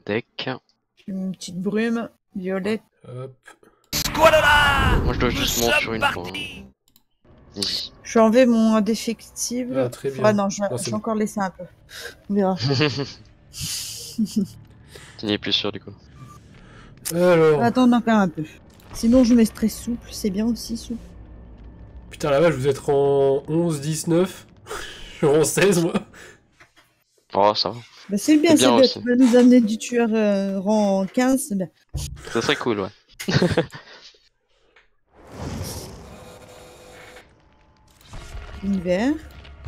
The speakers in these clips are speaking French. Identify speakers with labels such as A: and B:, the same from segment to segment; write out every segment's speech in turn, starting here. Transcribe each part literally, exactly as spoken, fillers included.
A: deck.
B: Une petite brume, violette.
C: Hop.
A: Moi je dois juste monter sur une fois.
B: Je suis enlevé mon indéfectible.
C: Ah, très bien.
B: Ah non, je
C: Non,
B: vais
C: c'est bon.
B: encore laisser un peu. On verra.
A: Tu n'es plus sûr du coup.
C: Alors.
B: Attends encore un peu. Sinon je mets stress souple, c'est bien aussi souple.
C: Putain, la vache, vous êtes en onze, dix-neuf. Je suis en seize, moi.
A: Oh, ça va.
B: Bah, c'est bien,
A: C'est
B: c'est
A: bien
B: bien.
A: aussi.
B: Tu vas nous amener du tueur euh, rang quinze, c'est bien.
A: Ça serait cool, ouais.
B: Univers.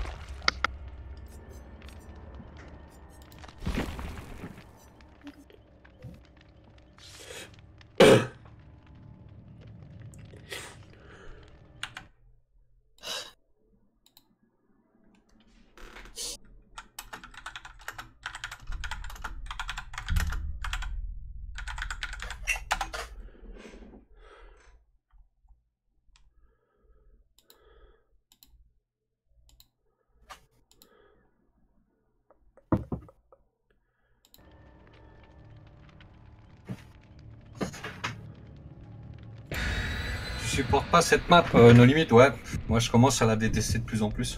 D: Je supporte pas cette map, euh, nos limites, ouais. Moi je commence à la détester de plus en plus.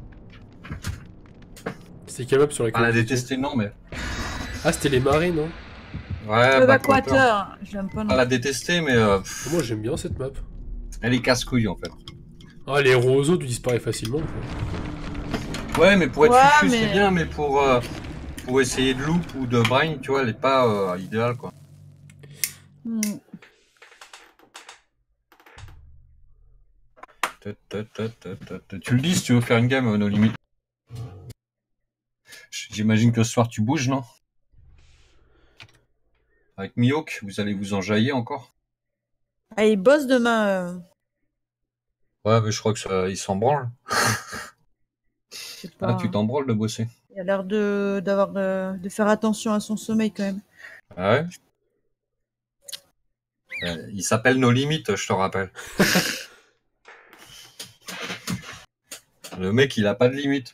C: C'est quelle map sur laquelle
D: À la
C: vous étiez?
D: détester, non, mais.
C: Ah, c'était les marées, non?
D: Ouais,
B: Le
D: Backwater.
B: Backwater, j'aime pas non.
D: Pas la détester, mais euh, pff,
C: Moi, j'aime bien cette map.
D: elle est casse-couille en fait.
C: Ah, les roseaux, tu disparais facilement. Quoi.
D: Ouais, mais pour être
B: Ouais,
D: fufu,
B: mais-
D: c'est bien, mais pour, euh, pour essayer de loop ou de brain, tu vois, elle est pas euh, idéale quoi.
B: Hmm.
D: Ta, ta, ta, ta, ta, ta. Tu le dis si tu veux faire une game, euh, nos limites. J'imagine que ce soir tu bouges, non? Avec Mihawk, vous allez vous enjailler encore?
B: Ah, il bosse demain. Euh...
D: Ouais, mais je crois que ça, il s'en branle.
B: je sais pas.
D: Ah, tu t'en branles de bosser.
B: Il a l'air de d'avoir euh, de faire attention à son sommeil quand même.
D: Ah ouais? Euh, il s'appelle Nos Limites, je te rappelle. Le mec, il a pas de limite.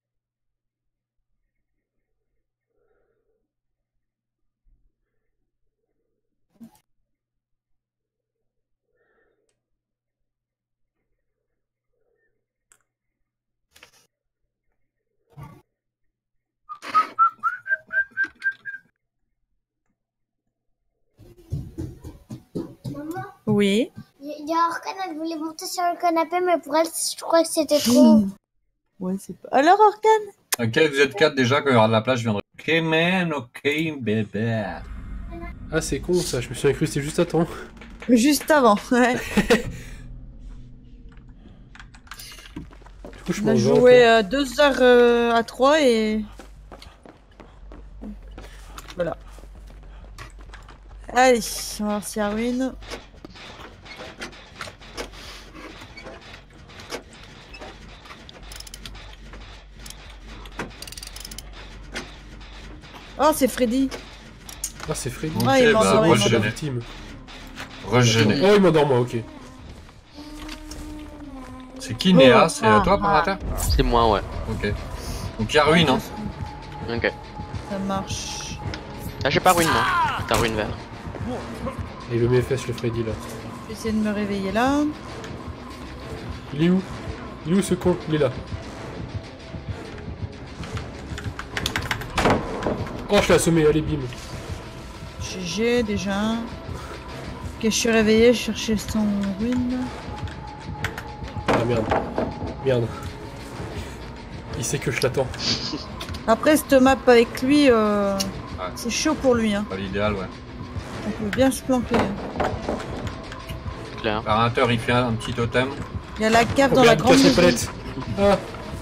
E: Maman,
B: Oui.
E: il y a Orkan, elle voulait monter sur le canapé, mais pour elle, je crois que c'était trop.
B: Mmh. Ouais, c'est pas. Alors Orkan?
D: Ok, vous êtes quatre déjà, quand il y aura de la place, je viendrai. Ok, man, ok, bébé.
C: Ah, c'est con ça, je me suis incrusté juste à temps.
B: Juste avant, ouais.
C: Du coup, je
B: On a
C: m'en vais
B: joué
C: encore.
B: euh, deux heures euh, à trois et... Voilà. Allez, on va voir si elle ruine. Oh, c'est Freddy.
C: Ah, c'est Freddy.
D: Ok,
B: Ah, il
D: bah,
B: m'endort, il
C: moi, je suis la
B: m'endort.
C: victime.
D: Rejeté.
C: Oh, il m'endort, moi, ok.
D: C'est qui, Néa?
B: Oh,
D: C'est euh,
B: ah,
D: toi, par
B: ah.
D: terre?
A: C'est moi, ouais.
D: Ok. Donc il y a ruine, hein.
A: Ok.
B: Ça marche.
A: Ah, j'ai pas ruine, moi. T'as ruine vert.
C: Et il veut mes fesses, le Freddy, là.
B: Je vais essayer de me réveiller là.
C: Il est où? Il est où, ce con? Il est là. Oh, je l'ai assommé, allez, bim.
B: G G déjà. Ok, je suis réveillée, je cherchais son ruine.
C: Ah, merde. Merde. Il sait que je l'attends.
B: Après, cette map avec lui, euh,
D: Ouais.
B: c'est chaud pour lui. Hein.
D: Pas l'idéal, ouais.
B: On peut bien se planquer.
A: Clair.
D: L'arnateur, il fait un, un petit totem.
B: Il y a la cave
C: Oh,
B: dans la
C: merde, il
B: grande
C: casse les
B: maison.
C: palettes. Ah.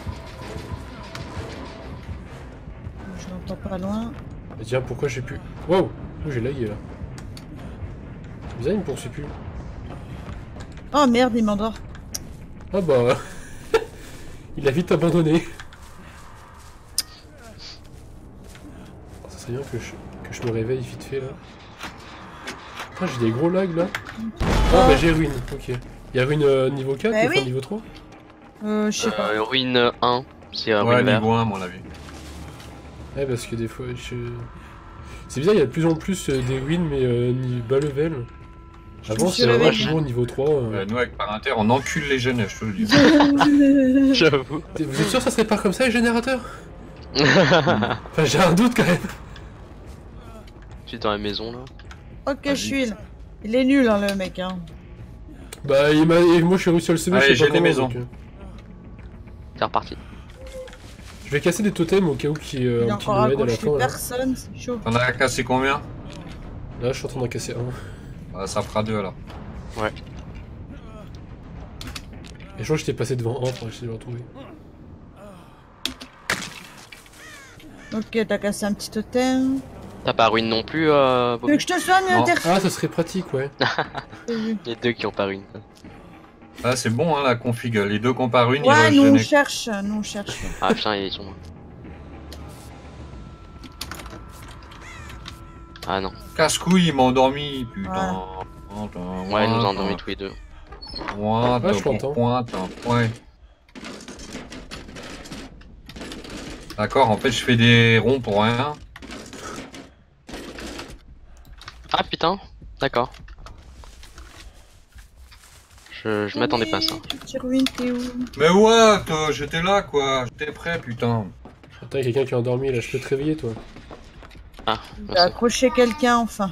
B: Je l'entends pas loin.
C: Mais tiens, pourquoi j'ai pu... Wow. Oh, j'ai lagué, là. Bizarre, il me poursuit plus.
B: Oh merde, il m'endort.
C: Ah bah... il a vite abandonné. Ça serait bien que je, que je me réveille vite fait, là. Ah, j'ai des gros lags, là. Ah, bah j'ai ruine, ok. Il y a ruine euh, niveau quatre,
B: Bah
C: enfin
B: oui.
C: niveau trois.
B: Euh, je sais pas.
A: Euh, ruine un, c'est euh,
D: Ouais,
A: ruine vert.
D: niveau un, à mon avis.
C: Ouais, parce que des fois, je... C'est bizarre, il y a de plus en plus euh, des ruines, mais euh, ni bas level. Avant,
B: me suis
C: c'était vraiment
B: réveillée.
C: toujours au niveau trois. euh.
D: Euh, nous, avec Parinter, on encule les jeunes, je te le dis.
A: J'avoue.
C: Vous êtes sûr que ça se répare comme ça, les générateurs? Enfin, j'ai un doute quand même.
A: Je suis dans la maison là.
B: Ok, je suis là. Il est nul, hein, le mec. Hein.
C: Bah, il m'a... et moi, je suis réussi à le semer,
D: Allez,
C: je sais pas
D: j'ai des
C: comment,
D: maisons.
C: donc, euh,
A: C'est reparti.
C: Je vais casser des totems au cas où qui euh,
B: Il a
C: un petit
B: encore
C: nomade à la
B: accroché
C: fin. Là.
B: personne, c'est chaud.
D: T'en as cassé combien?
C: Là, je suis en train d'en casser un.
D: Bah, ça fera deux alors.
A: Ouais.
C: Et je crois que j'étais passé devant un pour essayer de le retrouver.
B: Ok, t'as cassé un petit totem.
A: T'as pas ruine non plus, euh,
B: Tu veux
A: Bobby?
B: que je te soigne,
D: Non.
B: Inter?
C: Ah, ça serait pratique, ouais.
A: Les deux qui ont pas ruine.
D: Ah, c'est bon, hein, la config. Les deux qui ont pas une,
B: Ouais,
D: ils
B: nous on
D: vont
B: cherche, nous on cherche.
A: Ah putain, ils sont. Ah non.
D: Casse-couille, il m'a endormi, putain.
A: Ouais, ils nous ont endormis tous les deux.
D: Pointe,
C: Ouais, je l'entends.
D: pointe, ouais. D'accord, en fait, je fais des ronds pour rien.
A: Ah putain, d'accord. Je, je m'attendais pas à ça.
B: Petit ruine, t'es où?
D: Mais ouais, toi, j'étais là, quoi. J'étais prêt, putain.
C: Attends, il y a quelqu'un qui est endormi, là, je peux te réveiller, toi.
A: Ah,
B: J'ai
A: merci.
B: accroché quelqu'un enfin.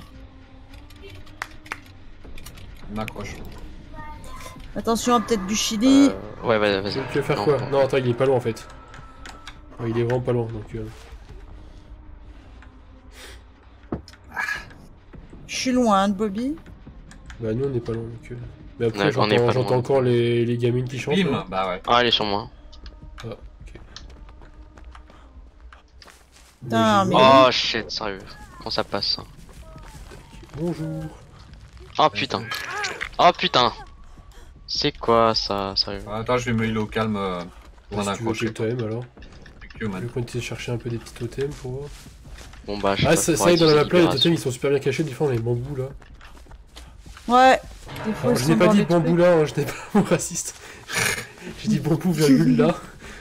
D: Il m'accroche.
B: Attention, peut-être du chili.
A: Euh, ouais, ouais, vas-y.
C: Tu veux faire
A: Non,
C: quoi?
A: non.
C: Non, attends, il est pas loin en fait. Ouais, il est vraiment pas loin, donc... Euh...
B: Je suis loin de Bobby.
C: Bah nous on est pas loin, donc... Euh... Mais après,
A: Ouais, on est
C: j'entends
A: pas
C: j'entends
A: loin.
C: encore les, les gamines qui chantent.
D: Bim,
C: là.
D: bah ouais.
A: Ah, elle est sur moi.
C: Ah, ok.
B: Putain, mais-
A: Oh shit, sérieux. Quand ça passe ça.
C: Bonjour.
A: Oh putain. Oh putain. C'est quoi ça, sérieux?
D: Attends, je vais me healer au calme euh, pour en
C: Si tu veux
D: accrocher.
C: le totem alors.
D: Que,
C: Je
D: man.
C: vais continuer de chercher un peu des petits totems pour voir.
A: Bon bah je
C: Ah,
A: sais
C: ça,
A: pas,
C: ça y est, dans la map là, les
A: libération.
C: totems ils sont super bien cachés, des fois on a les bambous là.
B: Ouais. Des fois,
C: Alors,
B: ils
C: je
B: sont
C: n'ai pas
B: dans
C: dit
B: des
C: bambou
B: trucs.
C: là, hein, je n'ai pas mon raciste. J'ai dit bambou virgule là.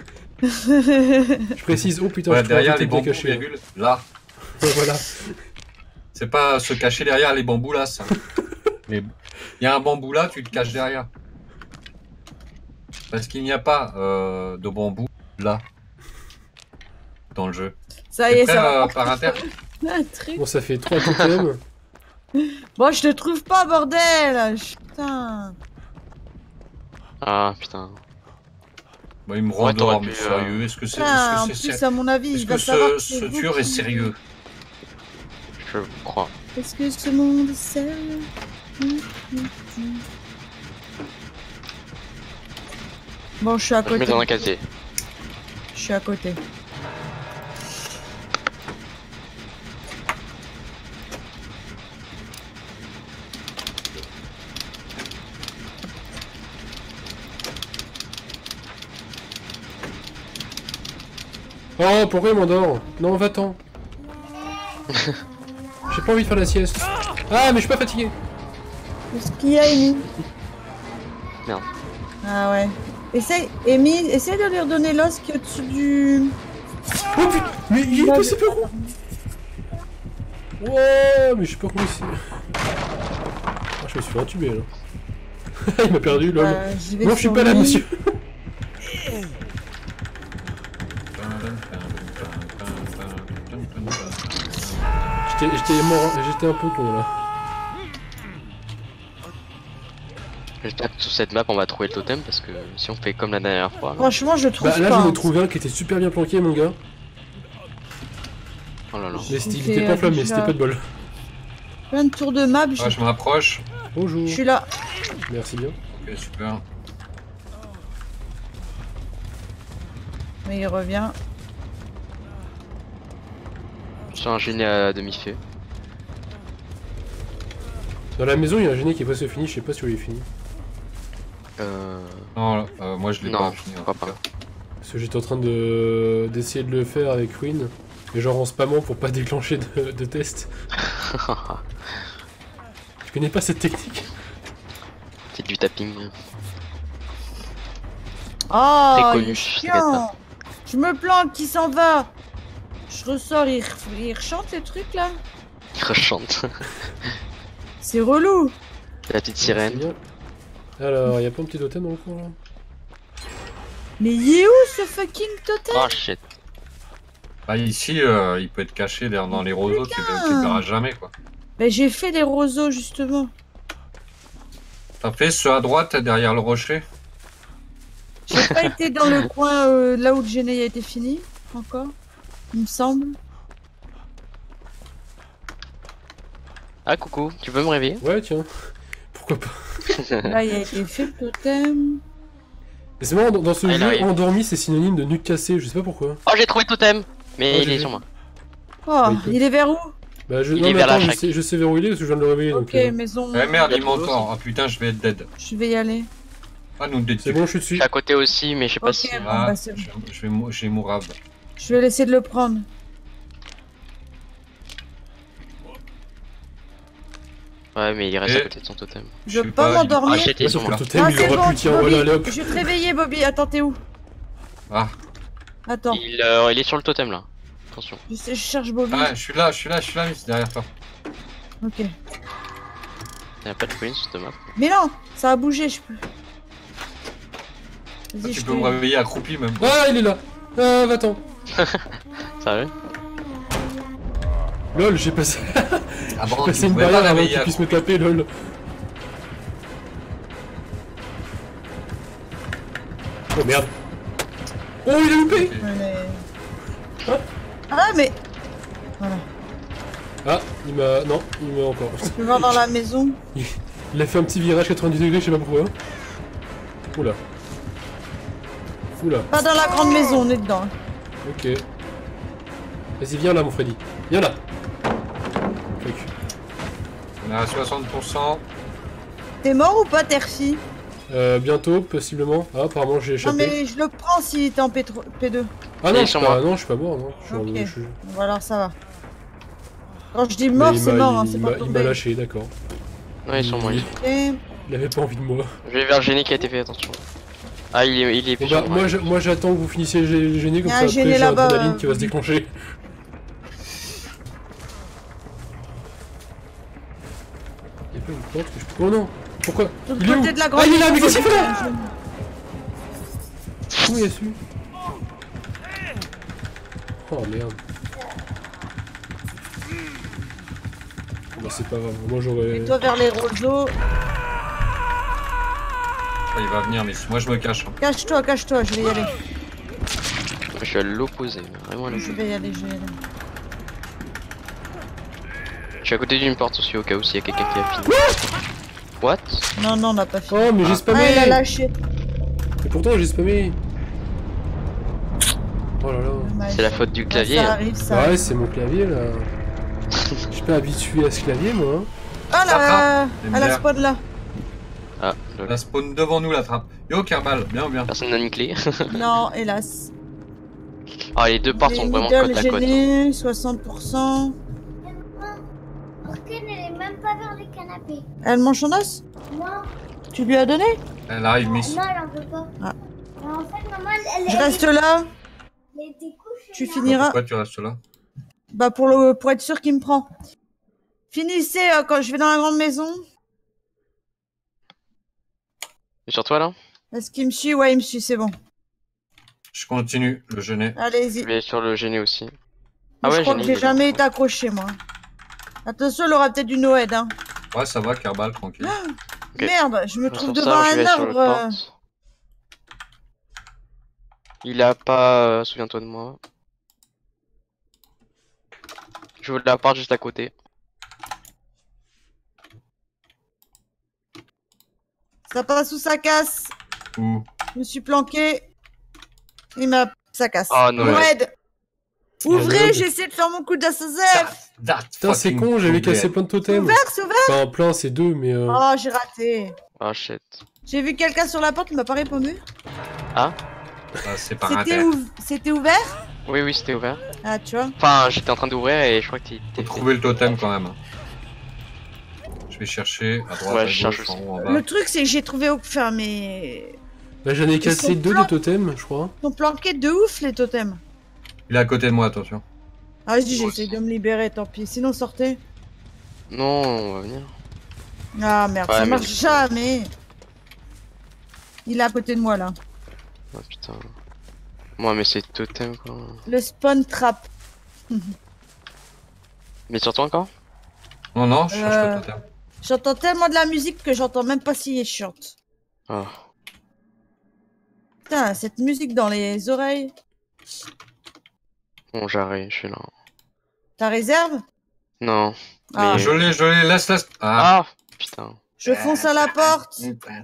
C: Je précise, oh putain,
D: Ouais,
C: je trouve un
D: derrière les
C: totem bien
D: bambous,
C: caché.
D: virgule, là.
C: Ouais, voilà.
D: C'est pas se cacher derrière les bambous là, ça. Il y a un bambou là, tu te caches derrière. Parce qu'il n'y a pas euh, de bambou là. Dans le jeu.
B: Ça y
D: T'es
B: est,
D: prêt,
B: ça va.
D: euh, par inter
B: Un truc.
C: Bon, ça fait trois totems.
B: Bon, je te trouve pas, bordel. Putain.
A: Ah putain.
D: Bah, il me
A: Ouais,
D: rend
A: t'aurais
D: dehors, mais
A: pu,
D: sérieux. Est-ce que c'est
B: Ah, en
D: est-ce que
B: plus,
D: c'est
B: à mon avis,
D: est-ce
B: il
D: que
B: va savoir
D: ce,
B: que c'est
D: ce
B: vous
D: tueur est
B: qui-
D: sérieux?
A: Je crois.
B: Est-ce que ce monde est sérieux? Bon, je suis à
A: Je mets
B: côté.
A: dans un casier.
B: Je suis à côté.
C: Oh, pourquoi il m'endort? Non, va-t'en. J'ai pas envie de faire la sieste. Ah, mais je suis pas fatigué.
B: Qu'est-ce qu'il y a, Amy?
A: Merde.
B: Ah ouais. Essaye, Amy, essaye de lui redonner l'os qui est au-dessus du...
C: Oh putain, mais il est
B: Bah,
C: passé par où? Ouais, mais je sais pas comment c'est. Ah, je me suis fait entuber là. Il m'a perdu, lol.
B: Euh, j'y vais
C: Non, je suis
B: sur
C: pas là,
B: lui.
C: monsieur. J'étais j'étais mort, j'étais un peu con là.
A: J'espère que sur cette map on va trouver le totem parce que si on fait comme la dernière fois. là-
B: Franchement, je trouve
C: Bah là,
B: pas.
C: j'en ai
B: hein.
C: trouvé un qui était super bien planqué, mon gars.
A: Oh là là.
C: Mais c'était- il
B: C'est,
C: était pas
B: euh,
C: flammé,
B: déjà-
C: c'était pas de bol.
B: Plein de tours de map, je,
D: Ah, je m'approche.
C: Bonjour.
B: je suis là.
C: Merci bien.
D: Ok, super.
B: Mais il revient.
A: Je suis un génie à demi-feu.
C: Dans la maison, il y a un génie qui est presque fini, je sais pas si vous l'avez fini.
A: Euh...
D: Non, euh, moi je l'ai
A: Non,
D: pas fini.
A: je
D: en
A: crois
D: tout
A: pas.
D: cas.
C: Parce que j'étais en train de d'essayer de le faire avec Ruin, mais genre en spammant pour pas déclencher de, de test. Tu connais pas cette technique?
A: C'est du tapping.
B: Oh,
A: Très
B: il
A: connu,
B: est
A: je
B: chiant.
A: t'inquiète pas.
B: Je me plante, il s'en va. Je ressors, il, re- il rechante les trucs là.
A: Rechante.
B: C'est relou.
A: La petite
C: C'est
A: sirène.
C: bien. Alors, il y a pas un petit totem dans le coin là?
B: Mais il est où ce fucking totem?
A: Oh shit.
D: Bah ici, euh, il peut être caché derrière dans les roseaux, tu le tu le verras jamais quoi.
B: Bah j'ai fait des roseaux justement.
D: T'as fait ceux à droite derrière le rocher?
B: J'ai pas été dans le coin euh, là où le génie a été fini encore, il me semble.
A: Ah coucou, tu peux me réveiller?
C: Ouais, tiens. Pourquoi pas?
B: Là il a été fait le totem.
C: Et c'est marrant, dans dans ce
A: Ah, il
C: jeu,
A: arrive.
C: endormi c'est synonyme de nuque cassée, je sais pas pourquoi.
A: Oh j'ai trouvé le totem. Mais
C: Oh,
A: il
C: j'ai
A: est
C: vu.
A: sur moi.
B: Oh,
C: Oui,
B: il est vers où?
C: Bah, je,
A: Il
C: non,
A: est
C: mais
A: vers la
C: attends, je
A: chaque.
C: sais, je sais vers où il est parce que je viens de le réveiller.
B: Ok,
C: donc, euh,
B: maison.
D: Eh merde,
A: Il y a
D: il
A: tout
D: m'entend.
A: aussi.
D: Ah putain, je vais être dead.
B: Je vais y aller.
D: Ah, nous dead.
C: C'est bon, je suis
A: Je
C: dessus.
A: suis à côté aussi, mais je sais pas
B: Ok.
A: si.
B: Bon,
D: Ah,
B: bah, c'est bon.
D: je, je vais mou- j'ai mourable.
B: Je vais essayer de le prendre.
A: Ouais, mais il reste
D: Et-
A: à côté de son totem.
B: Je
D: Je
B: veux
D: sais
B: pas
D: pas, il-
B: m'endormir.
A: Ah, j'étais
C: Ouais,
A: sur
C: sauf que
A: moi.
C: le totem,
B: Ah,
C: il
B: c'est
C: aura
B: bon,
C: pu tiens,
B: Bobby.
C: voilà, allez hop.
B: Je vais te réveiller, Bobby. Attends, t'es où?
D: Ah,
B: Attends,
A: Il, euh, il est sur le totem là. Attention.
B: je, sais- je cherche Bobby.
D: ah, je suis là, je suis là, je suis là, mais c'est derrière toi.
B: Ok.
A: Il n'y a pas de queen sur cette map.
B: Mais non, ça a bougé, je peux.
D: Ah,
B: Vas-y,
D: tu
B: je
D: peux
B: te...
D: me réveiller accroupi même.
C: Ah, il est là. Ah, va-t'en.
A: Sérieux?
C: Lol, j'ai passé,
D: Ah
C: j'ai
D: bon,
C: passé
D: tu
C: une
D: pouvais pas
C: barrière avant
D: réveiller
C: qu'il puisse me taper, lol. Oh merde. Oh, il a loupé.
D: accroupi.
B: Ouais, mais... Ah, mais... Voilà.
C: Ah, il m'a... Non, il m'a encore.
B: Je vais voir dans la maison.
C: Il a fait un petit virage quatre-vingt-dix degrés, je sais pas pourquoi. Oula. Oula,
B: Pas dans la grande maison, on est dedans.
C: ok. Vas-y, viens là, mon Freddy. Viens là. Truc.
D: On est à soixante pour cent.
B: T'es mort ou pas, Terfi?
C: Euh, bientôt, possiblement. Ah, apparemment, j'ai
B: Non,
C: échappé.
B: mais je le prends si t'es en P trois P deux.
C: Ah
A: Il
C: non,
A: est
C: je suis
A: sur
C: pas...
A: moi.
C: non, je suis pas mort, non. Je suis en-
B: Ok.
C: je suis-
B: Bon, alors ça va. Quand je dis
C: Mais
B: mort,
C: il
B: c'est
C: m'a-
B: mort, hein,
C: il
B: c'est
C: m'a-
B: pas
C: Il m'a
B: tombé.
C: lâché, d'accord.
A: Ouais, ils sont moi.
C: Il...
B: Et...
C: il avait pas envie de moi.
A: Je vais vers le génie qui a été fait, attention. Ah, il est, il est
C: Bon,
A: plus
C: bah,
A: sur moi.
C: moi, je- moi j'attends que vous finissiez le génie, comme
B: Il y a
C: ça
B: un
C: après
B: génie
C: j'ai
B: là-bas,
C: l'adrénaline qui va
B: euh,
C: se déclencher. Il y a pas une porte que je peux... Oh non. Pourquoi?
B: Sur
C: Il est
B: le
C: où?
B: côté de la grande
C: Ah, il est là,
B: maison,
C: mais qu'est-ce qu'il fait là?
B: je-
C: Comment il a su? Oh merde. Bah c'est pas grave, moi j'aurais...
B: Et toi vers les roseaux.
D: Ah, il va venir, mais moi je me cache. hein.
B: Cache-toi, cache-toi, je vais y aller.
A: Je suis à l'opposé, vraiment à
B: Je
A: l'opposé.
B: vais y aller, je vais y aller.
A: Je suis à côté d'une porte aussi au cas où s'il y a quelqu'un qui a fini. What?
B: Non, non, on n'a pas fini.
C: Oh mais j'ai
B: Ah,
C: spammé.
B: elle a lâché.
C: Et pourtant j'ai spammé. Oh là là.
B: Dommage.
A: C'est la faute du clavier.
B: Ça
A: hein.
B: arrive, ça
C: Ouais
B: arrive.
C: c'est mon clavier là. Je suis pas habitué à ce clavier moi. hein.
B: Ah là,
D: J'aime
B: à la
D: bien.
B: spawn là.
A: Ah, lol.
D: La spawn devant nous la trappe. Yo Kerbal, bien ou bien?
A: Personne n'a une clé.
B: Non, hélas.
A: Ah, les deux portes sont
B: Les
A: vraiment
B: middle
A: côte à côte. hein.
B: gênés, soixante pour cent.
E: Orken, elle est même pas vers le canapé.
B: Elle mange son os?
E: Non,
B: Tu lui as donné?
D: Elle arrive,
E: non,
D: Miss.
E: non, elle en veut pas.
B: Ah.
E: Mais en fait, maman, elle, elle,
B: Je
E: elle
B: reste
E: est-
B: là.
E: elle était couchée
B: Tu
E: là.
B: finiras.
D: Pourquoi tu restes là?
B: Bah pour, le, pour être sûr qu'il me prend. Finissez euh, quand je vais dans la grande maison.
A: Et sur toi là?
B: Est-ce qu'il me suit? Ouais, il me suit, c'est bon.
D: Je continue, le genêt.
B: Allez-y.
A: Je vais sur le génie aussi. Ah
B: je
A: ouais,
B: crois que
A: génie,
B: j'ai
A: il est
B: jamais
A: là.
B: été accroché, moi. Attention, elle aura peut-être une Noël, hein.
D: Ouais, ça va, Kerbal, tranquille.
A: Ok.
B: Merde, je me
A: Sur
B: trouve
A: ça,
B: devant
A: je
B: un
A: vais sur le
B: arbre. euh.
A: porte. Il a pas... euh, souviens-toi de moi. Je veux la part juste à côté.
B: Ça passe ou ça casse.
D: Ouh.
B: Je me suis planqué. Il m'a... Ça casse.
A: Ah non.
B: Noël. Ouvrez,
C: Noël.
B: j'ai essayé de faire mon coup d'assasef.
D: That
C: Putain c'est
D: fucking
C: con, j'avais
D: poubelle.
C: cassé plein de
B: C'est
C: totems.
B: ouvert, c'est ouvert.
C: Enfin plein c'est deux mais... Euh...
B: Oh, j'ai raté.
A: Ah shit.
B: J'ai vu quelqu'un sur la porte, il m'a pas répondu.
D: Ah, c'est par
B: C'était
D: intérêt.
B: ouv- C'était ouvert?
A: Oui, oui, c'était ouvert.
B: Ah, tu vois.
A: Enfin, j'étais en train d'ouvrir et je crois que t'es...
D: Faut trouver le totem quand même. Je vais chercher à droite,
A: Ouais,
D: à
A: je cherche
D: gauche, en
A: aussi.
D: haut, en bas.
B: Le truc, c'est que j'ai trouvé au... Enfin, mais...
C: Bah j'en ai
B: sont
C: cassé deux
B: pleins.
C: de totems je crois.
B: Ils sont planqués de ouf, les totems.
D: Il est à côté de moi, attention.
B: Ah, vas-y,
D: Moi
B: j'essaie
D: aussi.
B: de me libérer, tant pis. Sinon, sortez.
A: Non, on va venir.
B: Ah merde,
A: Ouais,
B: ça
A: mais
B: marche
A: du-
B: jamais. Il est à côté de moi là.
A: Oh putain. Moi, mais c'est totem quoi.
B: Le spawn trap.
A: Mais sur toi encore?
D: Non, non, je cherche
B: Euh.
D: le totem.
B: J'entends tellement de la musique que j'entends même pas si elle chante.
A: Ah.
B: Putain, cette musique dans les oreilles.
A: Bon, j'arrive, je suis là.
B: Ta réserve?
A: Non.
B: Ah.
A: Mais-
D: Je l'ai, je l'ai, laisse, laisse. Ah.
A: Ah putain.
B: Je fonce à la porte.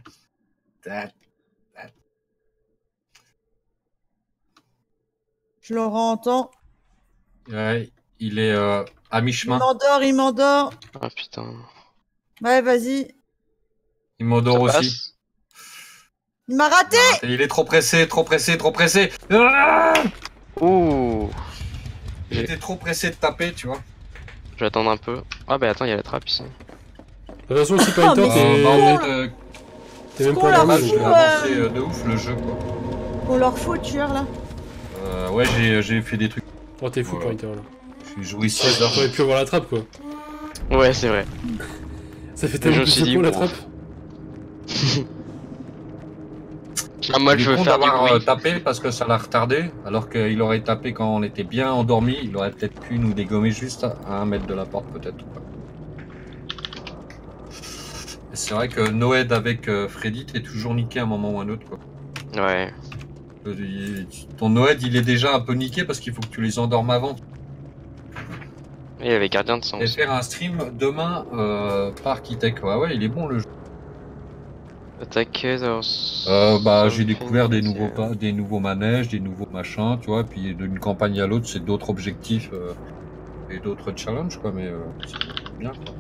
B: Je le entends.
D: Ouais, il est euh, à
B: Il
D: mi-chemin.
B: m'endort, il m'endort.
A: Ah putain.
B: Ouais, vas-y.
D: Il m'endort
A: Ça
D: aussi.
A: passe
B: Il m'a raté.
D: Et il est trop pressé, trop pressé, trop pressé. Ah,
A: Ouh.
D: il était trop pressé de taper, tu vois.
A: Je vais attendre un peu. Ah bah attends, il y a la trappe ici.
C: De toute façon, si pas
B: Ah,
C: une
B: mais
C: temps,
B: c'est
D: Euh,
C: t'es
D: bah, en
B: con,
D: fait, euh,
C: t'es même
B: qu'on
C: pas
B: la
C: dans
D: ah,
C: le
D: je
B: fout,
D: l'ai
C: jeu.
B: euh,
D: avancé euh, de ouf le jeu, quoi.
B: On leur faut tueur là.
D: Euh, ouais, j'ai j'ai fait des trucs.
C: Oh, t'es fou,
D: Ouais.
C: Pointer, là.
D: J'ai joué six heures.
C: T'aurais pu avoir la trappe, quoi.
A: Ouais, c'est vrai.
C: Ça fait
A: Je
C: tellement
A: me
C: plus
A: suis
C: de
A: dit,
C: points, la
A: bon.
C: trappe.
A: Ah, moi
D: Il est
A: je veux
D: con
A: faire du
D: d'avoir euh,
A: bruit.
D: tapé parce que ça l'a retardé, alors qu'il aurait tapé quand on était bien endormi, il aurait peut-être pu nous dégommer juste à un mètre de la porte, peut-être. quoi. Et c'est vrai que Noed avec euh, Freddy, t'es toujours niqué à un moment ou un autre. Quoi.
A: Ouais.
D: Euh, il- Ton Noed, il est déjà un peu niqué parce qu'il faut que tu les endormes avant.
A: Et il y avait gardien de sang.
D: Et
A: aussi.
D: faire un stream demain euh, par Architect. Ouais, ouais, il est bon le jeu.
A: Attaquer dans...
D: Euh, bah, j'ai découvert des nouveaux, pas, des nouveaux manèges, des nouveaux machins, tu vois, et puis d'une campagne à l'autre, c'est d'autres objectifs euh, et d'autres challenges, quoi, mais euh, c'est bien, quoi.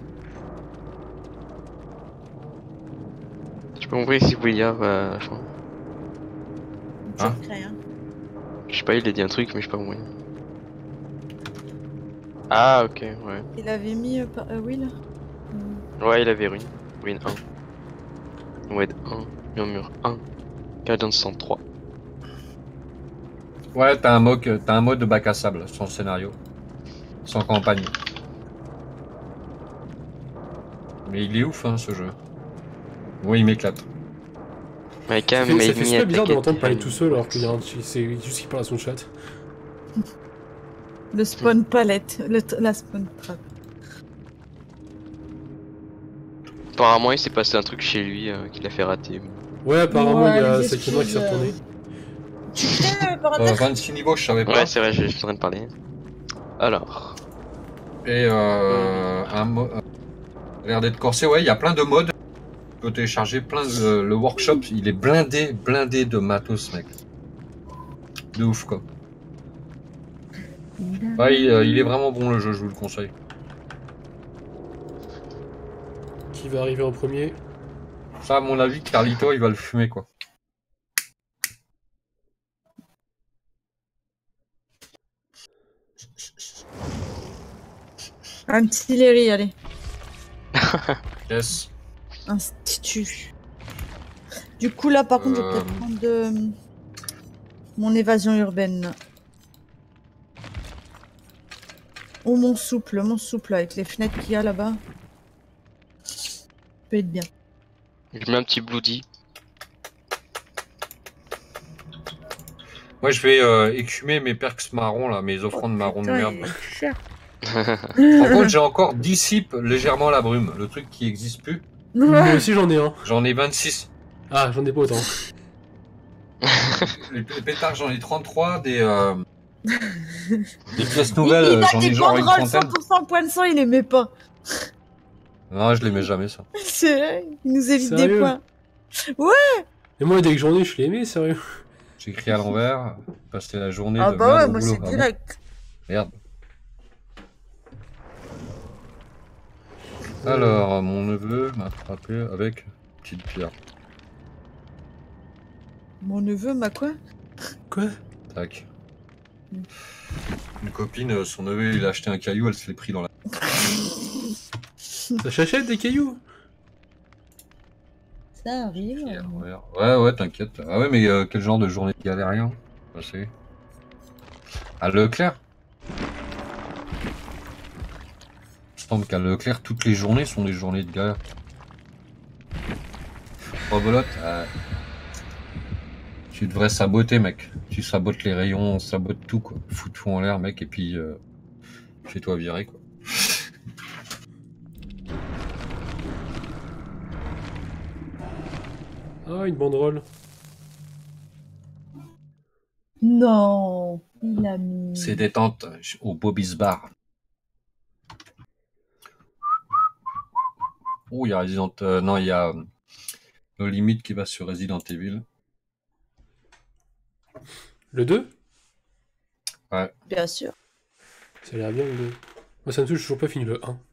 A: Tu peux m'ouvrir si vous voulez dire, bah, je crois.
D: Hein
B: Je crée, hein.
A: Je sais pas, il a dit un truc, mais je sais pas où. Ah, ok, ouais.
B: Il avait mis euh, par- euh, Will.
A: Ouais, il avait ruine. Ruine un. Wed un. Murmure un. Gardien de sang trois.
D: Ouais, t'as un, mode, t'as un mode de bac à sable, sans scénario, sans campagne. Mais il est ouf, hein, ce jeu. Oui, il m'éclate.
A: Mais quand
C: Ça
A: même,
C: fait, ça
A: made
C: fait
A: me
C: super bizarre
A: attack
C: d'entendre
A: at
C: parler
A: time.
C: tout seul alors qu'il y a un, c'est juste qu'il parle à son chat.
B: Le spawn palette. Le t- la spawn trap.
A: Apparemment, il s'est passé un truc chez lui euh, qui l'a fait rater.
C: Ouais, apparemment,
B: Ouais,
C: il y a
B: les
C: Sakima qui s'est
B: excuses,
C: retourné.
B: Tu crées euh, par
D: Euh,
B: hasard
D: vingt-six niveaux, je savais pas.
A: Ouais, c'est vrai, je je suis en train de parler. Alors.
D: Et euh, un mode. L'air d'être corsé, ouais, il y a plein de modes. Tu peux télécharger plein de. Le workshop, il est blindé, blindé de matos, mec. De ouf, quoi. Ouais, il, euh, il est vraiment bon le jeu, je vous le conseille.
C: Qui va arriver en premier?
D: Ça, à mon avis, Carlito, il va le fumer, quoi.
B: Artillerie, allez.
D: Yes.
B: Institut. Du coup, là, par contre, je vais
D: Euh.
B: peut-être prendre de... mon évasion urbaine. Ou mon souple, mon souple avec les fenêtres qu'il y a là-bas. Ça peut être bien.
A: Je mets un petit bloody.
D: Moi, je vais euh, écumer mes perks marrons, là, mes offrandes marron de
B: Putain,
D: merde.
B: il est cher.
D: Par contre, j'ai encore dissipe légèrement la brume, le truc qui existe plus.
C: Moi
B: Ouais.
C: aussi, j'en ai un.
D: J'en ai vingt-six.
C: Ah, j'en ai pas autant.
D: Les les pétards, j'en ai trente-trois. Des, euh, des pièces
B: Il,
D: nouvelles,
B: il a
D: j'en ai
B: des
D: genre une
B: banderoles
D: trentaine.
B: cent pour cent points de sang, il aimait pas.
D: Non, je les mets jamais, ça.
B: C'est vrai, il nous évite des
C: Sérieux
B: points.
C: Et moi, dès que j'en ai, je l'ai aimé, sérieux.
D: J'écris à l'envers, passer la journée
B: Ah
D: de
B: bah ouais,
D: merde au
B: moi
D: boulot.
B: c'est
D: Ah bon
B: direct.
D: Merde. Alors, mon neveu m'a frappé avec une petite pierre.
B: Mon neveu m'a quoi?
C: Quoi?
D: Tac. Une copine, euh, son neveu, il a acheté un caillou, elle se l'est pris dans la...
C: Ça chachette des cailloux?
B: Ça arrive.
D: pierre. Ouais, ouais, ouais, t'inquiète. Ah ouais, mais euh, quel genre de journée galérien passé à Leclerc? semble qu'à Leclerc, toutes les journées sont des journées de galère. Oh, Bolotte, euh, tu devrais saboter, mec. Tu sabotes les rayons, sabotes tout, quoi. Fous tout en l'air, mec, et puis euh, fais-toi virer, quoi.
C: Ah, une banderole.
B: Non, il a mis.
D: C'est détente au Bobby's Bar. Oh, il y a Resident... euh, non, il y a... No Limit qui va sur Resident Evil.
C: Le deux?
B: Bien sûr.
C: Ça a l'air bien le deux. Moi ça me touche, j'ai toujours pas fini le un.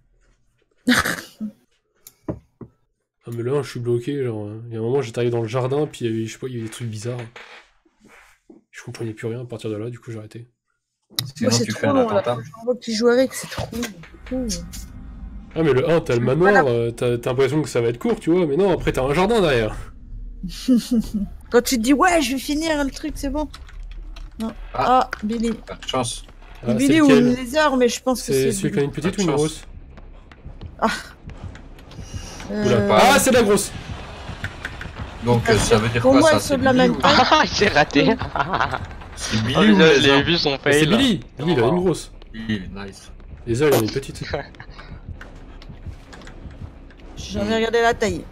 C: Ah mais le un je suis bloqué, genre, hein. Il y a un moment j'étais arrivé dans le jardin, puis il y avait, je sais pas, il y avait des trucs bizarres. Je comprenais plus rien à partir de là, du coup j'ai arrêté.
D: Sinon,
B: Moi, c'est
D: tu
B: trop
D: fais un
B: long, là.
D: attentat.
B: Je vois que tu joues avec, c'est trop long.
C: Ah mais le un, t'as le manoir, euh, t'as t'as l'impression que ça va être court, tu vois, mais non, après t'as un jardin derrière.
B: Quand tu te dis, ouais, je vais finir le truc, c'est bon. Non.
D: Ah.
B: Ah, Billy.
D: Pas de chance.
C: Ah,
B: Billy
C: c'est
B: ou
C: lequel?
B: une lézard, mais je pense que
C: C'est
B: c'est.
C: celui qui a une petite
D: Pas
C: ou
D: de
C: une
D: chance.
C: grosse? Oula.
B: Euh,
C: Ah, c'est la grosse!
D: Donc euh, ça veut dire
B: Pour
D: quoi
B: moi,
D: ça?
B: elles sont
D: C'est
B: de la
D: Billy
B: même
D: ou-
B: taille.
A: Ah, j'ai raté.
D: C'est
A: Oh,
D: Billy ou
A: les
D: Lézard?
A: j'ai vu son
C: Mais
A: fail.
C: c'est
A: là.
C: Billy! Billy, il a une grosse.
D: Billy, nice.
C: Les ailes, il en a une petite.
B: J'en ai regardé la taille.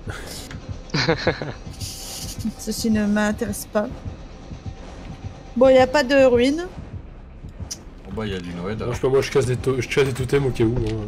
B: Ceci ne m'intéresse pas. Bon, il n'y a pas de ruine.
D: Bon bah il y a du Noël.
C: Non, je sais pas, moi je casse des, to- je casse des totems au cas où. hein.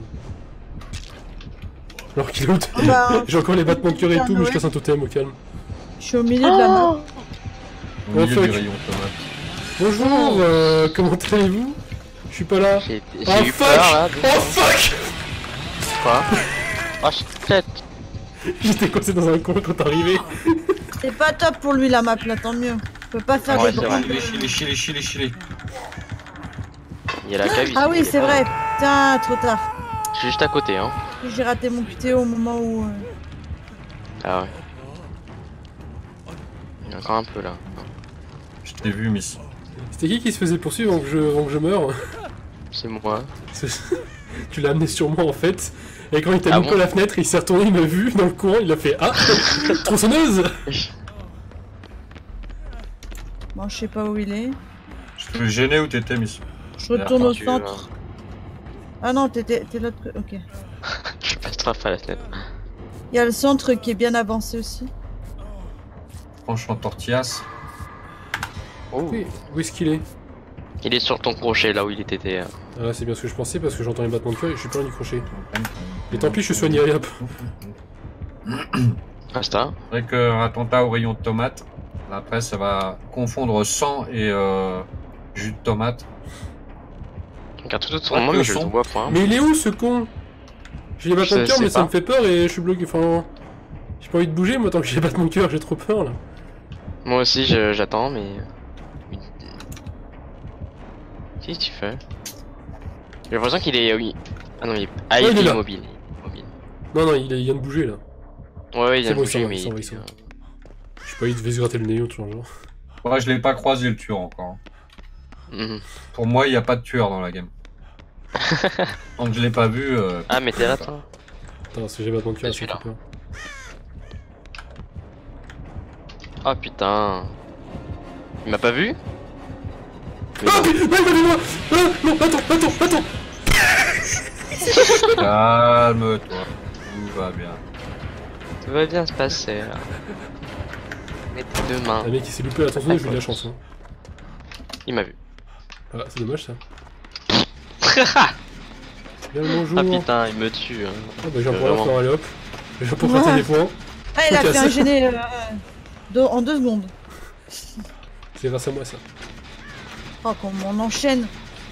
C: Alors qu'il est où?
B: Bah,
C: J'ai encore les battements de cœur et
B: Père
C: tout, mais je
B: Noël.
C: casse un totem au calme.
B: je suis au milieu de la map.
D: Au
C: Oh,
D: milieu
C: fuck.
D: du rayon tomate.
C: Bonjour, euh, comment allez-vous? Je suis pas là.
A: J'ai
C: Oh
A: j'ai eu
C: fuck!
A: peur là.
C: Oh fuck!
A: Quoi? Oh shit.
C: J'étais coincé dans un coin quand t'arrivais.
B: C'est pas top pour lui la map là, tant mieux. Je peux pas faire
A: Ouais,
B: des
A: c'est
B: bruits.
A: vrai.
D: Chili, chili, chili, chili, chili.
A: Il y a la cave ici.
B: Ah oui, c'est vrai. Putain, trop tard.
A: Je suis juste à côté, hein.
B: J'ai raté mon Q T O au moment où. euh,
A: Ah ouais. Il y a encore un peu là.
D: Je t'ai vu, Miss.
C: C'était qui qui se faisait poursuivre avant que je, avant que je meure?
A: C'est moi.
C: C'est- Tu l'as amené sur moi en fait. Et quand il t'a
A: Ah
C: mis
A: bon
C: à la fenêtre, il s'est retourné, il m'a vu dans le coin, il a fait ah tronçonneuse.
B: Bon, je sais pas où il est.
D: Je te gêné où t'étais, Miss?
B: Je retourne au
A: Tu-
B: centre. Ah non, t'étais t'es l'autre. côté. Ok.
A: Je passe trop à la fenêtre.
B: Il y a le centre qui est bien avancé aussi.
D: Franchement, tortillas.
A: Oh.
C: Oui, où est-ce qu'il est?
A: Il est sur ton crochet là où il était. euh.
C: Ah c'est bien ce que je pensais parce que j'entends les battements de cœur et je suis pas loin du crochet. Et tant pis, je suis soigné, allez hop.
A: Ah c'est ça.
D: C'est vrai que attentat au rayon de tomates. Après, ça va confondre sang et euh, jus de tomate.
A: Regarde tout autour
D: Ah,
A: de moi
D: que
A: mais je le
D: son.
A: vois point.
C: Mais il est où ce con? J'ai les battements de
A: Je
C: cœur
A: sais
C: mais ça
A: pas.
C: me fait peur et je suis bloqué, enfin... J'ai pas envie de bouger moi tant que j'ai les battements de cœur, j'ai trop peur là.
A: Moi aussi je- j'attends mais. Qu'est-ce que tu fais? J'ai l'impression qu'il est. Oui. Ah non il est. Ah
C: Ouais,
A: il
C: il est
A: est
C: là.
A: immobile. Immobile.
C: Non non, il, il vient de bouger là.
A: Ouais ouais il
C: C'est
A: a
C: bon, il
A: bougé
C: s'en va,
A: mais.
C: il s'en va, il s'en va. Je sais pas, il devait se gratter le nez ou tout genre.
D: Moi, je l'ai pas croisé le tueur encore.
A: Mhm.
D: Pour moi, il n'y a pas de tueur dans la game. Tant que je l'ai pas vu. euh,
A: Ah mais t'es là toi?
C: Attends, parce que j'ai les battements de cœur,
A: Je
C: ça me
A: suis
C: fait
A: là.
C: peur.
A: Oh putain. Il m'a pas vu? Mais
C: Ah
A: non.
C: mais, mais il m'a vu moi. Ah, non, attends, attends, attends.
D: Calme-toi. Tout va bien.
A: Tout va bien se passer là. Mets tes deux mains.
C: Le mec il s'est loupé à la tronçonneuse, j'ai eu de la chance. Hein.
A: Il m'a vu.
C: Ah, c'est dommage ça. Bien le bonjour.
A: Ah putain, il me tue. Hein.
C: Ah bah j'en prends
A: Vraiment.
C: là, allez hop. J'en pour
B: Ouais.
C: gratter des points.
B: Ah, il a
C: Je me
B: fait un
C: casse.
B: gêné euh, de- en deux secondes.
C: C'est grâce à moi ça.
B: Oh, comment on enchaîne.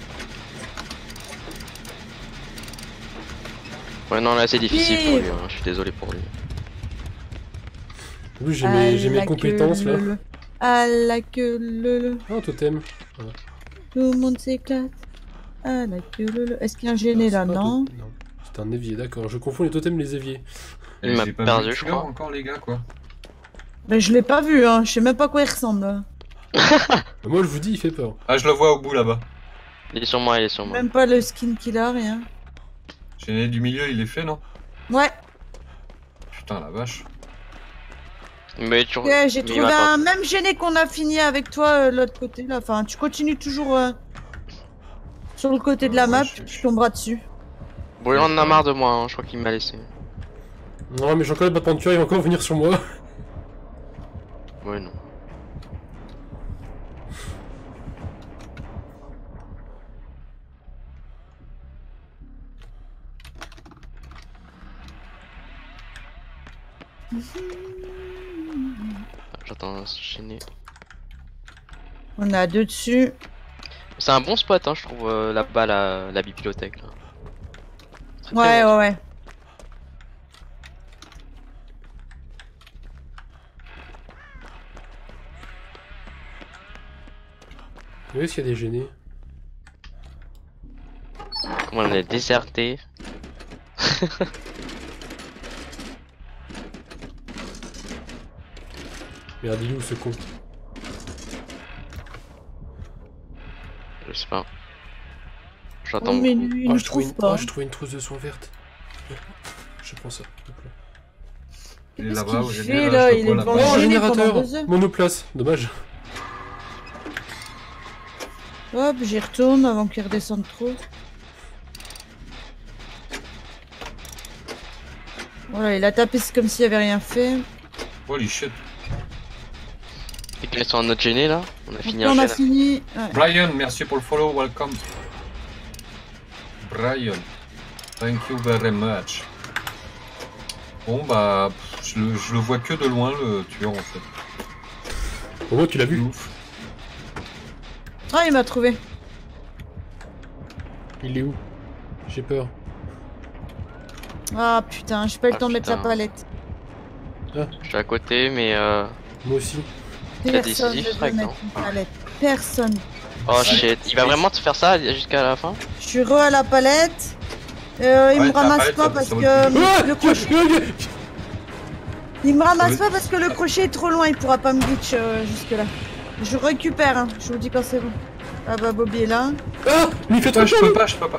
A: Ouais non là c'est difficile pour
B: Oui.
A: lui, hein. Je suis désolé pour lui.
C: En plus j'ai mes, j'ai
B: À
C: mes
B: la
C: compétences
B: queue
C: là.
B: leu leu. À la queue le le.
C: Ah, un totem.
B: Tout le monde s'éclate. À la queue le le. Est-ce qu'il y a un gêné là?
C: C'est pas un
B: Non.
C: tot- Non, c'est un évier, d'accord. Je confonds les totems et les éviers.
A: Il
D: Et
A: m'a
D: j'ai pas
A: perdu,
D: vu le
A: je
D: tueur
A: crois.
D: encore, les gars, quoi.
B: Ben, je l'ai pas vu, hein. Je sais même pas à quoi il ressemble.
C: Bah, moi je vous dis, il fait peur.
D: Ah, je le vois au bout là-bas.
A: Il est sur moi, il est sur moi.
B: Même pas le skin qu'il a, rien.
D: Gêné du milieu, il est fait, non?
B: Ouais.
D: Putain, la vache.
A: Mais tu...
B: Ok, j'ai
A: mais
B: trouvé
A: attends.
B: un même gêné qu'on a fini avec toi euh, de l'autre côté là. Enfin, tu continues toujours euh, sur le côté de la
D: Ouais,
B: map,
D: je-
B: tu tomberas dessus.
A: Bon, il en a marre de moi, hein. Je crois qu'il m'a laissé.
C: Non, mais j'ai encore les battements de cœur, il va encore venir sur moi.
A: Ouais, non. J'attends ce gêné.
B: On a deux dessus.
A: C'est un bon spot, hein, je trouve, euh, là-bas, la, la bibliothèque. Là. Très, très
B: Ouais,
A: bon.
B: ouais, ouais.
C: Où est-ce qu'il y a des gênés?
A: Comment on est déserté.
C: Merde, il est où ce con?
A: Je sais pas. J'attends
B: Oh, mais
A: beaucoup.
B: lui, il
C: Ah,
B: ne
C: je trouve
B: trouve
C: une...
B: pas.
C: ah, je trouve une trousse de soins verte. Je prends ça. Hop là.
D: Il est
B: Qu'est-ce
D: là-bas,
B: qu'il
D: au
B: fait,
D: gêné,
B: là
D: je
B: Il
D: le vois
B: est devant
D: là-bas.
B: le
C: Oh, un
B: gêné pendant
C: générateur!
B: deux heures.
C: Monoplace, dommage.
B: Hop, j'y retourne avant qu'il redescende trop. Voilà, il a tapé, c'est comme s'il avait rien fait.
D: Holy shit.
A: Et qu'ils sont en autre gêné là. On a
B: Donc
A: fini
B: là,
A: un
B: on a
A: gêne.
B: fini. Ouais.
D: Brian, merci pour le follow, welcome. Brian, thank you very much. Bon bah, pff, je le, je le vois que de loin le tueur en fait.
C: Au moins, tu l'as vu.
D: Ouf.
B: Ah, il m'a trouvé.
C: Il est où? J'ai peur.
B: Ah putain, j'ai pas eu le
A: Ah,
B: temps de mettre la
A: putain.
B: palette.
A: Je suis à côté, mais euh...
C: Moi aussi.
A: T'as
B: Personne
A: décisif
B: ne veut
A: strike,
B: mettre
A: non
B: une palette. Personne.
A: Oh shit, il va vraiment te faire ça jusqu'à la fin?
B: Je suis re à la palette. Euh, il
D: Ouais,
B: me
D: ta
B: ramasse
D: palette,
B: pas
D: ça-
B: parce
D: ça vaut
B: que
D: le coup.
C: Ah,
B: le crochet.
C: ah,
B: Il me ramasse
D: Oui.
B: pas parce que le crochet est trop loin, il pourra pas me glitch euh, jusque là. Je récupère, hein. Je vous dis quand c'est bon. Ah bah Bobby est là.
C: ah, mais il fait trop
D: Toi, je
C: chaud.
D: peux pas, je peux pas.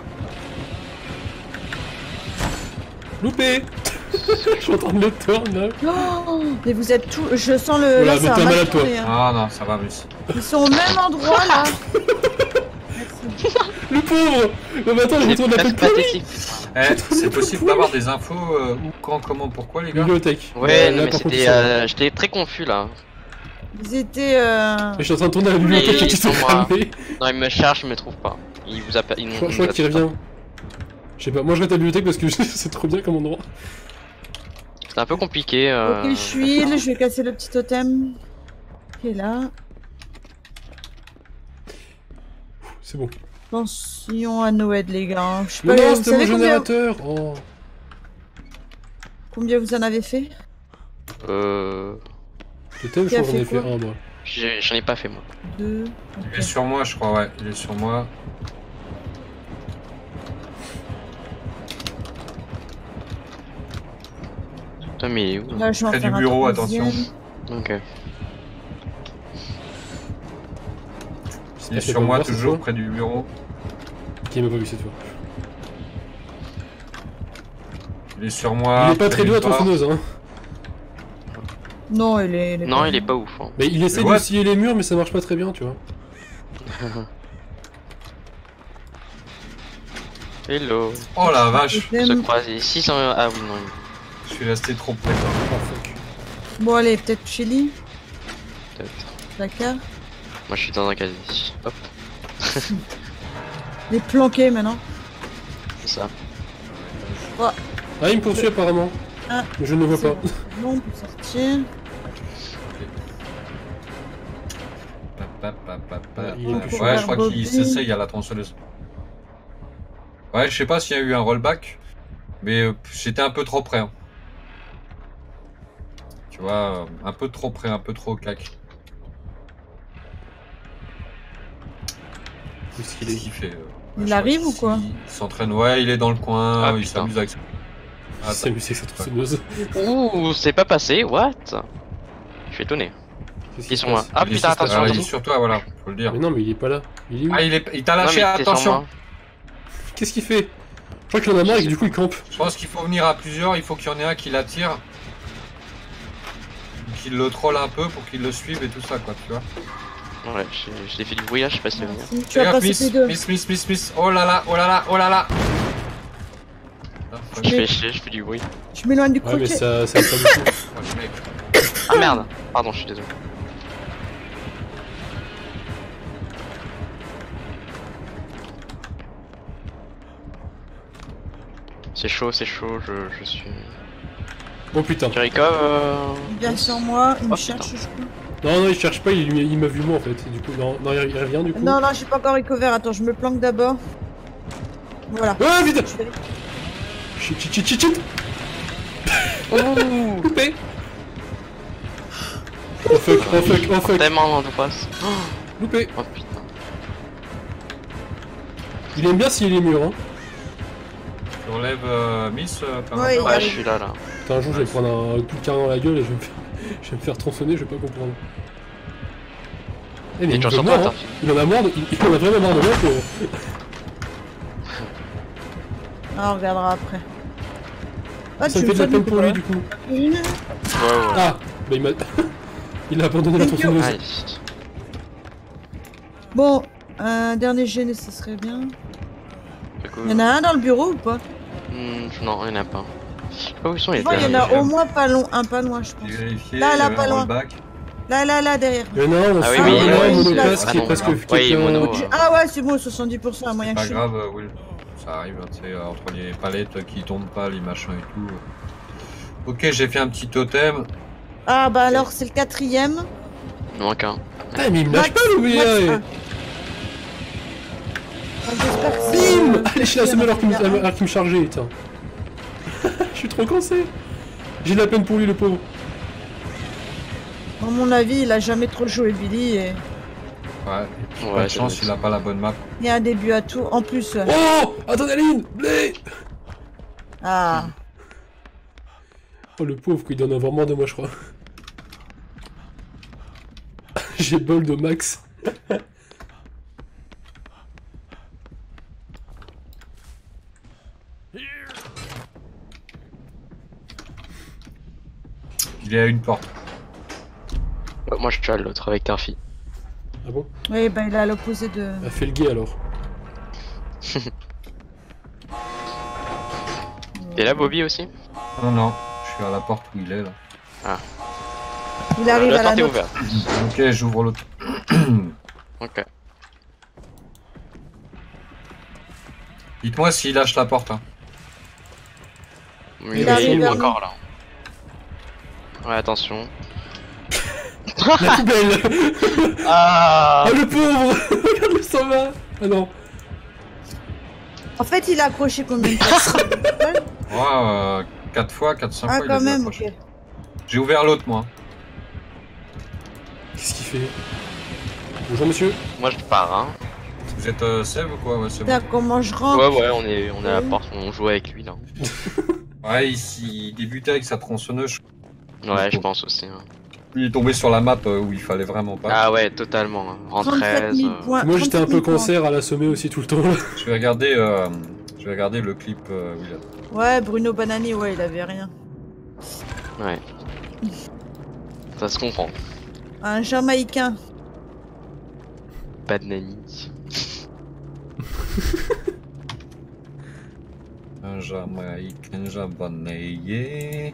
C: Loupé. Je suis en train de le tordre là.
B: Oh, mais vous êtes tout. Je sens le.
C: Voilà,
B: là, ça
C: mais
B: a
C: t'es
B: mal
C: malade, toi.
B: tourné, hein.
D: Ah non, ça va, Lucie.
B: Ils sont au même endroit là. Merci.
C: Le pauvre. Non mais attends, je
A: C'est
C: retourne la
A: presque
C: peine
A: pathétique.
D: Eh, c'est possible d'avoir des infos euh, où, quand, comment, pourquoi les gars?
C: Bibliothèque.
A: Ouais,
C: Euh,
A: non,
C: là,
A: mais
C: par contre,
A: c'était.
C: ils sont-
A: Euh, J'étais très confus là.
B: Ils étaient. Euh...
C: Mais je suis en train de tourner à la bibliothèque
A: Et
C: et qui sont
A: ils sont moi.
C: fermés.
A: Non, il me cherche, il me trouve pas. Il vous a pas. Il
C: Je crois, je crois qu'il revient. Je sais pas, moi je reste à la bibliothèque parce que c'est trop bien comme endroit.
A: C'est un peu compliqué. Euh...
B: Ok, je suis heal, je vais casser le petit totem. Qui est là.
C: C'est bon.
B: Attention à Noël, les gars. Je sais
C: Mais
B: pas,
C: non,
B: vous
C: c'était mon
B: savez combien,
C: générateur. Oh.
B: combien vous en avez fait?
A: Euh.
C: Le thème, je
B: Qui a
C: crois que j'en ai
B: fait
C: fait
B: quoi
C: un moi.
A: j'ai- J'en ai pas fait moi.
B: Deux.
D: Il est sur moi, je crois, ouais. Il est sur moi.
A: Putain, mais il est où?
B: Là, je vais en
D: Près
B: faire
D: du
B: un
D: bureau,
B: troisième.
D: attention.
A: Ok.
D: Il est
C: fait
D: sur
C: pas
D: moi,
C: voir, cette
D: toujours
C: fois
D: près du bureau.
C: Qui m'a pas vu cette fois.
D: Il est sur moi.
C: Il est pas
D: près
C: très
D: du
C: doux à
D: bar.
C: tronçonneuse, hein.
B: Non, il est.
A: Non,
B: pas
A: il est
B: bien.
A: pas ouf. Hein.
C: Mais il essaie
D: Mais
C: de
D: what
C: scier les murs, mais ça marche pas très bien, tu vois.
A: Hello.
D: Oh la vache,
A: On se
B: Totem.
A: croise ici sans. Ah oui, non.
D: je suis resté trop près. quoi.
C: Oh fuck.
B: Bon, allez, peut-être Chili.
A: Peut-être.
B: D'accord.
A: Moi je suis dans un casier. Hop,
B: Il est planqué maintenant.
A: c'est ça.
C: Ah, il me poursuit apparemment.
B: Ah.
C: Mais je ne le vois
B: C'est
C: pas.
B: bon pour sortir.
D: Pa, pa, pa, pa, pa.
C: Ouais, il est plus
D: Ouais,
B: chaud.
D: je crois
B: Bobby.
D: qu'il s'essaye à la tronçonneuse. Ouais, je sais pas s'il y a eu un rollback, mais euh, j'étais un peu trop près. hein. Tu vois, euh, un peu trop près, un peu trop au cac.
C: Où est-ce qu'il
D: Qu'est-ce
C: est
D: qu'il fait euh,
B: Il
D: je crois
B: arrive
D: qu'il-
B: ou quoi
D: Il s'entraîne, ouais, il est dans le coin,
A: Ah,
D: il
A: putain.
D: s'amuse avec.
C: Il s'est amusé avec sa tronçonneuse.
A: Ouh, c'est pas passé, what? Je suis étonné.
C: Qu'est-ce
A: Ils
C: qui se
A: sont là.
C: passe
A: Ah
D: Il est
A: putain,
D: sur-
A: attention,
D: ah, il est
A: attention.
D: sur toi, voilà, faut le dire.
C: Mais non, mais il est pas là. Il est où?
D: Ah, il est, il t'a
A: Non,
D: lâché,
A: mais t'es sur
D: attention.
A: moi.
C: Qu'est-ce qu'il fait? Je crois qu'il en a marre et que du coup il campe.
D: Je pense qu'il faut venir à plusieurs, il faut qu'il y en ait un qui l'attire. Qu'il le troll un peu pour qu'il le suive et tout ça quoi, tu vois.
A: Ouais, je, je l'ai fait du bruit là, je sais pas si ça va venir.
B: Si tu vas
D: Regarde,
B: passer
D: Miss,
B: tes deux.
D: Miss, Miss, Miss, Miss, oh là là, oh là là, oh là là.
A: Je fais chier, je fais du bruit.
B: Je m'éloigne du
C: Ouais, mais
B: croquet.
C: ça, ça aide pas beaucoup.
D: Oh, le mec.
A: Ah merde. Pardon, je suis désolé. C'est chaud, c'est chaud, je, je suis...
C: Oh putain.
A: Kirikov, euh...
B: Il vient sur moi, il me
A: Oh,
B: cherche,
A: putain.
B: je crois.
C: Non, non, il cherche pas, il, il m'a vu moi en fait. Du coup, non, non il il revient du coup.
B: Non, non, j'ai pas encore recover. Attends, je me planque d'abord. Voilà.
C: Ah, vite.
B: Je vais-
C: Chut, chut, chut, chut, chut.
A: Ouh.
C: Coupé. Oh fuck, oh fuck, oh fuck.
A: Tellement de passe.
C: Loupé.
A: Oh putain.
C: Il aime bien s'il est mûr, hein.
D: Tu relèves euh, Miss euh, par
B: Ouais,
D: rapport
A: Ouais,
D: à-
A: je suis là, là.
C: Putain, un jour je vais prendre un coup de carré dans la gueule et je vais me faire, je vais me faire tronçonner, je vais pas comprendre. Eh mais
A: Et
C: il
A: tu
C: en
A: ressens
C: veut
A: quoi,
C: marre,
A: ta
C: hein.
A: fille?
C: Il en a marre, de- il, il en a vraiment marre de moi pour...
B: Ah, on regardera après. Ah,
C: Ça me
B: tu
C: fait de la
B: me
C: peine pour lui du coup.
A: Ouais, ouais.
C: Ah, bah il m'a... il a abandonné la tronçonneuse.
A: Allez.
B: Bon, un dernier gêné, ce serait bien.
A: Du coup...
B: Il y en a un dans le bureau ou pas?
A: Hmm, non, il y en a pas. Je sais pas où ils sont les
B: Je vois, il y en
A: derniers.
B: a au moins pas long, un pas loin, je pense.
D: J'ai vérifié,
B: Là, là,
D: il y avait
B: pas
D: un
B: loin.
D: rollback.
B: Là, là, là, derrière.
C: Il y en a un, on
A: Ah oui,
C: sait,
A: mais
C: il y en a un
B: il-
C: monoplace
A: ah
C: qui est
A: non,
C: presque...
A: ah,
C: qui
A: oui,
C: est, euh,
A: mono.
B: J'ai- Ah ouais, c'est bon, soixante-dix pour cent à moyen que
D: Pas
B: je suis.
D: grave, euh, Will. Ça arrive, hein, tu sais, euh, entre les palettes qui tombent pas, les machins et tout. Ok, j'ai fait un petit totem.
B: Ah bah alors, c'est le quatrième.
A: Il manque un.
C: Putain, mais il me lâche
B: Max,
C: pas le
B: Max,
C: gars.
B: un. Ah, j'espère que c'est-
C: Bim. Allez, je l'ai assommé alors qu'il me, alors qu'il me chargeait, putain. Je suis trop cansé. J'ai de la peine pour lui, le pauvre.
B: À mon avis, il a jamais trop joué Billy et
D: Ouais, et puis
A: Ouais,
D: pas de
A: c'est
D: chance,
A: vrai,
D: il a pas la bonne map.
B: il y a un début à tout. En plus, euh,
C: Oh, adrénaline, blé.
B: ah,
C: Oh, le pauvre, il doit en avoir marre de moi, je crois. J'ai bol de max.
D: Il est à une porte.
A: Ouais, moi je suis à l'autre avec Tarfi.
C: Ah bon?
B: oui, bah il est à l'opposé de.
C: A fait le gay alors.
A: T'es là, Bobby aussi?
D: Non, non, je suis à la porte où il est là.
B: Il arrive
A: La
B: à la
A: porte est
B: nôtre.
A: ouverte.
D: Ok, j'ouvre l'autre.
A: Ok.
D: Dites-moi s'il lâche la porte. Hein.
A: Oui,
C: Il
A: oui,
B: arrive
A: il est
B: vers
A: encore là. Ouais, attention.
C: La poubelle.
A: Ah
C: Ah, le pauvre. Regarde, il s'en va. Ah non.
B: En fait, il a accroché combien de fois? Ouais.
D: Ouais, euh, quatre fois, quatre, cinq
B: Ah,
D: fois, il a
B: quand
D: dû
B: même,
D: accrocher.
B: ok.
D: J'ai ouvert l'autre, moi.
C: Qu'est-ce qu'il fait? Bonjour monsieur.
A: Moi je pars, hein.
D: Vous êtes euh, save ou quoi? Ouais, c'est bon.
B: Putain, comment je rentre?
A: Ouais, ouais, on est, on est à la porte, on joue avec lui là.
D: Ouais, il, il débutait avec sa tronçonneuse.
A: Ouais, je pense aussi. Hein.
D: Il est tombé sur la map euh, où il fallait vraiment pas.
A: Ah ouais, totalement. Hein. En
B: trente-sept
A: treize.
B: mille
A: euh,
B: points.
C: Moi j'étais un
B: trente-sept
C: peu
B: mille points.
C: cancer à l'assommer aussi tout le temps là.
D: Je vais regarder, euh, je vais regarder le clip euh, où il a.
B: Ouais, Bruno Banani, ouais, il avait rien.
A: Ouais. Ça se comprend.
B: Un Jamaïcain.
A: Pas de nanny.
D: Un Jamaïcain japonais.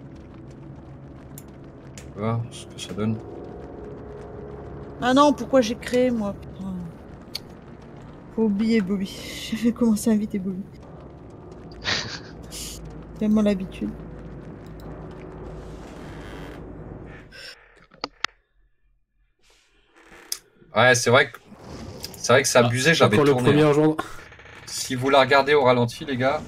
D: On va voir ce que ça donne.
B: Ah non, pourquoi j'ai créé, moi? Putain. Faut oublier Bobby. Je vais commencer à inviter Bobby. Tellement l'habitude.
D: Ouais, c'est vrai que c'est vrai que c'est abusé, j'avais
C: Encore le
D: tourné.
C: premier
D: hein.
C: à rejoindre.
D: Si vous la regardez au ralenti, les gars,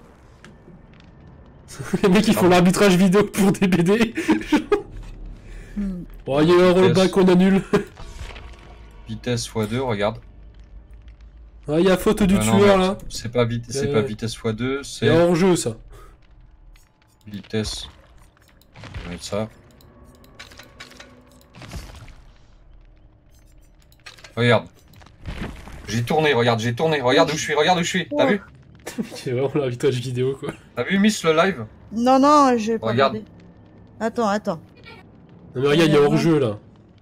C: Les mecs ils font l'arbitrage vidéo pour des B D.
B: Hmm.
C: Bon, il y a eu un rollback, on annule.
D: vitesse fois deux, regarde.
C: Ah, il y a faute du
D: Ah non,
C: tueur
D: mais
C: là.
D: C'est pas, vite, c'est
C: Euh,
D: pas vitesse fois deux,
C: C'est
D: c'est
C: hors jeu ça.
D: vitesse. Je vais mettre ça. Regarde. J'ai tourné, regarde, j'ai tourné. Regarde où je suis, regarde où je suis. T'as
B: Oh.
D: vu?
C: C'est vraiment l'arbitrage vidéo quoi.
D: T'as vu Miss le live?
B: Non, non, je vais pas
D: Regarde.
B: regarder. Attends, attends.
C: Non mais regarde, il y a
B: Euh,
C: hors-jeu là.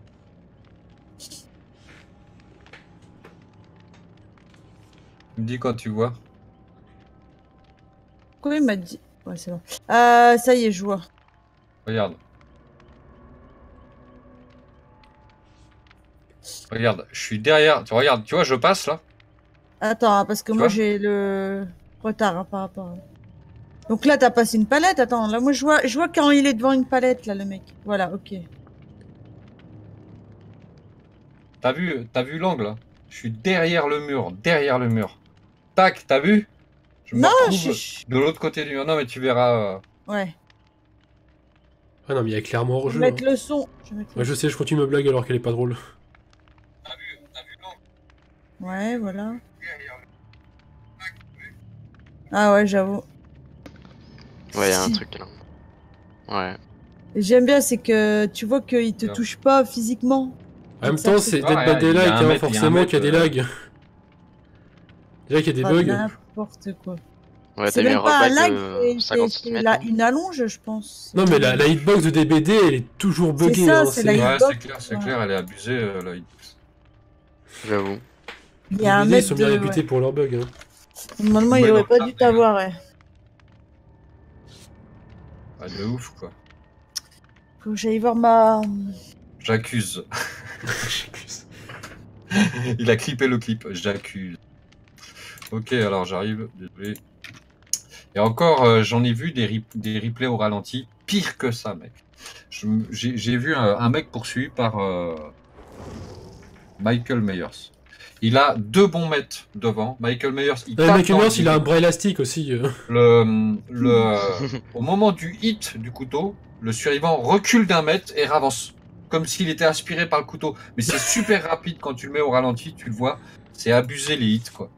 D: Tu me dis quand tu vois.
B: Quoi il m'a dit? Ouais, c'est bon. Euh, ça y est, je vois.
D: Regarde. Regarde, je suis derrière. Tu regardes, tu vois, je passe là.
B: Attends, hein, parce que
D: Tu
B: moi
D: vois
B: j'ai le retard hein, par rapport à... Donc là, t'as passé une palette. Attends, là, moi je vois, je vois quand il est devant une palette, là, le mec. Voilà, ok.
D: T'as vu, t'as vu l'angle hein? Je suis derrière le mur, derrière le mur. Tac, t'as vu? Je me
B: Non,
D: retrouve
B: je...
D: de l'autre côté du mur. Non mais tu verras. euh,
B: Ouais.
C: Ah non mais il y a clairement
B: Je
C: hors-jeu.
B: vais
C: Hein.
B: mettre le son. Je vais mettre le
C: Ouais, je sais, je continue ma blague alors qu'elle est pas drôle.
D: T'as vu, t'as vu l'angle?
B: son. Ouais, voilà. Ah ouais, j'avoue.
A: Ouais, y a un
B: Si.
A: truc là. Ouais.
B: Et j'aime bien, c'est que tu vois qu'il te
D: Bien.
B: touche pas physiquement.
C: En même
B: Donc ça
C: temps,
B: fait-
C: c'est
D: Ah,
C: Dead by
D: il y a
C: Daylight,
D: un
C: hein,
D: mètre, il y a un
C: forcément
D: mètre,
C: qu'il y a des
D: euh,
C: lags. Déjà qu'il y a des
B: Pas
C: bugs.
B: n'importe quoi.
A: Ouais,
B: C'est
A: t'as mis un
B: même pas un
A: rollback
B: lag,
A: de
B: c'est-
A: cinquante
B: c'est c'est
A: centimètres.
B: la-
A: hein.
B: une allonge, je pense.
C: Non mais la, la hitbox de D B D, elle est toujours
B: C'est
C: buggée.
B: ça,
C: hein,
B: c'est la
D: Ouais,
B: hitbox.
D: c'est clair, c'est
B: Ouais.
D: clair, elle est abusée euh, la hitbox.
A: J'avoue.
B: Il y
C: Les
B: a un
C: B D ils
B: mètre
C: sont bien
B: de...
C: réputés
B: ouais.
C: pour leurs bugs. Hein.
B: Normalement, il
D: Ouais,
B: aurait
D: donc
B: pas
D: ça,
B: dû
D: c'est-
B: t'avoir. Ouais.
D: Ah, de ouf quoi.
B: Faut que j'aille voir ma...
D: J'accuse.
C: J'excuse.
D: Il a clippé le clip, j'accuse. Ok, alors j'arrive, désolé. Et encore, euh, j'en ai vu des, rip- des replays au ralenti, pire que ça, mec. Je m- J'ai j'ai vu un, un mec poursuivi par euh, Michael Myers. Il a deux bons mètres devant. Michael Myers, il
C: Ouais,
D: tape
C: Michael
D: dans
C: Myers,
D: le
C: il a un
D: vide.
C: bras élastique aussi. euh.
D: Le, le, au moment du hit du couteau, le survivant recule d'un mètre et avance. Comme s'il était aspiré par le couteau. Mais c'est super rapide quand tu le mets au ralenti, tu le vois. C'est abusé les hits, quoi.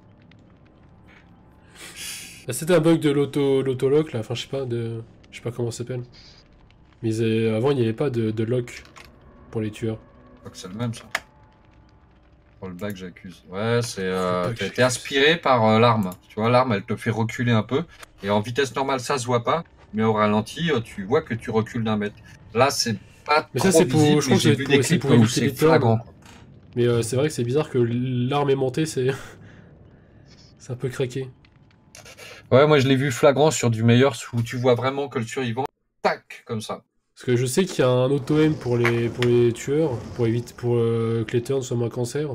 C: Bah, c'était un bug de l'auto l'autolock là, enfin je sais pas de. Je sais pas comment ça s'appelle. Mais ils avaient- avant il n'y avait pas de, de lock pour les tueurs.
D: Je crois que c'est le même, ça. Pour le bac, j'accuse. Ouais, c'est. Euh,
C: Faut pas que
D: T'as été
C: j'accuse.
D: aspiré par euh, l'arme. Tu vois, l'arme, elle te fait reculer un peu. Et en vitesse normale, ça se voit pas. Mais au ralenti, euh, tu vois que tu recules d'un mètre. Là, c'est pas
C: Mais
D: trop
C: ça, c'est pour-
D: visible,
C: je crois
D: mais
C: que
D: j'ai
C: c'est
D: vu
C: pour-
D: des
C: c'est
D: clips
C: pour
D: où
C: éviter
D: c'est
C: les turns.
D: flagrant. quoi.
C: Mais euh, c'est vrai que c'est bizarre que l'arme est montée, c'est. C'est un peu craqué.
D: Ouais, moi, je l'ai vu flagrant sur du meilleur où tu vois vraiment que le survivant, tac, comme ça.
C: Parce que je sais qu'il y a un auto-aim pour les, pour les tueurs, pour éviter pour euh, que les turns soient moins cancer.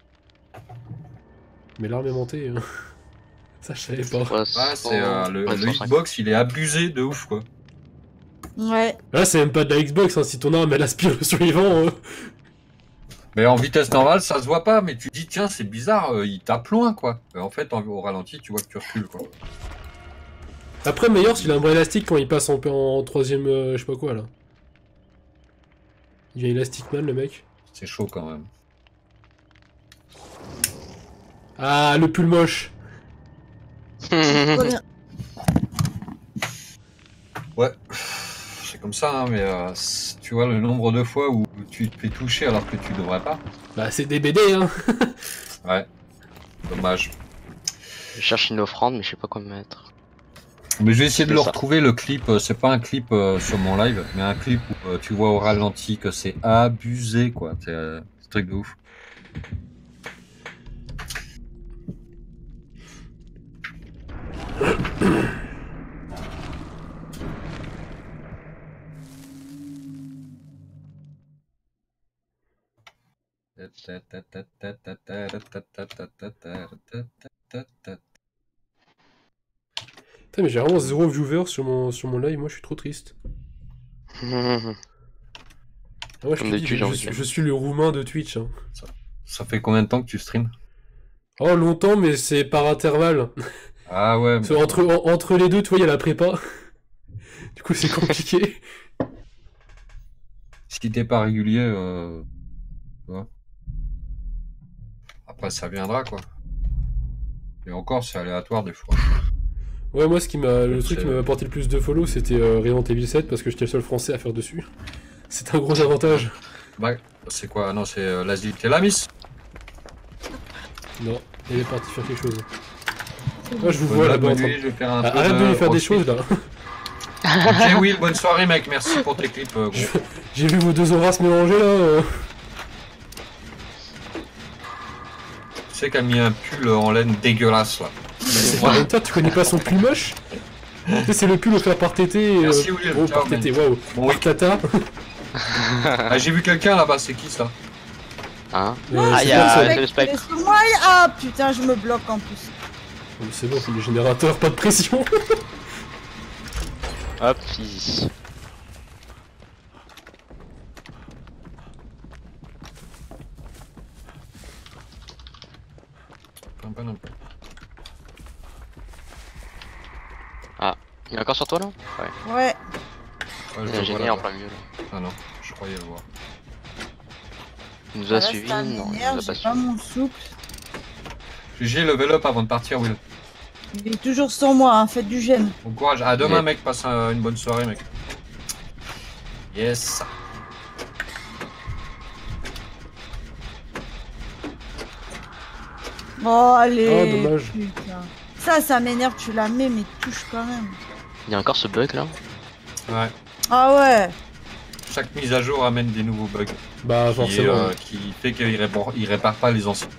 C: Mais l'arme est montée. hein. Ça, je savais pas.
A: Ouais,
D: Ouais, c'est euh, le,
A: ouais,
D: le
A: cent cinq.
D: hitbox, il est abusé de ouf, quoi.
B: Ouais.
C: Là, c'est même pas de la Xbox, hein, si ton arme elle aspire le survivant. hein.
D: Mais en vitesse normale, ça se voit pas, mais tu dis, tiens, c'est bizarre, euh, il tape loin, quoi. Mais en fait, en, au ralenti, tu vois que tu recules, quoi.
C: Après, Myers, il a un bras élastique quand il passe en, en troisième, euh, je sais pas quoi là. Il devient Elastic Man, le mec.
D: C'est chaud, quand même.
C: Ah, le pull moche.
B: Très bien.
D: Ouais, c'est comme ça, hein, mais euh, c- tu vois le nombre de fois où tu te fais toucher alors que tu devrais pas.
C: Bah, c'est des B D, hein.
D: Ouais, dommage.
A: Je cherche une offrande, mais je sais pas quoi mettre.
D: Mais je vais essayer de
A: C'est
D: le
A: ça.
D: retrouver, le clip. euh, C'est pas un clip euh, sur mon live, mais un clip où euh, tu vois au ralenti que c'est abusé, quoi. C'est euh, c'est un truc de ouf.
C: Putain, mais j'ai vraiment zéro viewer sur mon, sur mon live, moi je suis trop triste. Ah, moi, je,
A: Comme
C: te
A: des
C: dis,
A: tues,
C: je,
A: j'ai envie
C: je
A: de
C: suis, je suis le roumain de Twitch. Hein.
D: Ça fait combien de temps que tu streams?
C: Oh, longtemps, mais c'est par intervalle.
D: Ah ouais, mais-
C: Parce que entre, en- entre les deux, tu vois, il y a la prépa. Du coup, c'est compliqué.
D: si t'es pas régulier, euh... tu vois. Après ça viendra, quoi. Et encore, c'est aléatoire des fois.
C: Ouais, moi, ce qui m'a, le
D: C'est-
C: truc qui m'a apporté le plus de follow, c'était euh, Resident Evil sept, parce que j'étais le seul français à faire dessus. C'était un gros avantage.
D: Bah, c'est quoi? Ah non, c'est euh, l'asile. T'es là, Miss?
C: Non, il est parti faire quelque chose. Moi je vous vois là-bas en train
D: nuit, je vais faire un
C: Ah,
D: peu
C: arrête de lui faire des
D: crossfit.
C: choses là.
D: Ok Will, bonne soirée mec, merci pour tes clips. euh, gros.
C: J'ai vu vos deux auras se mélanger là. euh.
D: Tu sais qu'elle a mis un pull en laine dégueulasse là.
C: En même temps, tu connais pas son pull moche? Tu sais, c'est le pull offert par Tété.
D: Merci,
C: euh,
D: William.
C: Oh,
D: Ciao,
C: par Tété, waouh.
D: Bon,
C: Par Tata.
D: Ah, j'ai vu quelqu'un là-bas, c'est qui ça?
A: Hein
C: Euh,
A: Ah,
C: c'est
A: il y
C: quoi, ça
A: a
B: Mec,
A: le
B: il est
A: spectre.
B: sur moi, et- Ah putain, je me bloque en plus.
C: Oh, c'est bon, c'est le générateur, pas de pression.
A: Hop, easy.
D: Pas- pas non plus.
A: Il est encore sur toi là
B: Ouais.
D: Ouais, je
A: Il
D: le
A: est
D: vois
A: gêné
D: là-bas.
A: en plein milieu là.
D: Ah non, je croyais le voir.
A: Il nous a
B: Ah, là,
A: suivis?
B: ça
A: Non, il nous
B: m'énerve,
A: a
B: j'ai
A: pas
B: pas
A: suivis.
B: mon souple.
D: J'ai level up avant de partir Will.
B: Il est toujours sur moi, hein, faites du gène.
D: Bon courage, à demain
A: Ouais.
D: mec, passe un- une bonne soirée mec. Yes.
B: Oh allez.
C: Ah, dommage.
B: Putain. Ça, ça m'énerve, tu la mets, mais touche quand même.
A: Il y a encore ce bug là?
D: Ouais.
B: Ah ouais.
D: Chaque mise à jour amène des nouveaux bugs.
C: Bah,
D: Qui, est,
C: forcément.
D: euh, qui fait qu'il répare, il répare pas les anciens.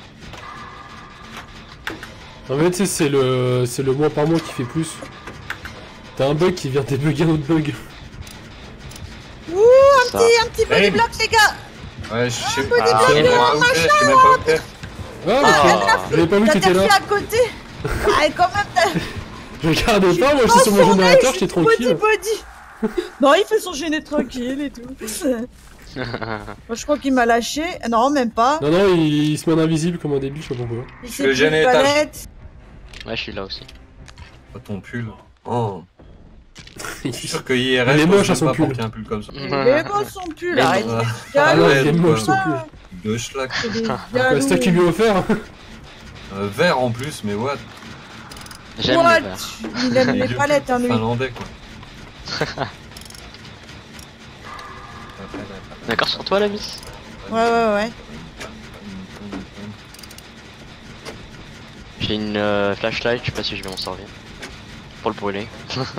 C: En fait, tu sais, c'est le, c'est le mois par mois qui fait plus. T'as un bug qui vient débugger un autre bug.
B: Ouh,
A: Ça.
B: petit, un petit body
D: Hey.
B: block, les gars.
D: Ouais, je sais
A: Ah,
D: je sais même pas où t'es, je sais même pas où t'es.
C: Ah,
A: Ah.
C: mais j'avais pas vu que
B: T'as
C: t'étais
B: tapé
C: là.
B: à côté. Ah, et quand même, t'as
C: Je regardais pas, moi j'étais sur mon générateur, j'étais
B: body,
C: tranquille.
B: body. Non, il fait son gêné tranquille et tout. Moi, je crois qu'il m'a lâché. Non, même pas.
C: Non, non, il, il se met en invisible comme un débile, je sais pas pourquoi.
B: Il
D: Je
B: s'est
D: le
B: pris
D: gêné
B: une
D: étage.
B: palette.
A: Ouais, je suis là aussi.
D: Oh, ton pull. Oh.
C: Il
D: Je suis sûr que I R L,
C: Il est
D: je
C: moche,
D: pense
C: hein, son
D: pas
C: pull.
D: porter un pull comme ça.
B: Il est beau son pull,
A: Mais
B: arrête.
D: non.
B: Il est
C: Ah
B: jaloux,
C: non,
D: ouais,
C: il est moche son
B: ça.
C: pull.
D: De schlag.
B: Il est
C: Bah,
B: jaloux.
C: c'est toi qui lui a offert.
D: Euh, vert en plus, mais what?
A: J'aime
B: What?
A: le vert.
B: Il aime
D: Les
B: les
D: vieux
B: palettes, hein,
D: pulls
B: lui.
D: finlandais quoi.
A: D'accord sur toi la miss?
B: Ouais, ouais, ouais.
A: J'ai une euh, flashlight, je sais pas si je vais m'en servir. Pour le brûler.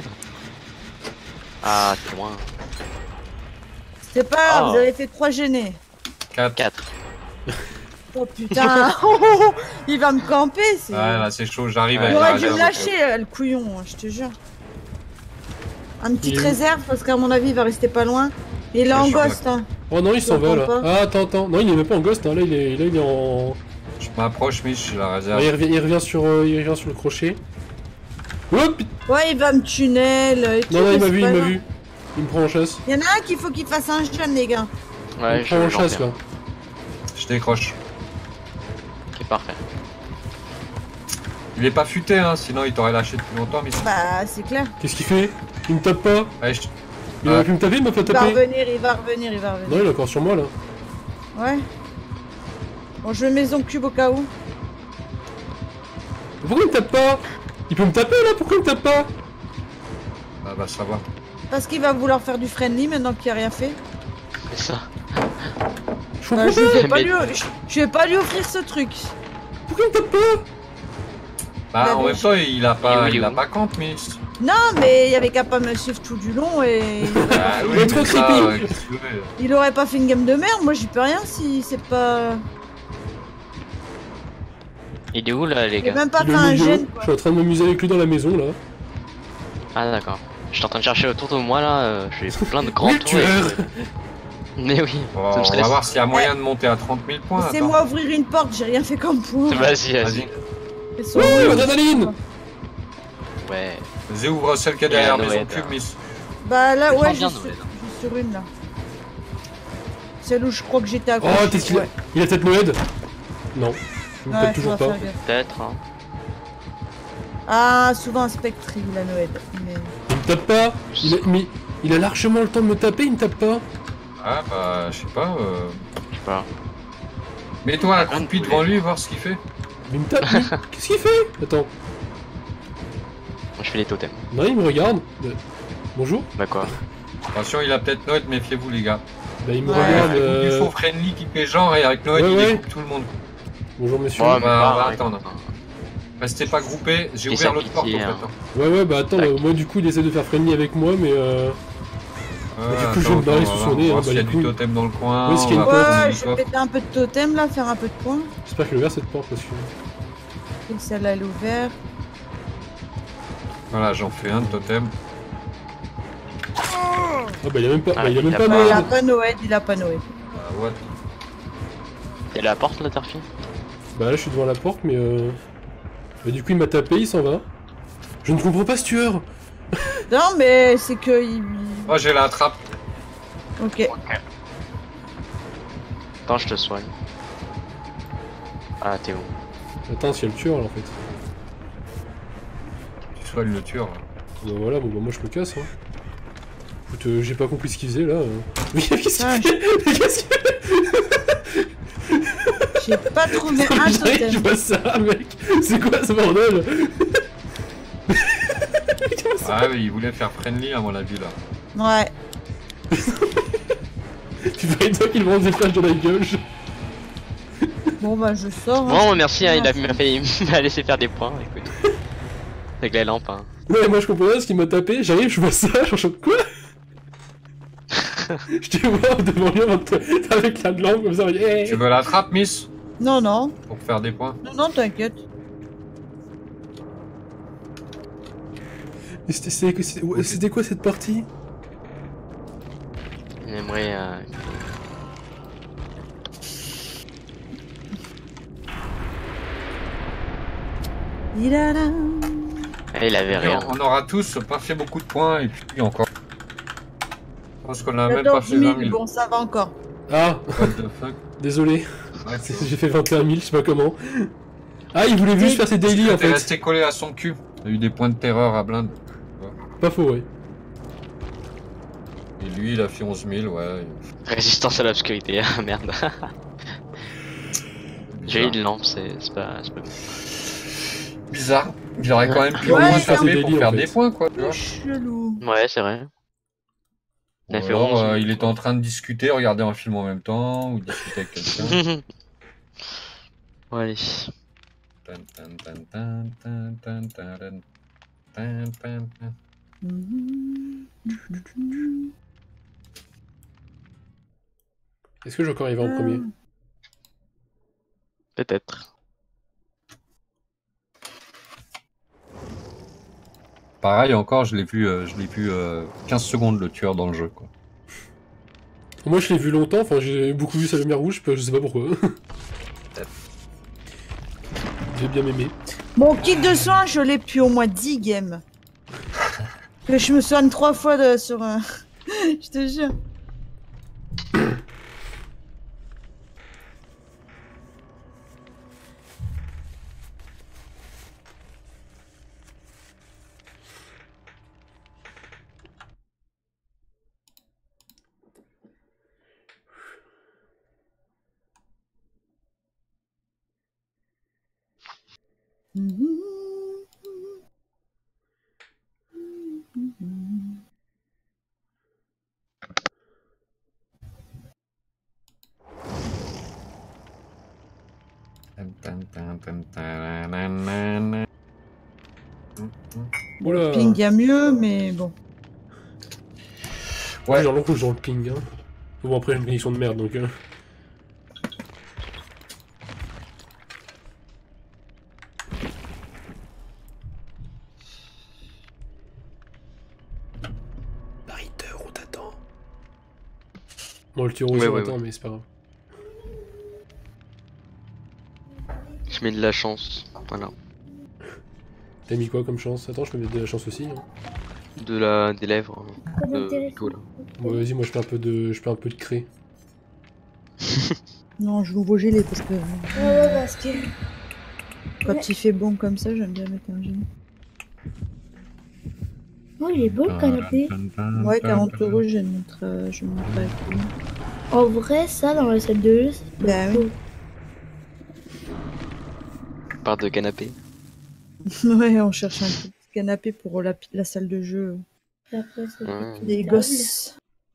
A: Ah, c'est loin.
B: C'est pas grave,
A: Oh.
B: vous avez fait trois gênés.
D: quatre.
A: quatre.
B: Oh putain. Il va me camper, c'est...
D: Ah là c'est chaud, j'arrive
A: Ouais,
D: avec
B: Il
D: la
B: aurait dû me
D: réserve.
B: lâcher, euh, le couillon, je te jure. Un petite
C: Il est où
B: réserve, parce qu'à mon avis, il va rester pas loin. Et il est
D: Ouais,
B: en
D: je suis
B: ghost, hein.
C: Oh non, il s'en va là.
B: J'entends pas.
C: Ah, attends, attends. Non, il est même pas en ghost, hein. Là, il est, là, il est en.
D: Je m'approche, mais j'ai la
C: Ah,
D: réserve.
C: il, revient, il revient sur, euh, il revient sur le crochet. Hop putain.
B: Ouais, il va me tunnel et tout.
C: Non, non,
B: mais
C: il m'a
B: c'est
C: vu,
B: pas
C: il m'a
B: grave.
C: vu. Il me prend en chasse.
B: Il y en a un qu'il faut qu'il fasse un jeune, les gars.
C: il
A: Ouais,
C: me
A: je
C: prend en
A: j'en
C: chasse
A: fais un.
C: là.
D: Je décroche.
A: Ok, parfait.
D: Il est pas futé, hein, sinon il t'aurait lâché depuis longtemps, mais.
B: Bah, c'est clair.
C: Qu'est-ce qu'il fait? Il me tape pas.
D: Ouais, je...
C: Il aurait
D: Ouais.
C: pu me taper, il m'a pas
B: Il va
C: tapé.
B: revenir, il va revenir, il va revenir.
C: Non, il est encore sur moi là.
B: Ouais. Bon, je mets maison cube au cas où.
C: Pourquoi il me tape pas? Il peut me taper là? Pourquoi il me tape pas?
D: Ah bah ça va.
B: Parce qu'il va vouloir faire du friendly maintenant qu'il a rien fait.
A: C'est ça.
C: Je
B: Bah,
C: comprends
B: je,
C: pas.
B: vais pas
A: Mais-
B: lui, je, je vais pas lui offrir ce truc.
C: Pourquoi il me tape pas?
D: Bah
B: Il
D: en
B: avait-
D: même temps il a
A: Il est
D: pas,
A: où, il est
D: il a
A: où
D: pas camp, Miss.
B: Non, mais il y avait qu'à pas me suivre tout du long et
D: Ah
C: Il est trop
D: ça,
C: creepy.
D: euh, qu'est-ce que tu veux
B: il aurait pas fait une game de merde. Moi, j'y peux rien si c'est pas.
A: Il est où là, les
B: J'ai
A: gars?
B: même pas
C: Il
B: fait
C: est au
B: un
C: milieu.
B: gène
C: Je
B: quoi.
C: suis en train de m'amuser avec lui dans la maison là.
A: Ah, d'accord. Je suis en train de chercher autour de moi là, euh, j'ai plein de grands
C: Oui,
A: tours.
C: tu
A: et-
C: erres.
A: Mais oui,
D: Bon,
A: ça me
D: on
A: stresse.
D: va voir s'il y a moyen de monter à trente mille points. attends.
B: Laissez-moi ouvrir une porte, j'ai rien fait comme point.
A: Vas-y, vas-y.
D: Vas-y,
B: Laissez-moi
C: Ouh,
B: ouvrir.
C: l'adrénaline.
A: Ouais.
D: vas-y ouvre celle qui est derrière
A: Il y a
D: maison
A: Noël,
D: cube,
A: là.
D: Miss.
B: Bah là,
A: Je
B: ouais,
A: sens
B: je
A: bien,
B: suis,
A: Noël.
B: je suis sur une là. Celle où je crois que j'étais à
C: Oh, t'es qu'il a...
B: ouais.
C: Il a peut-être le head. Non. Il me
B: Ouais,
C: tape
B: faut
C: toujours pas.
B: faire gaffe.
A: Peut-être. Hein.
B: Ah, souvent un spectre, il a Noël. Mais...
C: Il me tape pas. Il a... Mais... il a largement le temps de me taper, il me tape pas.
D: Ah bah je sais pas. euh,
A: Je sais pas.
D: Mets-toi
A: Ah,
D: accroupi
A: un
D: devant
A: poulet.
D: lui, voir ce qu'il fait.
C: Mais il me tape. mais qu'est-ce qu'il fait? Attends.
A: Moi je fais les totems.
C: Non, il me regarde. Euh, Bonjour.
A: Bah quoi?
D: Attention, il a peut-être Noël, méfiez-vous les gars.
C: Bah, il me
B: Ouais.
C: regarde.
D: Il coupe du
C: euh,
D: faux friendly qui fait genre et avec Noël
C: Ouais,
D: il
C: ouais.
D: découpe tout le monde.
C: Bonjour monsieur.
A: Ouais,
D: on
A: mais
D: va-
A: pas,
D: on va
A: hein,
D: attendre. Restez pas groupés, j'ai
A: Et
D: ouvert
A: ça
D: l'autre porte en
A: piquait,
D: fait.
A: hein.
D: hein.
C: Ouais, ouais, bah attends,
A: Tac.
C: euh, moi du coup, il essaie de faire friendly avec moi, mais euh.
D: Ouais,
C: du coup, je
D: attends,
C: vais me barrer
D: attends,
C: sous
D: on va
C: son nez,
D: voir
C: hein,
D: s'il y
C: bah,
D: a
C: les
D: du
C: couilles.
D: totem dans le coin.
C: Où est-ce qu'il y a
D: on
C: une
D: va
C: porte
D: prendre
B: Ouais,
D: du
B: je
D: coffre.
B: vais péter un peu de totem là, faire un peu de points.
C: J'espère qu'il a ouvert cette porte parce que.
B: Et celle-là, elle est ouverte.
D: Voilà, j'en fais un de totem.
C: Ah bah il a même pas,
A: Ah,
C: bah, il a
A: il
C: même
A: a
C: pas
A: pas-
B: Ouais, il a
C: Noël.
B: pas Noël, il a pas Noël.
D: Bah, what?
A: T'es à la porte là, Tarfi?
C: Bah là je suis devant la porte mais euh... Bah du coup il m'a tapé, il s'en va. Je ne comprends pas ce tueur.
B: Non, mais c'est que. Il...
D: Oh, j'ai la trappe.
B: Ok.
A: Attends, je te soigne. Ah, t'es où?
C: Attends, s'il y a le tueur là en fait.
D: Tu soignes le tueur. là.
C: Bah voilà, bon bah moi je me casse hein. Écoute, euh, j'ai pas compris ce qu'il faisait là. euh. Mais qu'est-ce
B: Ah,
C: qu'il fait? Mais qu'est-ce qu'il fait?
B: J'ai pas trouvé un
C: Je
B: totem.
C: vois ça mec. C'est quoi ce bordel?
D: Ah oui, il voulait faire friendly à mon avis là.
B: Ouais.
C: Tu paries toi qu'il me rend des flashs dans la gueule. je-
B: Bon, bah, je sors. hein.
A: Bon, merci, hein, il a- il m'a fait... il m'a laissé faire des points, écoute. Avec la lampe, hein.
C: Ouais, moi je comprends pas ce qu'il m'a tapé. J'arrive, je vois ça, je suis en quoi? Je te vois devant lui en train de- avec la lampe comme ça. Hey.
D: Tu veux la trappe, Miss?
B: Non, non.
D: Pour faire des points.
B: Non, non, t'inquiète.
C: Mais C'était c'était- c'était- ouais, c'était quoi cette partie?
A: Il aimerait... Euh...
B: Il a là.
A: Ah, il avait rien.
D: On aura tous pas fait beaucoup de points et puis encore. Je pense qu'on a même pas
B: quatorze
D: fait vingt
B: mille,
D: mille.
B: bon, ça va encore.
C: Ah,
D: What the fuck?
C: désolé.
D: Ouais,
C: C'est- J'ai fait vingt et un mille, je sais pas comment. Ah, il voulait juste faire ses daily en
D: T'es
C: fait.
D: resté collé à son cul. Il a eu des points de terreur à blinde.
C: Pas faux, ouais.
D: Et lui, il a fait onze mille, ouais.
A: Résistance à l'obscurité, ah merde. J'ai eu
D: Bizarre.
A: une lampe, c'est c'est pas... c'est pas...
D: Bizarre. Il aurait quand même pu au
B: Ouais,
D: moins
B: c'est un
D: taper
C: peu
D: pour
C: délire,
D: faire
C: en fait.
D: des points, quoi. Tu vois.
B: Chelou.
A: Ouais, c'est vrai. Il a
D: Ou
A: fait
D: alors,
A: onze.
D: euh, il était en train de discuter, regarder un film en même temps, ou discuter avec quelqu'un.
A: Bon, allez.
D: Tan, tan, tan, tan, tan, tan, tan, tan, tan, tan.
C: Est-ce que j'ai encore arrivé en premier?
A: Peut-être.
D: Pareil, encore, je l'ai vu, euh, je l'ai vu euh, quinze secondes le tueur dans le jeu, quoi.
C: Moi je l'ai vu longtemps, enfin j'ai beaucoup vu sa lumière rouge, je sais pas pourquoi. J'ai bien aimé.
B: Mon kit de soins, je l'ai depuis au moins dix games. Que je me soigne trois fois de, sur un. Je te jure.
D: Tan, tan, tan, tan, tan, nan, nan, nan.
C: Oula.
B: Ping, y a mieux, mais bon.
C: Ouais, dans le rouge dans le ping. Hein. Bon après j'ai une connexion de merde donc. Euh... Barriteur, on t'attend. Bon le tueur aussi
A: Ouais,
C: on
A: ouais,
C: attend
A: ouais.
C: mais c'est pas grave.
A: Je mets de la chance. Voilà.
C: T'as mis quoi comme chance? Attends je peux mettre de la chance aussi. Hein.
A: De la... des lèvres.
E: Pas
A: De
E: d'intérêt.
A: tout, là.
C: Bon vas-y moi je fais un peu de. je fais un peu de craie.
B: Non, je l'ouvre au gelé parce que
E: Ouais, ouais, parce que.
B: quand il fait bon comme ça, j'aime bien mettre un gelé.
E: Oh, il est beau le canapé.
B: Ouais, quarante euros, je vais le montrer, euh, je vais le montrer avec lui.
E: En vrai, ça, dans la salle de jeu, c'est
B: Bah oui.
A: Part de canapé.
B: Ouais, on cherche un petit canapé pour la, la salle de jeu.
E: Après, c'est
A: Ouais.
B: Les gosses.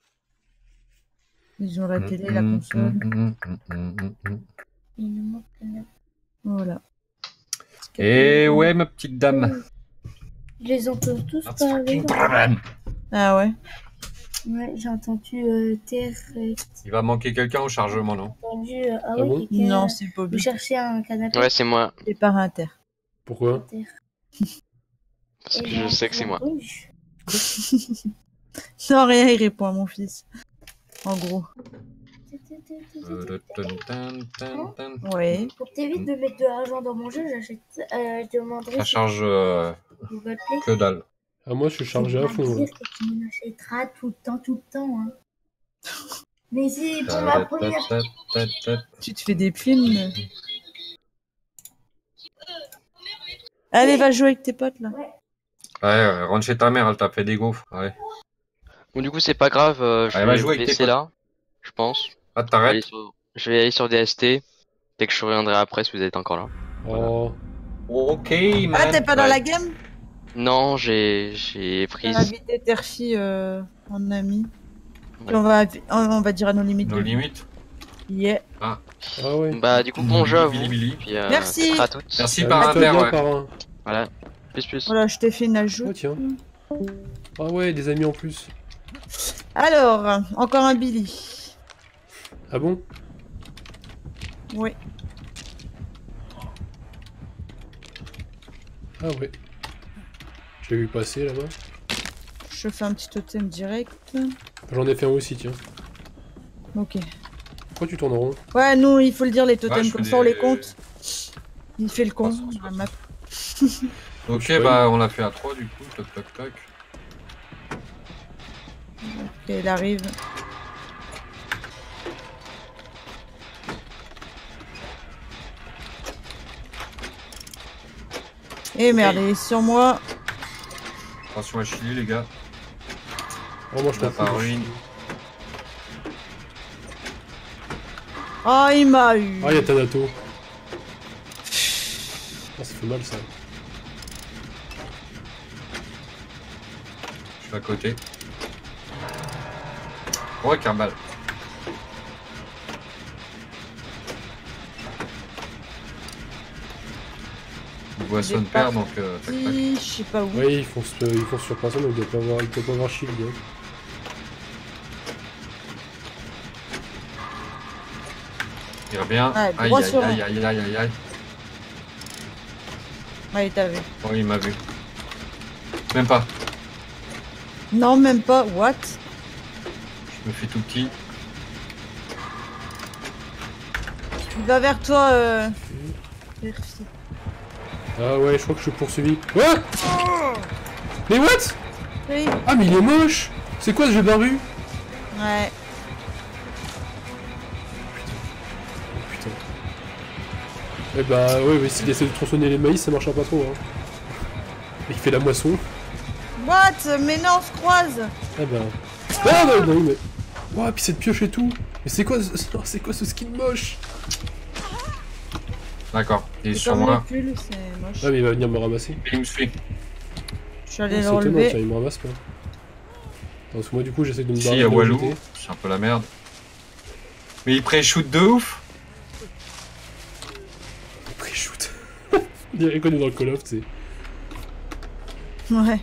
B: Ils ont la télé, la console.
E: Il nous manque un-
B: Voilà.
D: Et ouais, ma petite dame.
E: Je les entends tous
D: That's
E: parler.
D: fucking problem.
B: Ah ouais.
E: Ouais, j'ai entendu euh, terre. euh,
D: Il va manquer quelqu'un au chargement, non?
E: J'ai entendu. euh, ah
C: Ah
E: oui,
C: bon
E: quelqu'un,
B: Non,
E: euh,
B: c'est
E: Vous
B: Bobby.
E: cherchez un canapé.
A: Ouais, c'est moi.
B: C'est par inter.
C: Pourquoi?
E: Terre.
A: Parce que
E: Et
A: je
E: j'ai
A: sais que c'est moi.
E: entendu.
B: Non, rien, il répond à mon fils. En gros.
D: Euh, tan, tan, tan, tan.
B: Ouais.
E: Pour t'éviter de mettre de l'argent dans mon jeu, j'achète. Euh, je demanderai
D: Ça
E: si
D: charge euh,
E: Google Play.
D: que dalle.
C: Ah, moi, je suis chargé
E: C'est
C: à
E: pas
C: fond, là.
E: dire que tu m'en achèteras tout le temps, tout le temps. Hein. Mais c'est pour
D: Ta,
E: ma
D: ta,
E: première.
D: ta, ta, ta.
B: Tu te fais des films. Allez, va jouer avec tes potes, là.
D: Ouais, ouais, rentre chez ta mère, elle t'a fait des gaufres. Ouais.
A: Bon, du coup, c'est pas grave. euh, je
D: Allez,
A: vais
D: va
A: vous
D: jouer avec tes
A: laisser
D: potes.
A: là. Je pense.
D: Ah,
A: Je vais aller
D: t'arrêtes.
A: sur, je vais aller sur D S T. Dès que je reviendrai après, si vous êtes encore là.
C: Oh.
D: Ok, man.
B: Ah, t'es pas dans
A: Ouais.
B: la game?
A: Non, j'ai j'ai
B: T'as
A: prise.
B: invité Terfi euh, en ami. Puis
A: Ouais.
B: on va, on va dire à nos limites.
D: Nos
B: de vie.
D: limites.
B: Yeah.
C: Ah ouais.
A: Bah, du coup, bon jeu à vous.
D: Billy, Billy.
A: Puis, euh,
B: Merci.
A: peut-être à toutes.
D: Merci
C: Ah,
D: par
C: amuse-toi
D: inter,
C: bien,
D: ouais.
C: parrain.
A: Voilà. Plus, plus.
B: Voilà, je t'ai fait une ajout.
C: Oh, tiens. Ah ouais, des amis en plus.
B: Alors, encore un Billy.
C: Ah bon?
B: Oui.
C: Ah ouais. J'ai vu passer là-bas.
B: Je fais un petit totem direct.
C: J'en ai fait un aussi, tiens.
B: Ok.
C: Pourquoi tu tournes en rond?
B: Ouais, nous, il faut le dire, les totems,
D: Ouais, je
B: comme
D: fais
B: ça, on
D: des-
B: les compte. Il fait le con.
D: trois cent soixante.
B: la map.
D: Ok,
C: Je sais pas,
D: bah on l'a fait à trois du coup. Toc toc toc.
B: Ok, il arrive. Eh merde, il est sur moi.
D: Attention à Chili, les gars.
C: Oh, moi je
D: La
C: t'en fous.
D: ruine.
B: Oh, il m'a eu.
C: Ah, il y a Tanato. Ah, ça fait mal ça.
D: Je suis à côté. Ouais, Kerbal. Il voit son
B: J'ai
D: père,
B: pas
D: donc euh, tac tac.
B: Je sais pas où.
C: Ouais, ils font, ce- ils font sur personne, donc il doit pas avoir, il doit pas avoir shield. Hein.
D: Il revient.
B: Ouais,
D: Aïe
B: droit
D: aïe
B: sur
D: aïe aïe aïe aïe aïe.
B: Ouais, il t'a vu.
D: Oh, il m'a vu. Même pas.
B: Non, même pas. What?
D: Je me fais tout petit.
B: Il va vers toi, euh... Merci.
C: Ah ouais, je crois que je suis poursuivi. What? Mais what?
B: Oui.
C: Ah, mais il est moche! C'est quoi ce jeu barbu?
B: Ouais.
C: Oh putain. Eh bah ouais, mais s'il essaie de tronçonner les maïs, ça marchera pas trop. Hein. Il fait la moisson.
B: What? Mais non, on se croise.
C: Ah bah. Ah bah non, mais. Oh, puis cette pioche et tout. Mais c'est quoi, ce... c'est quoi ce skin moche?
D: D'accord. Il est
B: C'est
D: sur
B: comme
D: moi.
B: le pull, c'est moche.
C: Ah, mais il va venir me ramasser.
D: Il me suit.
B: Je suis allé
C: Oh,
B: le
C: c'est étonnant,
B: relever.
C: tiens, il me ramasse pas. Attends, parce que moi, du coup, j'essaie de me
D: Ici,
C: barrer.
D: il y a
C: de
D: Walou.
C: l'autre côté.
D: C'est un peu la merde. Mais il pré-shoot de ouf.
C: Pré-shoot. On dirait qu'on est dans le Call of, tu sais.
B: Ouais.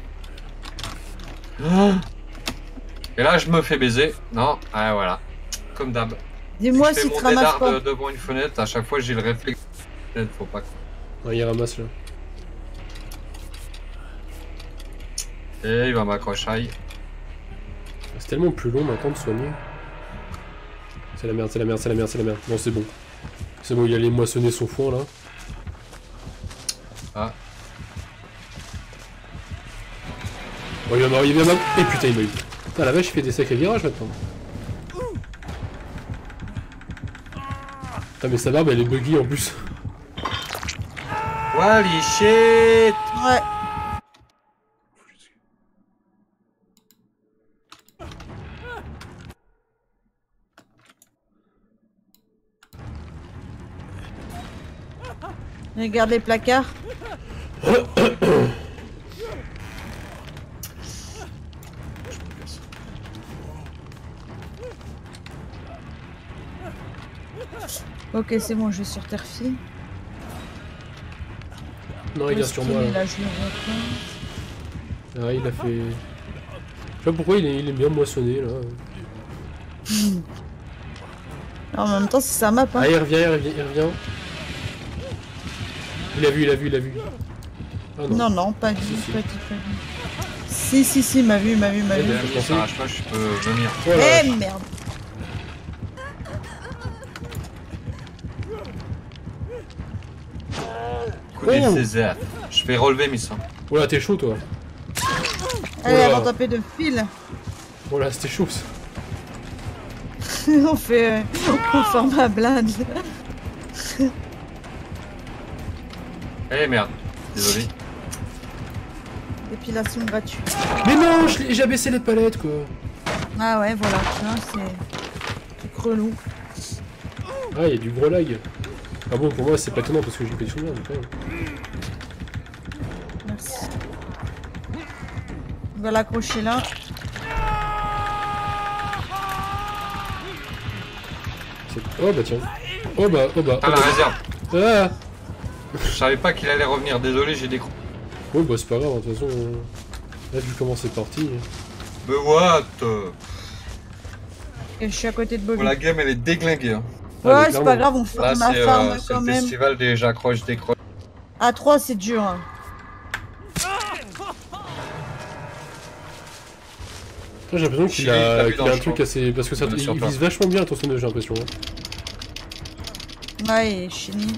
D: Et là, je me fais baiser. Non, ah voilà. Comme d'hab.
B: Dis-moi
D: Je fais
B: si
D: mon
B: tu ramasses
D: dédard
B: pas.
D: de- devant une fenêtre, à chaque fois j'ai le réflexe. Peut-être faut pas.
C: Ouais, il ramasse là.
D: Et il va m'accrocher.
C: C'est tellement plus long maintenant de soigner. C'est la merde, c'est la merde, c'est la merde, c'est la merde. Non, c'est bon. C'est bon, il allait moissonner son foin là.
D: Ah.
C: Oh, il va m'a- il va m'a- Et putain, il m'a eu. Putain, la vache, il fait des sacrés virages maintenant. Putain, mais sa barbe, elle est buggy en plus.
D: Holy shit!
B: Ouais. Regarde les placards. Ok, c'est bon, je vais sur Terfi.
C: Non, il vient sur moi.
B: Là,
C: Là.
B: je le vois pas.
C: Ah, il a fait... Je sais pas pourquoi il est, il est bien moissonné, là.
B: Hmm. En même temps, c'est sa map. Hein.
C: Ah, il revient, il revient, il revient. Il a vu, il a vu, il a vu. Ah, non.
B: non, non, pas vu,
C: Si, si.
B: pas dit, pas vu. Si, si, si, m'a vu, m'a vu, m'a
C: Eh
B: vu.
C: ben,
D: Si ça arrache pas, je peux venir.
C: Oh là,
B: Eh merde.
D: Connais
C: Oh.
D: Césaire. Je fais relever, Missa.
C: oh là, t'es chaud, toi.
B: Allez,
C: là.
B: avant de taper de fil.
C: Oh là, c'était chaud, ça.
B: on fait... Euh, on forme un blinde.
D: Eh merde. Désolé.
B: Épilation gratuite.
C: Mais non, je l'ai- j'ai abaissé les palettes, quoi.
B: Ah ouais, voilà, tu vois, c'est... truc relou.
C: Ah, il y a du gros lag. Ah bon, pour moi, c'est pas étonnant parce que j'ai pris sur merde, quand même.
B: Merci. On va l'accrocher là.
C: C'est- Oh bah tiens. Oh bah, oh bah.
D: Ah,
C: Oh
D: la
C: bah.
D: réserve.
C: Ah
D: Je savais pas qu'il allait revenir. Désolé, j'ai des crocs.
C: oh bah c'est pas grave, de toute façon. euh, Là, vu comment c'est parti.
D: Mais what?
B: Et je suis à côté de Bobby.
D: Oh, la game, elle est déglinguée. Hein.
C: Ah, mais
B: Ouais, c'est
C: clairement.
B: pas grave, on fait
D: Là,
B: ma
D: c'est
B: farm
D: euh, c'est
B: quand
D: le
B: même.
D: festival des j'accroche, décroche.
B: À trois, c'est dur. Hein.
C: J'ai l'impression qu'il
D: Chili, t'as
C: a,
D: vu
C: qu'il
D: dans
C: a un
D: le
C: truc
D: champ.
C: assez. Parce que ça
D: Ouais,
C: il
D: sur
C: vise
D: toi.
C: vachement bien ton sonneuse, j'ai l'impression. Hein.
B: Ouais, et Chili.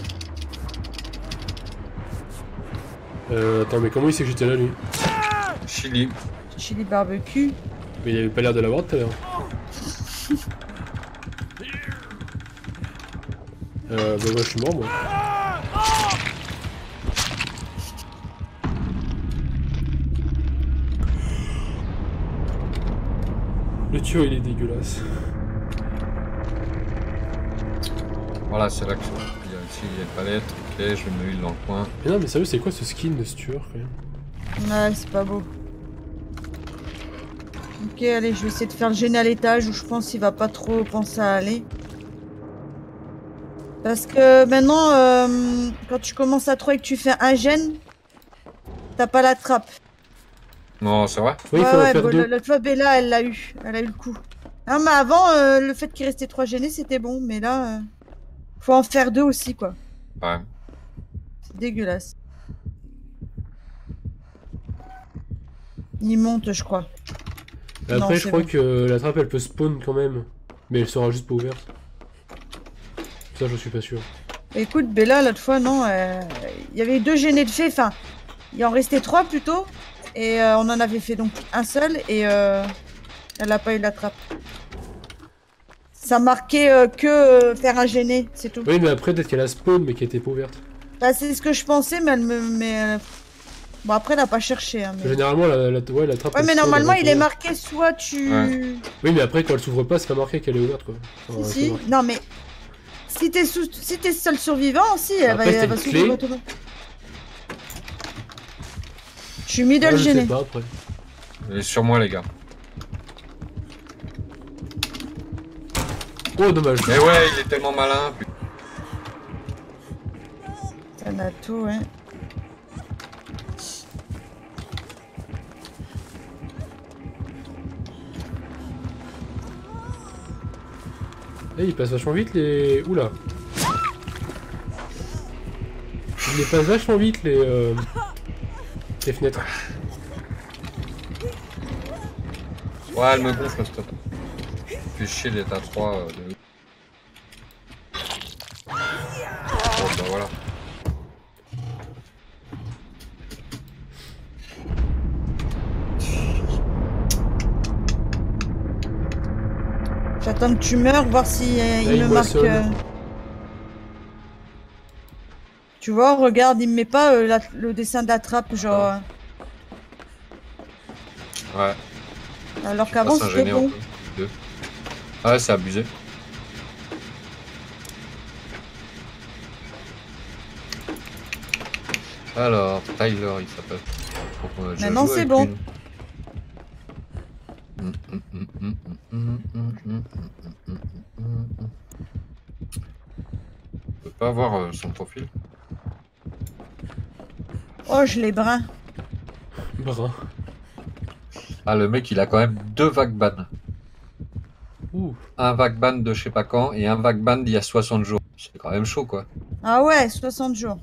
C: Euh, attends, mais comment il sait que j'étais là, lui?
D: Chili.
B: Chili barbecue.
C: Mais il avait pas l'air de l'avoir tout à l'heure. euh, bah, moi je suis mort, moi. Le tuyau il est dégueulasse.
D: Voilà, c'est là que il y a ici il y a une palette. Ok, je vais me huile dans le coin.
C: Mais non, mais sérieux, c'est quoi ce skin de ce tueur quand même?
B: Ouais, c'est pas beau. Ok, allez, je vais essayer de faire le gène à l'étage où je pense qu'il va pas trop penser à aller. Parce que maintenant, euh, quand tu commences à trois et que tu fais un gène, t'as pas la trappe.
D: Non, c'est vrai.
C: Oui, il
B: ouais,
C: faut en
B: ouais,
C: faire
B: bon,
C: deux.
B: l'autre fois, Bella, elle l'a eu. Elle a eu le coup. Non, mais avant, euh, le fait qu'il restait trois gênés, c'était bon. Mais là, euh, faut en faire deux aussi, quoi.
D: Ouais.
B: C'est dégueulasse. Il monte, je crois.
C: Et après,
B: Non,
C: je
B: c'est
C: crois
B: bon.
C: que la trappe elle peut spawn quand même. Mais elle sera juste pas ouverte. Ça, je suis pas sûr.
B: Écoute, Bella, l'autre fois, non, euh, il y avait eu deux gênés de fait. Enfin, il en restait trois plutôt. Et euh, on en avait fait donc un seul. Et euh, elle a pas eu la trappe. Ça marquait euh, que euh, faire un gêné, c'est tout.
C: Oui, mais après, peut-être qu'elle a spawn mais qu'elle était pas ouverte.
B: Bah, c'est ce que je pensais, mais elle me. Mais, euh, bon, après, elle a pas cherché. Hein, mais...
C: Généralement, la, la, ouais, la trappe.
B: Ouais,
C: elle
B: mais
C: spawn
B: normalement,
C: avant
B: il est
C: qu'on-
B: marqué soit tu.
D: Ouais.
C: Oui, mais après, quand elle s'ouvre pas, c'est pas marqué qu'elle est ouverte quoi. Enfin,
B: Si,
C: c'est
B: si.
C: marqué.
B: Non, mais. Si t'es sous... si t'es seul survivant, si, elle
C: Après,
B: va,
C: c'est
B: elle va
C: une
B: s'ouvrir
C: clé.
B: automatiquement. Je suis middle
C: Ah, je sais
B: gêné.
C: pas après.
D: Elle est sur moi, les gars.
C: Oh, dommage.
D: Mais ouais, il est tellement malin. putain.
B: Thanato, ouais.
C: Eh, il passe vachement vite les. Oula. Il passe vachement vite les. Euh... les fenêtres.
D: Ouais, elle me gonfle, stop. Fais chier d'être à trois. Euh, de... Bon, bah voilà.
B: J'attends que tu meurs, voir si euh, il
C: Ah, il
B: me marque.
C: moissonne.
B: euh, Tu vois, regarde, il me met pas euh, la- le dessin de la trappe, genre.
D: Ouais.
B: euh, Alors qu'avant,
D: Passe un
B: c'était
D: gêné en
B: bon.
D: plus. Deux. Ouais, c'est abusé. Alors, Tyler, il s'appelle. Donc, on a déjà
B: Maintenant,
D: joué
B: c'est
D: avec
B: bon.
D: une. Hum, hum, hum, hum, hum, hum, hum, hum, hum, hum. Je peux pas avoir euh, son profil.
B: Oh, je l'ai brun.
C: Brun.
D: Ah, le mec, il a quand même deux vagues ban.
C: Ouh.
D: Un vague ban de je sais pas quand et un vague ban d'il y a soixante jours. C'est quand même chaud, quoi.
B: Ah ouais, soixante jours.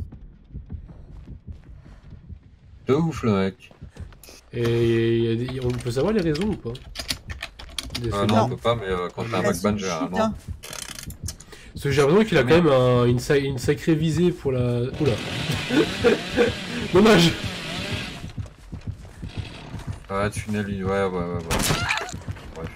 D: De ouf, le mec.
C: Et y a des- on peut savoir les raisons ou pas? Des
D: Euh,
C: faits
D: non,
C: de-
D: on peut pas, mais euh, quand t'as un
B: Bah,
D: vague ban,
B: c'est
D: généralement.
B: shit, hein.
C: Parce que j'ai l'impression qu'il a
D: Ah,
C: quand
D: merde.
C: même un- une, sa- une sacrée visée pour la... Oula. Dommage.
D: Ouais, tunnel, ouais, ouais, ouais, ouais. Bref.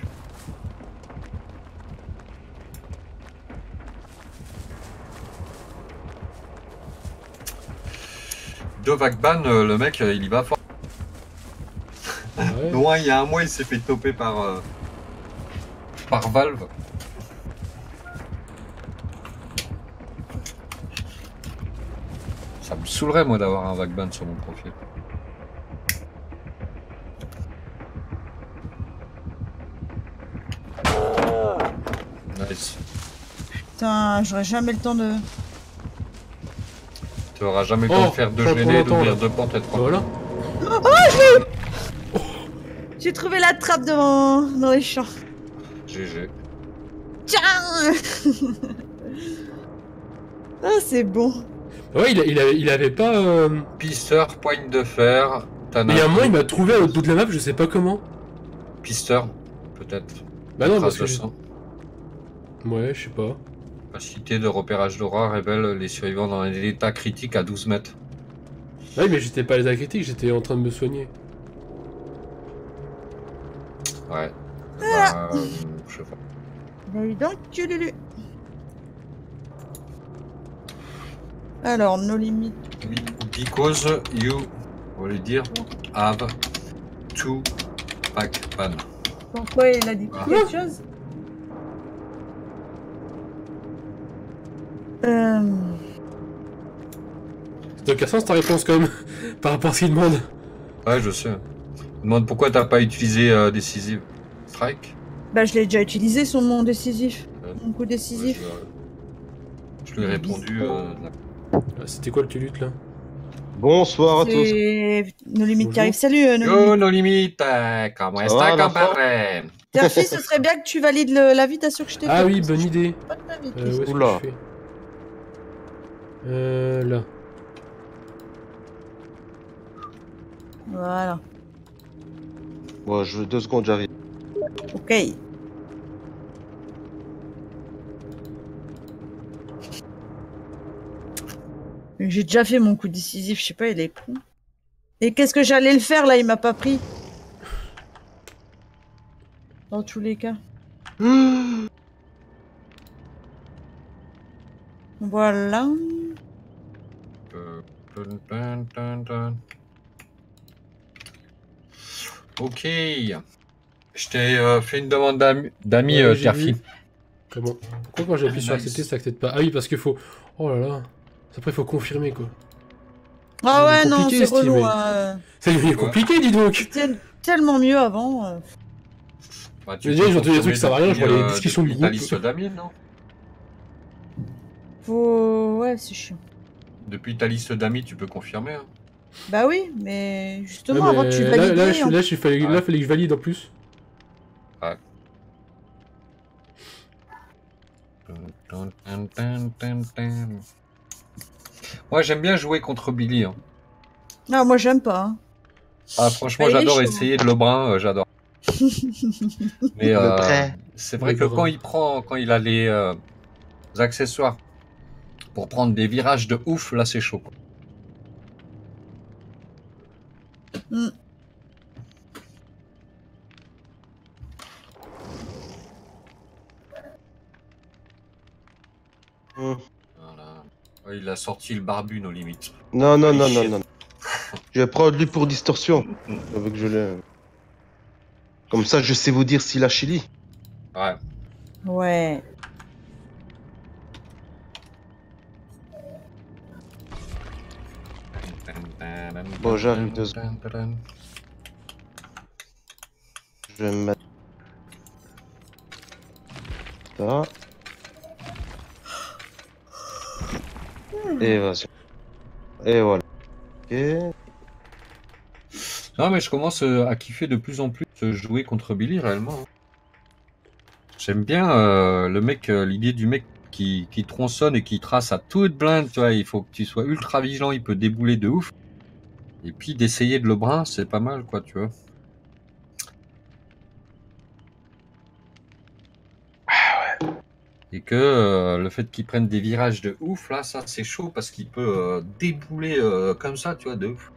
D: Deux vagues ban, euh, le mec, euh, il y va fort.
C: Ah ouais.
D: Loin, il y a un mois, il s'est fait toper par, euh, par Valve. Ça me saoulerait, moi, d'avoir un vague ban sur mon profil. Nice.
B: Putain, j'aurais jamais le temps de...
D: Tu auras jamais le
C: Oh,
D: temps de faire deux
C: ça prend
D: gênés,
C: longtemps,
D: d'ouvrir
C: là.
D: deux portes et de prendre.
C: Voilà.
B: J'ai trouvé la trappe devant... dans les champs.
D: G G.
B: Tiens. Ah, c'est bon.
C: Ouais, il, a- il, avait, il avait pas... euh,
D: Pisteur, poigne de fer. T'en
C: Mais il y a un
D: as
C: moment, il m'a trouvé à l'autre bout de la map, je sais pas comment.
D: Pisteur, peut-être.
C: Bah non,
D: Trace
C: parce que
D: de
C: je...
D: sang.
C: Ouais, je sais pas.
D: Capacité de repérage d'aura révèle les survivants dans un état critique à douze mètres.
C: Ouais, mais j'étais pas à l'état critique, j'étais en train de me soigner.
D: Ouais. Bah, euh, je sais pas.
B: Bah oui, donc, tu l'as lu. Alors, nos limites.
D: Oui, because you, on va lui dire, have two pack ban.
B: Pourquoi il a dit
D: Ah.
B: quelque chose? Euh...
C: Ça n'a aucun sens ta réponse quand même, par rapport à ce qu'il demande.
D: Ouais, je sais. Il demande pourquoi t'as pas utilisé euh, Decisive Strike.
B: Bah, je l'ai déjà utilisé, son nom décisif.
D: Ouais.
B: Mon coup décisif.
D: Je, je lui ai répondu. Euh,
C: Ah, c'était quoi le tulutte là?
F: Bonsoir à tous.
B: C'est nos limites qui
C: Bonjour.
B: arrivent. Salut, euh, nos
D: Yo,
B: limites.
D: nos limites, euh, comment
F: Ça
D: est-ce
F: va,
D: que
F: l'enfant
B: Terfi, ce serait bien que tu valides le- l'invitation que je t'ai
C: Ah
B: faite,
C: oui,
B: parce que
C: bonne
B: je
C: idée.
B: peux pas t'inviter.
C: Euh, où est-ce que
F: Oula.
C: je fais Euh, là.
B: Voilà.
F: Bon, je veux deux secondes, j'arrive.
B: Ok. J'ai déjà fait mon coup décisif, je sais pas, il est con. Et qu'est-ce que j'allais le faire là, il m'a pas pris. Dans tous les cas. Voilà.
D: Ok. Je t'ai euh, fait une demande d'ami, d'ami,
C: Ouais,
D: euh,
C: j'ai
D: Terfi.
C: vu. Comment Pourquoi quand j'appuie sur
D: Nice.
C: accepter, ça accepte pas? Ah oui, parce qu'il faut... Oh là là. Après, il faut confirmer quoi.
B: Ah
C: C'est
B: ouais, non,
C: compliqué,
B: c'est
C: ce
B: relou.
C: team,
B: Hein.
C: C'est devenu compliqué, dis donc.
B: C'était tellement mieux avant. euh.
D: Bah,
C: Mais déjà,
D: peux
C: ils ont tous les
D: confirmer
C: trucs qui servent à rien, je vois
D: depuis,
C: les
D: euh,
C: discussions de
D: depuis ta
C: groupe.
D: liste d'amis, non?
B: Faut... Ouais, c'est chiant.
D: Depuis ta liste d'amis, tu peux confirmer. Hein.
B: Bah oui, mais
C: Ouais,
B: justement, avant
C: mais
B: que tu
C: là,
B: valides.
C: là, je, là, je fallait,
D: Ouais.
C: là, fallait que je valide en plus.
D: Moi, j'aime bien jouer contre Billy. Hein.
B: Ah, moi j'aime pas. Hein.
D: Ah, franchement,
B: Ah, il est
D: j'adore
B: chaud.
D: essayer de Lebrun, euh, j'adore. Mais
F: Le
D: euh,
F: prêt.
D: c'est vrai que
C: Lebrun.
D: quand il prend, quand il a les euh, accessoires pour prendre des virages de ouf, là, c'est chaud. Quoi.
B: Mm.
F: Hum.
D: Voilà. Ouais, il a sorti le barbu, nos limites.
F: Non, non,
D: Holy
F: non, non,
D: shit.
F: non. Je vais prendre lui pour distorsion. Avec je l'ai. Comme ça, je sais vous dire s'il a Chili.
D: Ouais.
B: Ouais.
F: Bon, j'arrive deux secondes. Je vais me mettre. Ça. Et vas-y. Et voilà. Ok.
D: Non, mais je commence euh, à kiffer de plus en plus euh, jouer contre Billy réellement. hein. J'aime bien euh, le mec, euh, l'idée du mec qui, qui tronçonne et qui trace à toute blinde, tu vois. Il faut que tu sois ultra vigilant, il peut débouler de ouf. Et puis d'essayer de le brin, c'est pas mal, quoi, tu vois. Et que euh, le fait qu'il prenne des virages de ouf, là, ça c'est chaud parce qu'il peut euh, débouler euh, comme ça, tu vois, de ouf.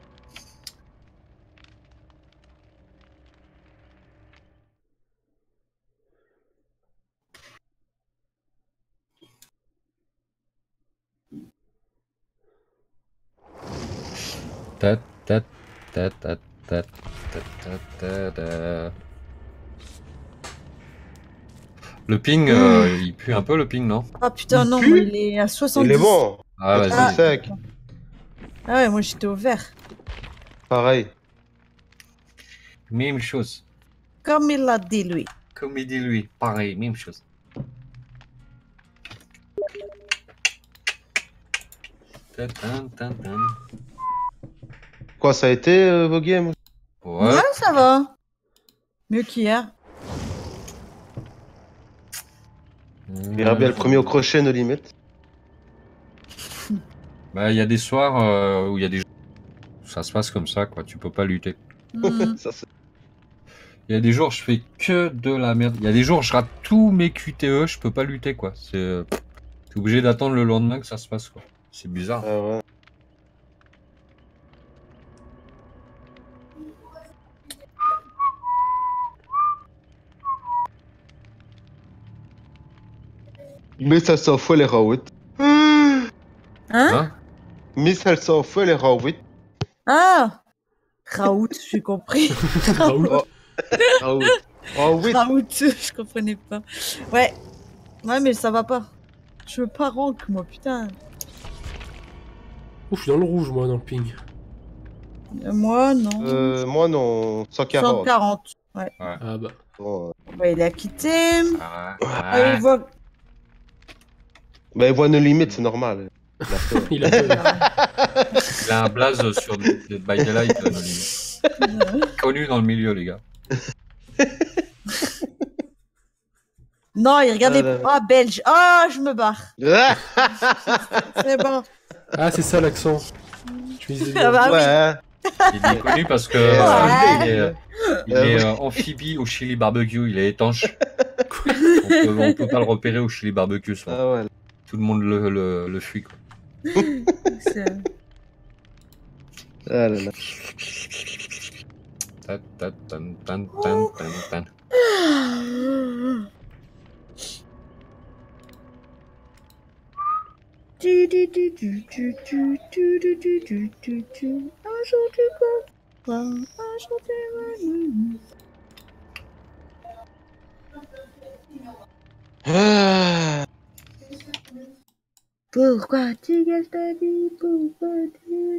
D: Ta ta ta ta ta ta ta ta ta. Le ping, euh, il pue un peu le ping, non?
B: Ah putain,
F: Il
B: non,
F: pue
B: moi, il est à soixante-dix.
F: Il est bon.
D: Ah, vas-y.
B: Ah.
F: Sec.
B: Ah ouais, moi j'étais au vert.
F: Pareil.
D: Même chose.
B: Comme il l'a dit lui.
D: Comme il dit lui, pareil, même chose. Ta tan tan tan.
F: Quoi, ça a été euh, vos games?
D: Ouais.
B: Ouais, ça va. Mieux qu'hier.
F: Il verra bien le premier au crochet, nos limites.
D: Bah, il y a des soirs euh, où il y a des jours où ça se passe comme ça, quoi. Tu peux pas lutter.
B: Hmm.
F: Ça, c'est-
D: Il y a des jours, je fais que de la merde. Il y a des jours, je rate tous mes Q T E, je peux pas lutter, quoi. C'est, euh, t'es obligé d'attendre le lendemain que ça se passe, quoi. C'est bizarre.
F: Ah ouais. Mais ça s'en fout les Raoult.
B: Hein?
D: Hein?
F: Mais ça s'en fout les Raoult.
B: Ah Raoult, j'ai compris.
C: Raoul.
F: Oh. Raoult. Oh oui.
B: Raoult, je comprenais pas. Ouais. Ouais, mais ça va pas. Je veux pas rank, moi, putain.
C: Oh, je suis dans le rouge, moi, dans le ping.
B: Euh, Moi, non.
F: Euh, moi non, cent quarante.
B: cent quarante.
C: Ah bah.
F: Bon, euh,
B: Ouais, il a quitté.
D: Ah,
B: Ah, il voit...
F: bah, il voit nos limites, c'est normal. Il a peur.
C: Il a peur.
D: Il a un blaze sur Dead by Daylight, euh, limite. Connu dans le milieu, les gars.
B: Non, il regarde
F: Ah
B: les...
F: là là.
B: Ah, belge. Ah, je me barre. C'est bon.
C: Ah, c'est ça l'accent. Je me disais
B: Ah
C: bien.
B: bah oui.
F: Ouais.
D: Il est connu parce que
F: Ouais.
D: euh, il est, euh, il
F: Euh,
D: est
F: oui.
D: euh, amphibie au chili barbecue, il est étanche. on, peut, on peut pas le repérer au chili barbecue, ça.
F: Ah ouais.
D: Tout le monde le, le, le fuit, quoi.
B: C'est-
F: Ah là là.
D: Ta, ta, tan, tan, tan, tan, tan.
B: Tu, tu, tu, tu, tu, tu, tu, tu, tu, tu, tu, tu. Un jour tu comprends, un jour tu vas.
F: Ah.
B: Pourquoi tu gâches ta vie? Pourquoi tu...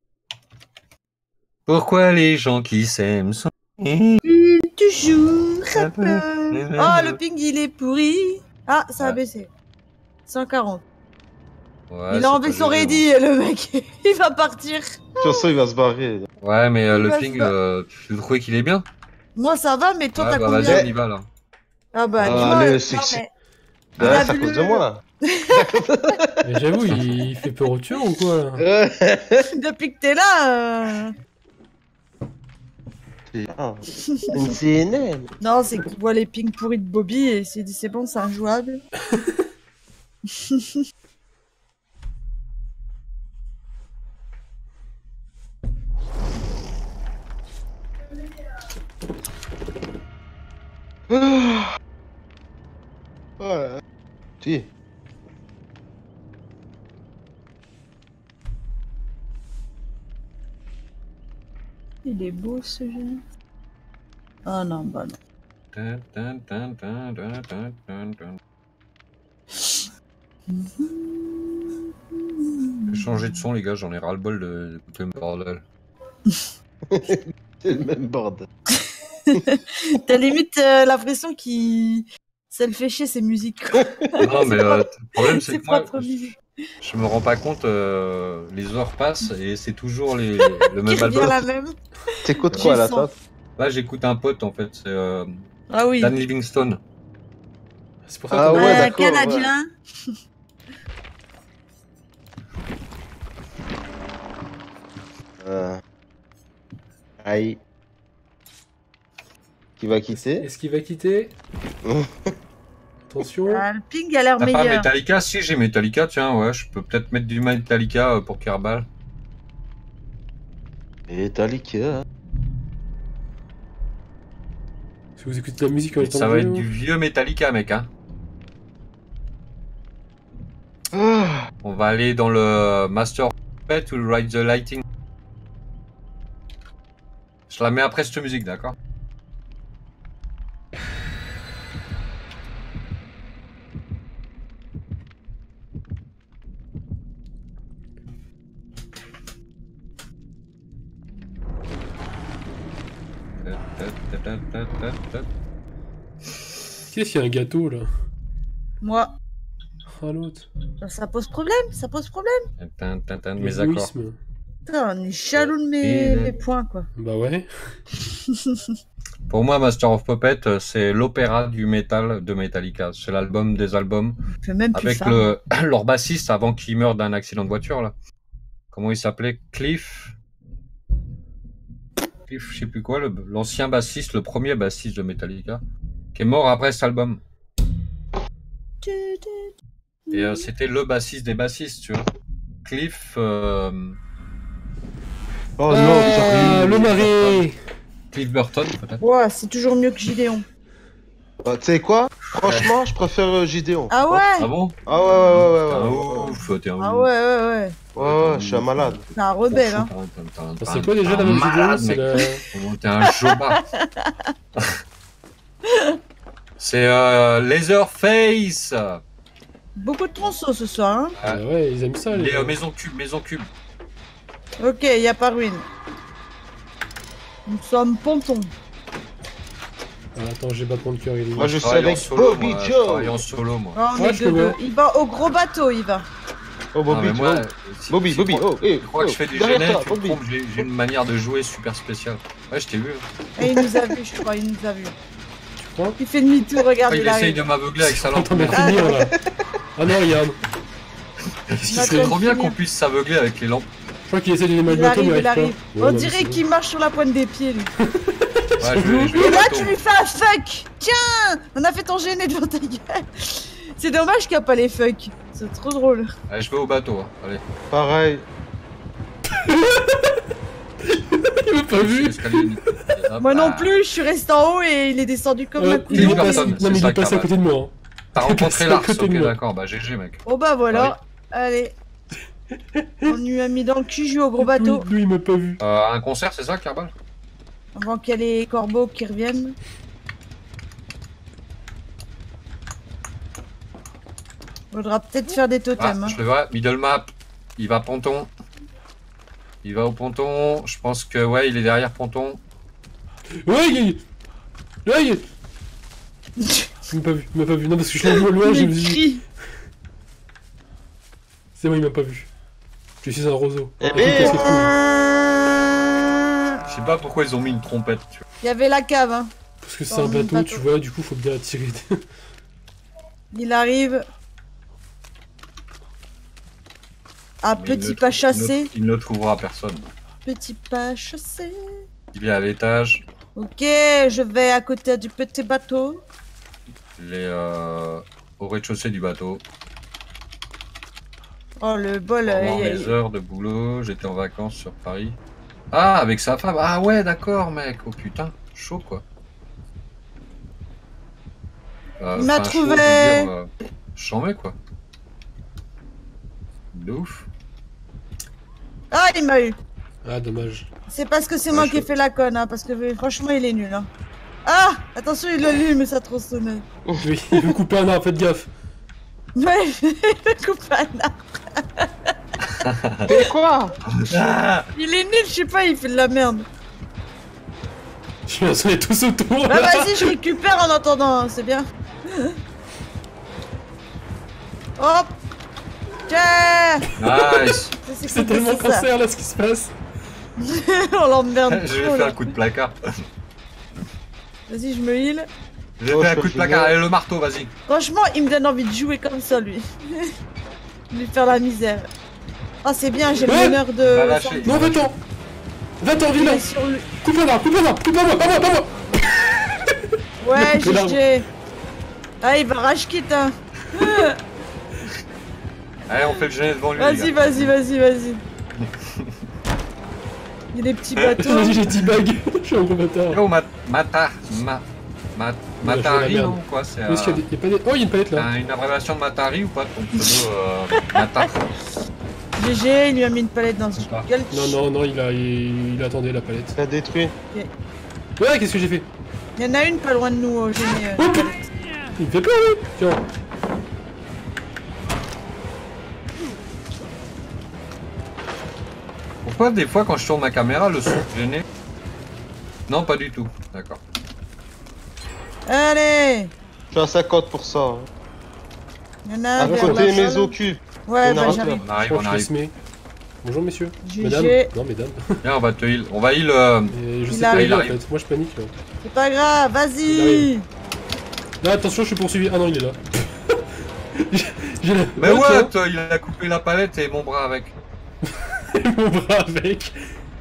D: Pourquoi les gens qui s'aiment sont...
B: Tu, tu joues rappeur. Oh, le ping, il est pourri. Ah, ça a
D: Ouais.
B: baissé. cent quarante.
D: Ouais,
B: il
D: c'est
B: a enlevé
D: pas
B: son
D: gênant.
B: ready, le mec. Il va partir.
F: Sur ça, il va se barrer. là.
D: Ouais, mais euh,
B: Il
D: le
B: va
D: ping,
B: se battre.
D: euh, tu trouvais qu'il est bien?
B: Moi, ça va, mais toi,
D: Ouais,
B: t'as
D: bah
B: combien?
D: vas-y, on y va, là.
B: Ah bah,
F: Ah,
B: dis-moi.
F: allez,
B: non,
F: c'est-
B: mais-
F: c'est-
B: Il
F: Ah,
B: a
F: c'est à
B: vu
F: cause
B: le-
F: de moi.
C: Mais j'avoue, il... il fait peur au tueur ou quoi là?
F: Ouais.
B: Depuis que t'es là. euh,
F: Ah, une C N N.
B: Non, c'est qu'il voit les pings pourris de Bobby et il s'est dit c'est bon, c'est injouable.
F: Ah. Ouais. Si.
B: Il est beau ce jeu. Ah non, bah non.
D: Tan, tan, tan, tan, tan, tan, tan, tan. Je vais changer de son, les gars, j'en ai ras-le-bol de- d'écouter le bordel.
F: C'est le même bordel.
B: T'as limite euh, l'impression qu'il. Ça le fait chier ces musiques. quoi.
D: Non, mais euh, le problème, c'est
B: Ses
D: que moi,
B: propres musiques.
D: Je me rends pas compte, euh, les heures passent et c'est toujours les, le même
B: Qui revient
D: album.
B: la même.
F: T'écoutes quoi là,
B: J'ai
F: toi?
D: Là, j'écoute un pote en fait, c'est euh,
B: Ah oui.
D: Dan Livingstone.
C: C'est pour ça
F: Ah
C: qu'on
F: ouais,
B: Un
F: d'accord,
B: Canadien.
F: Euh... Aïe. Qui va quitter?
C: Est-ce qu'il va quitter? Attention.
B: Ah, le ping a l'air
D: T'as pas
B: meilleur.
D: Metallica? Si, j'ai Metallica, tiens, ouais, je peux peut-être mettre du Metallica euh, pour Kerbal.
F: Et t'as liqué, hein.
C: Si vous écoutez de la musique en étant
D: Ça va
C: de
D: être
C: jeu,
D: du vieux Metallica, mec, hein.
F: Ah,
D: On va aller dans le Master of Puppet ou le Ride the Lighting. Je la mets après cette musique, d'accord?
C: Qu'est-ce qu'il y a un gâteau là?
B: Moi.
C: Ah l'autre.
B: Ça pose problème, ça pose problème.
D: Tin, tin, tin, Mes accords.
C: L'égoïsme.
B: Putain, on est jaloux de mes, mes points, quoi.
C: Bah ouais.
D: Pour moi, Master of Puppet, c'est l'opéra du métal de Metallica. C'est l'album des albums.
B: Je fais même plus
D: Avec
B: ça.
D: le, leur bassiste avant qu'il meure d'un accident de voiture, là. Comment il s'appelait? Cliff. Cliff, je sais plus quoi, le- l'ancien bassiste, le premier bassiste de Metallica, qui est mort après cet album. Et euh, c'était le bassiste des bassistes, tu vois. Cliff. Euh...
F: Oh
C: Ah,
F: non, j'arrive.
C: le marais.
D: Cliff Burton, peut-être.
B: Ouais, c'est toujours mieux que Gideon.
F: Bah, tu sais quoi? Franchement, je préfère euh, Gideon.
B: Ah ouais?
D: Ah bon?
F: Ah ouais, ouais, ouais,
D: T'es un
F: ouais. Ouais,
D: ouf, t'es un
B: Ah
D: ouf.
B: ouais, ouais, ouais.
F: ouais, ouais, je suis un malade.
B: C'est un rebelle, hein.
C: C'est quoi déjà la même vidéo? C'est la...
D: Oh, t'es un joba. C'est euh, Leatherface.
B: Beaucoup de tronçons ce soir, hein.
C: Ah ouais, ils aiment ça les...
D: Les euh, maisons cubes, maisons cubes.
B: Ok, y a pas ruine. Nous sommes pontons.
C: Ah, attends, j'ai battement de cœur, il est...
F: Moi, je suis
D: travaille en
F: avec
D: solo,
F: Bobby
D: moi, je
F: Joe.
D: travaille en solo, moi.
B: Ah, on
C: Ouais,
B: est
C: je
B: deux,
C: peux
B: deux.
C: voir.
B: Il va au gros bateau, il va.
F: Oh,
D: Non,
F: Bobby
D: mais moi,
F: Joe.
D: si-
F: Bobby,
D: si
F: Bobby,
D: tu crois-
F: oh, hey,
D: tu crois que je fais du
F: derrière
D: Genève,
F: toi,
D: tu me
F: Bobby.
D: trompes, j'ai j'ai une manière de jouer super spéciale. Ouais, je t'ai vu.
B: Et il nous a vu, je crois, il nous a vu.
C: Tu crois?
B: Il fait demi-tour, regarde,
D: Ah, il
B: il
D: essaye
B: arrive.
D: de m'aveugler avec sa lampe.
C: Attends, mais finir là. Ah non, regarde. Qu'est-ce qu'il
B: Attends,
C: fait?
D: C'est trop bien
B: finir.
D: qu'on puisse s'aveugler avec les lampes.
C: Je crois qu'il essaie de démarrer
B: Il
C: le bateau, mais
B: arrive, il
C: arrive
B: arrive.
C: pas. Ouais,
B: On
C: non, mais
B: dirait
C: c'est
B: qu'il marche sur la pointe des pieds, lui.
D: Ouais, je vais, je vais
B: Et
D: au
B: là,
D: bateau.
B: tu lui fais un fuck. Tiens, on a fait ton gêné devant ta gueule. C'est dommage qu'il n'y a pas les fuck. C'est trop drôle.
D: Allez, je vais au bateau. Hein. Allez.
F: Pareil.
C: Il m'a pas vu.
D: L'escalier, nickel. Hop,
B: Moi non
D: ah.
B: plus, je suis resté en haut et il est descendu comme
C: Ouais,
B: un
C: il
B: couillon.
C: est
D: Cliff
C: passé...
D: Burton,
C: Non,
D: c'est
C: mais il
D: ça,
C: est passé à
D: Carval.
C: côté de moi. hein.
D: T'as rencontré
C: à
D: Lars,
C: côté de
D: ok,
C: moi.
D: d'accord, bah G G, mec.
B: Oh bah voilà. Allez. On lui a mis dans le cul, je joue au gros bateau.
C: Lui, lui, il m'a pas vu.
D: Euh, un concert, c'est ça, Kerbal?
B: Avant qu'il y ait les corbeaux qui reviennent. Faudra peut-être faire des
D: Ah,
B: totems. hein.
D: je le vois, middle map. Il va ponton. Il va au ponton. Je pense que, ouais, il est derrière ponton.
C: Ouais, il est... Ouais, il est... Il m'a pas vu, il m'a pas vu. Non, parce que je l'ai vu au loin, j'ai
B: Les
C: vu.
B: cris.
C: C'est moi, il m'a pas vu. Je suis un roseau.
F: Eh
C: Ah,
F: ben.
C: casse les couilles.
D: Je sais pas pourquoi ils ont mis une trompette, tu vois.
B: Il y avait la cave. Hein.
C: Parce que c'est
B: Dans
C: un
B: le
C: bateau,
B: bateau.
C: tu vois, du coup, faut bien attirer.
B: Il arrive. Ah,
D: Mais il
B: petit
D: ne
B: pas
D: trou-
B: chassé.
D: Il ne, il ne trouvera personne.
B: Petit pas chassé.
D: Il est à l'étage.
B: Ok, je vais à côté du petit bateau.
D: Il est euh, au rez-de-chaussée du bateau.
B: Oh, le bol.
D: Pendant
B: aïe, aïe.
D: mes heures de boulot, j'étais en vacances sur Paris. Ah, avec sa femme. Ah ouais, d'accord, mec. Oh putain, chaud quoi. Euh,
B: Il m'a
D: enfin, chaud,
B: trouvé.
D: je veux dire, euh, chambé quoi. De ouf.
B: Ah, il m'a eu.
C: Ah, dommage.
B: C'est parce que c'est
D: Ouais,
B: moi
D: je-
B: qui ai fait la conne, hein, parce que euh, franchement, il est nul. Hein. Ah, attention, il allume sa tronçonneuse.
C: Oui, il veut couper un arbre, faites gaffe.
B: Ouais, il coupe un arbre.
F: Et quoi?
B: Il est nul, je sais pas, il fait de la merde.
C: Je suis on est tous autour.
B: Bah vas-y, je récupère en attendant, hein, c'est bien. Hop. Tiens.
D: Nice.
B: Ça, c'est
C: C'est
B: quoi,
C: tellement
B: c'est ça.
C: cancer là ce qui se passe.
B: On l'emmerde.
D: Je vais
B: trop,
D: faire
B: là.
D: un coup de placard.
B: Vas-y, je me heal.
D: J'ai
F: Oh,
D: fait un
F: je
D: coup de
F: suis
D: placard.
F: bien.
D: Allez, le marteau, vas-y.
B: Franchement, il me donne envie de jouer comme ça, lui. Lui faire la misère. Ah, c'est bien, j'ai le
C: Ouais.
B: bonheur de...
D: Va lâcher.
C: Non, va-t'en. Va-t'en, vilain.
B: Il est sur lui.
C: Coupe un arbre, coupe un arbre, coupe un arbre, pas moi, pas moi.
B: Ouais,
C: couper l'arbre.
B: G G. Ah, il va rage kit, hein.
D: Allez, on fait le gêner devant lui.
B: Vas-y,
D: les gars.
B: vas-y, vas-y, vas-y. Il y a des petits bateaux.
C: Vas-y, j'ai teabag. Je suis un gros bâtard.
D: Yo, mat, mata, ma, mat,
C: Ouais,
D: Matari,
C: je fais la
D: non
C: merde.
D: quoi c'est
C: Est-ce qu'il y a
D: euh,
C: des- il y a pas des... Oh, il y a une palette là.
D: t'as une abréviation de Matari ou pas ton pseudo euh, Matar.
B: G G, il lui a mis une palette dans ce
D: pas.
B: gueule.
C: Non, non, non, il a, il, il attendait la palette.
F: T'as détruit.
C: Ouais, qu'est-ce que j'ai fait?
B: Il y en a une pas loin de nous, au génie. euh,
C: Oh, putain. Il me fait peur, lui. Tiens.
D: Pourquoi des fois quand je tourne ma caméra le son est gêné? Non pas du tout, d'accord.
B: Allez.
F: Je suis à cinquante pour cent.
B: Il y en a
F: À
B: un vers
F: côté
B: la
F: mes
B: salle.
F: occupes.
B: Ouais,
F: Il y en a
B: bah
F: un
B: j'arrive.
D: On
C: Je
D: arrive,
C: crois
D: on
C: que je
D: arrive.
C: suis semé. Bonjour, messieurs.
B: G G.
C: Madame. Non, mesdames.
D: Viens on va te heal. On va heal euh...
C: Et je
B: Il
C: sais pas
B: arrive.
C: healer, en
D: Il arrive.
C: fait. Moi, je panique là.
B: C'est pas grave,
C: Il
B: vas-y.
C: arrive. Là, attention, je suis poursuivi. Ah non, il est là. J'ai- J'ai la...
D: Mais
C: Ok.
D: what? Il a coupé la palette et mon bras avec.
C: Mon bras avec.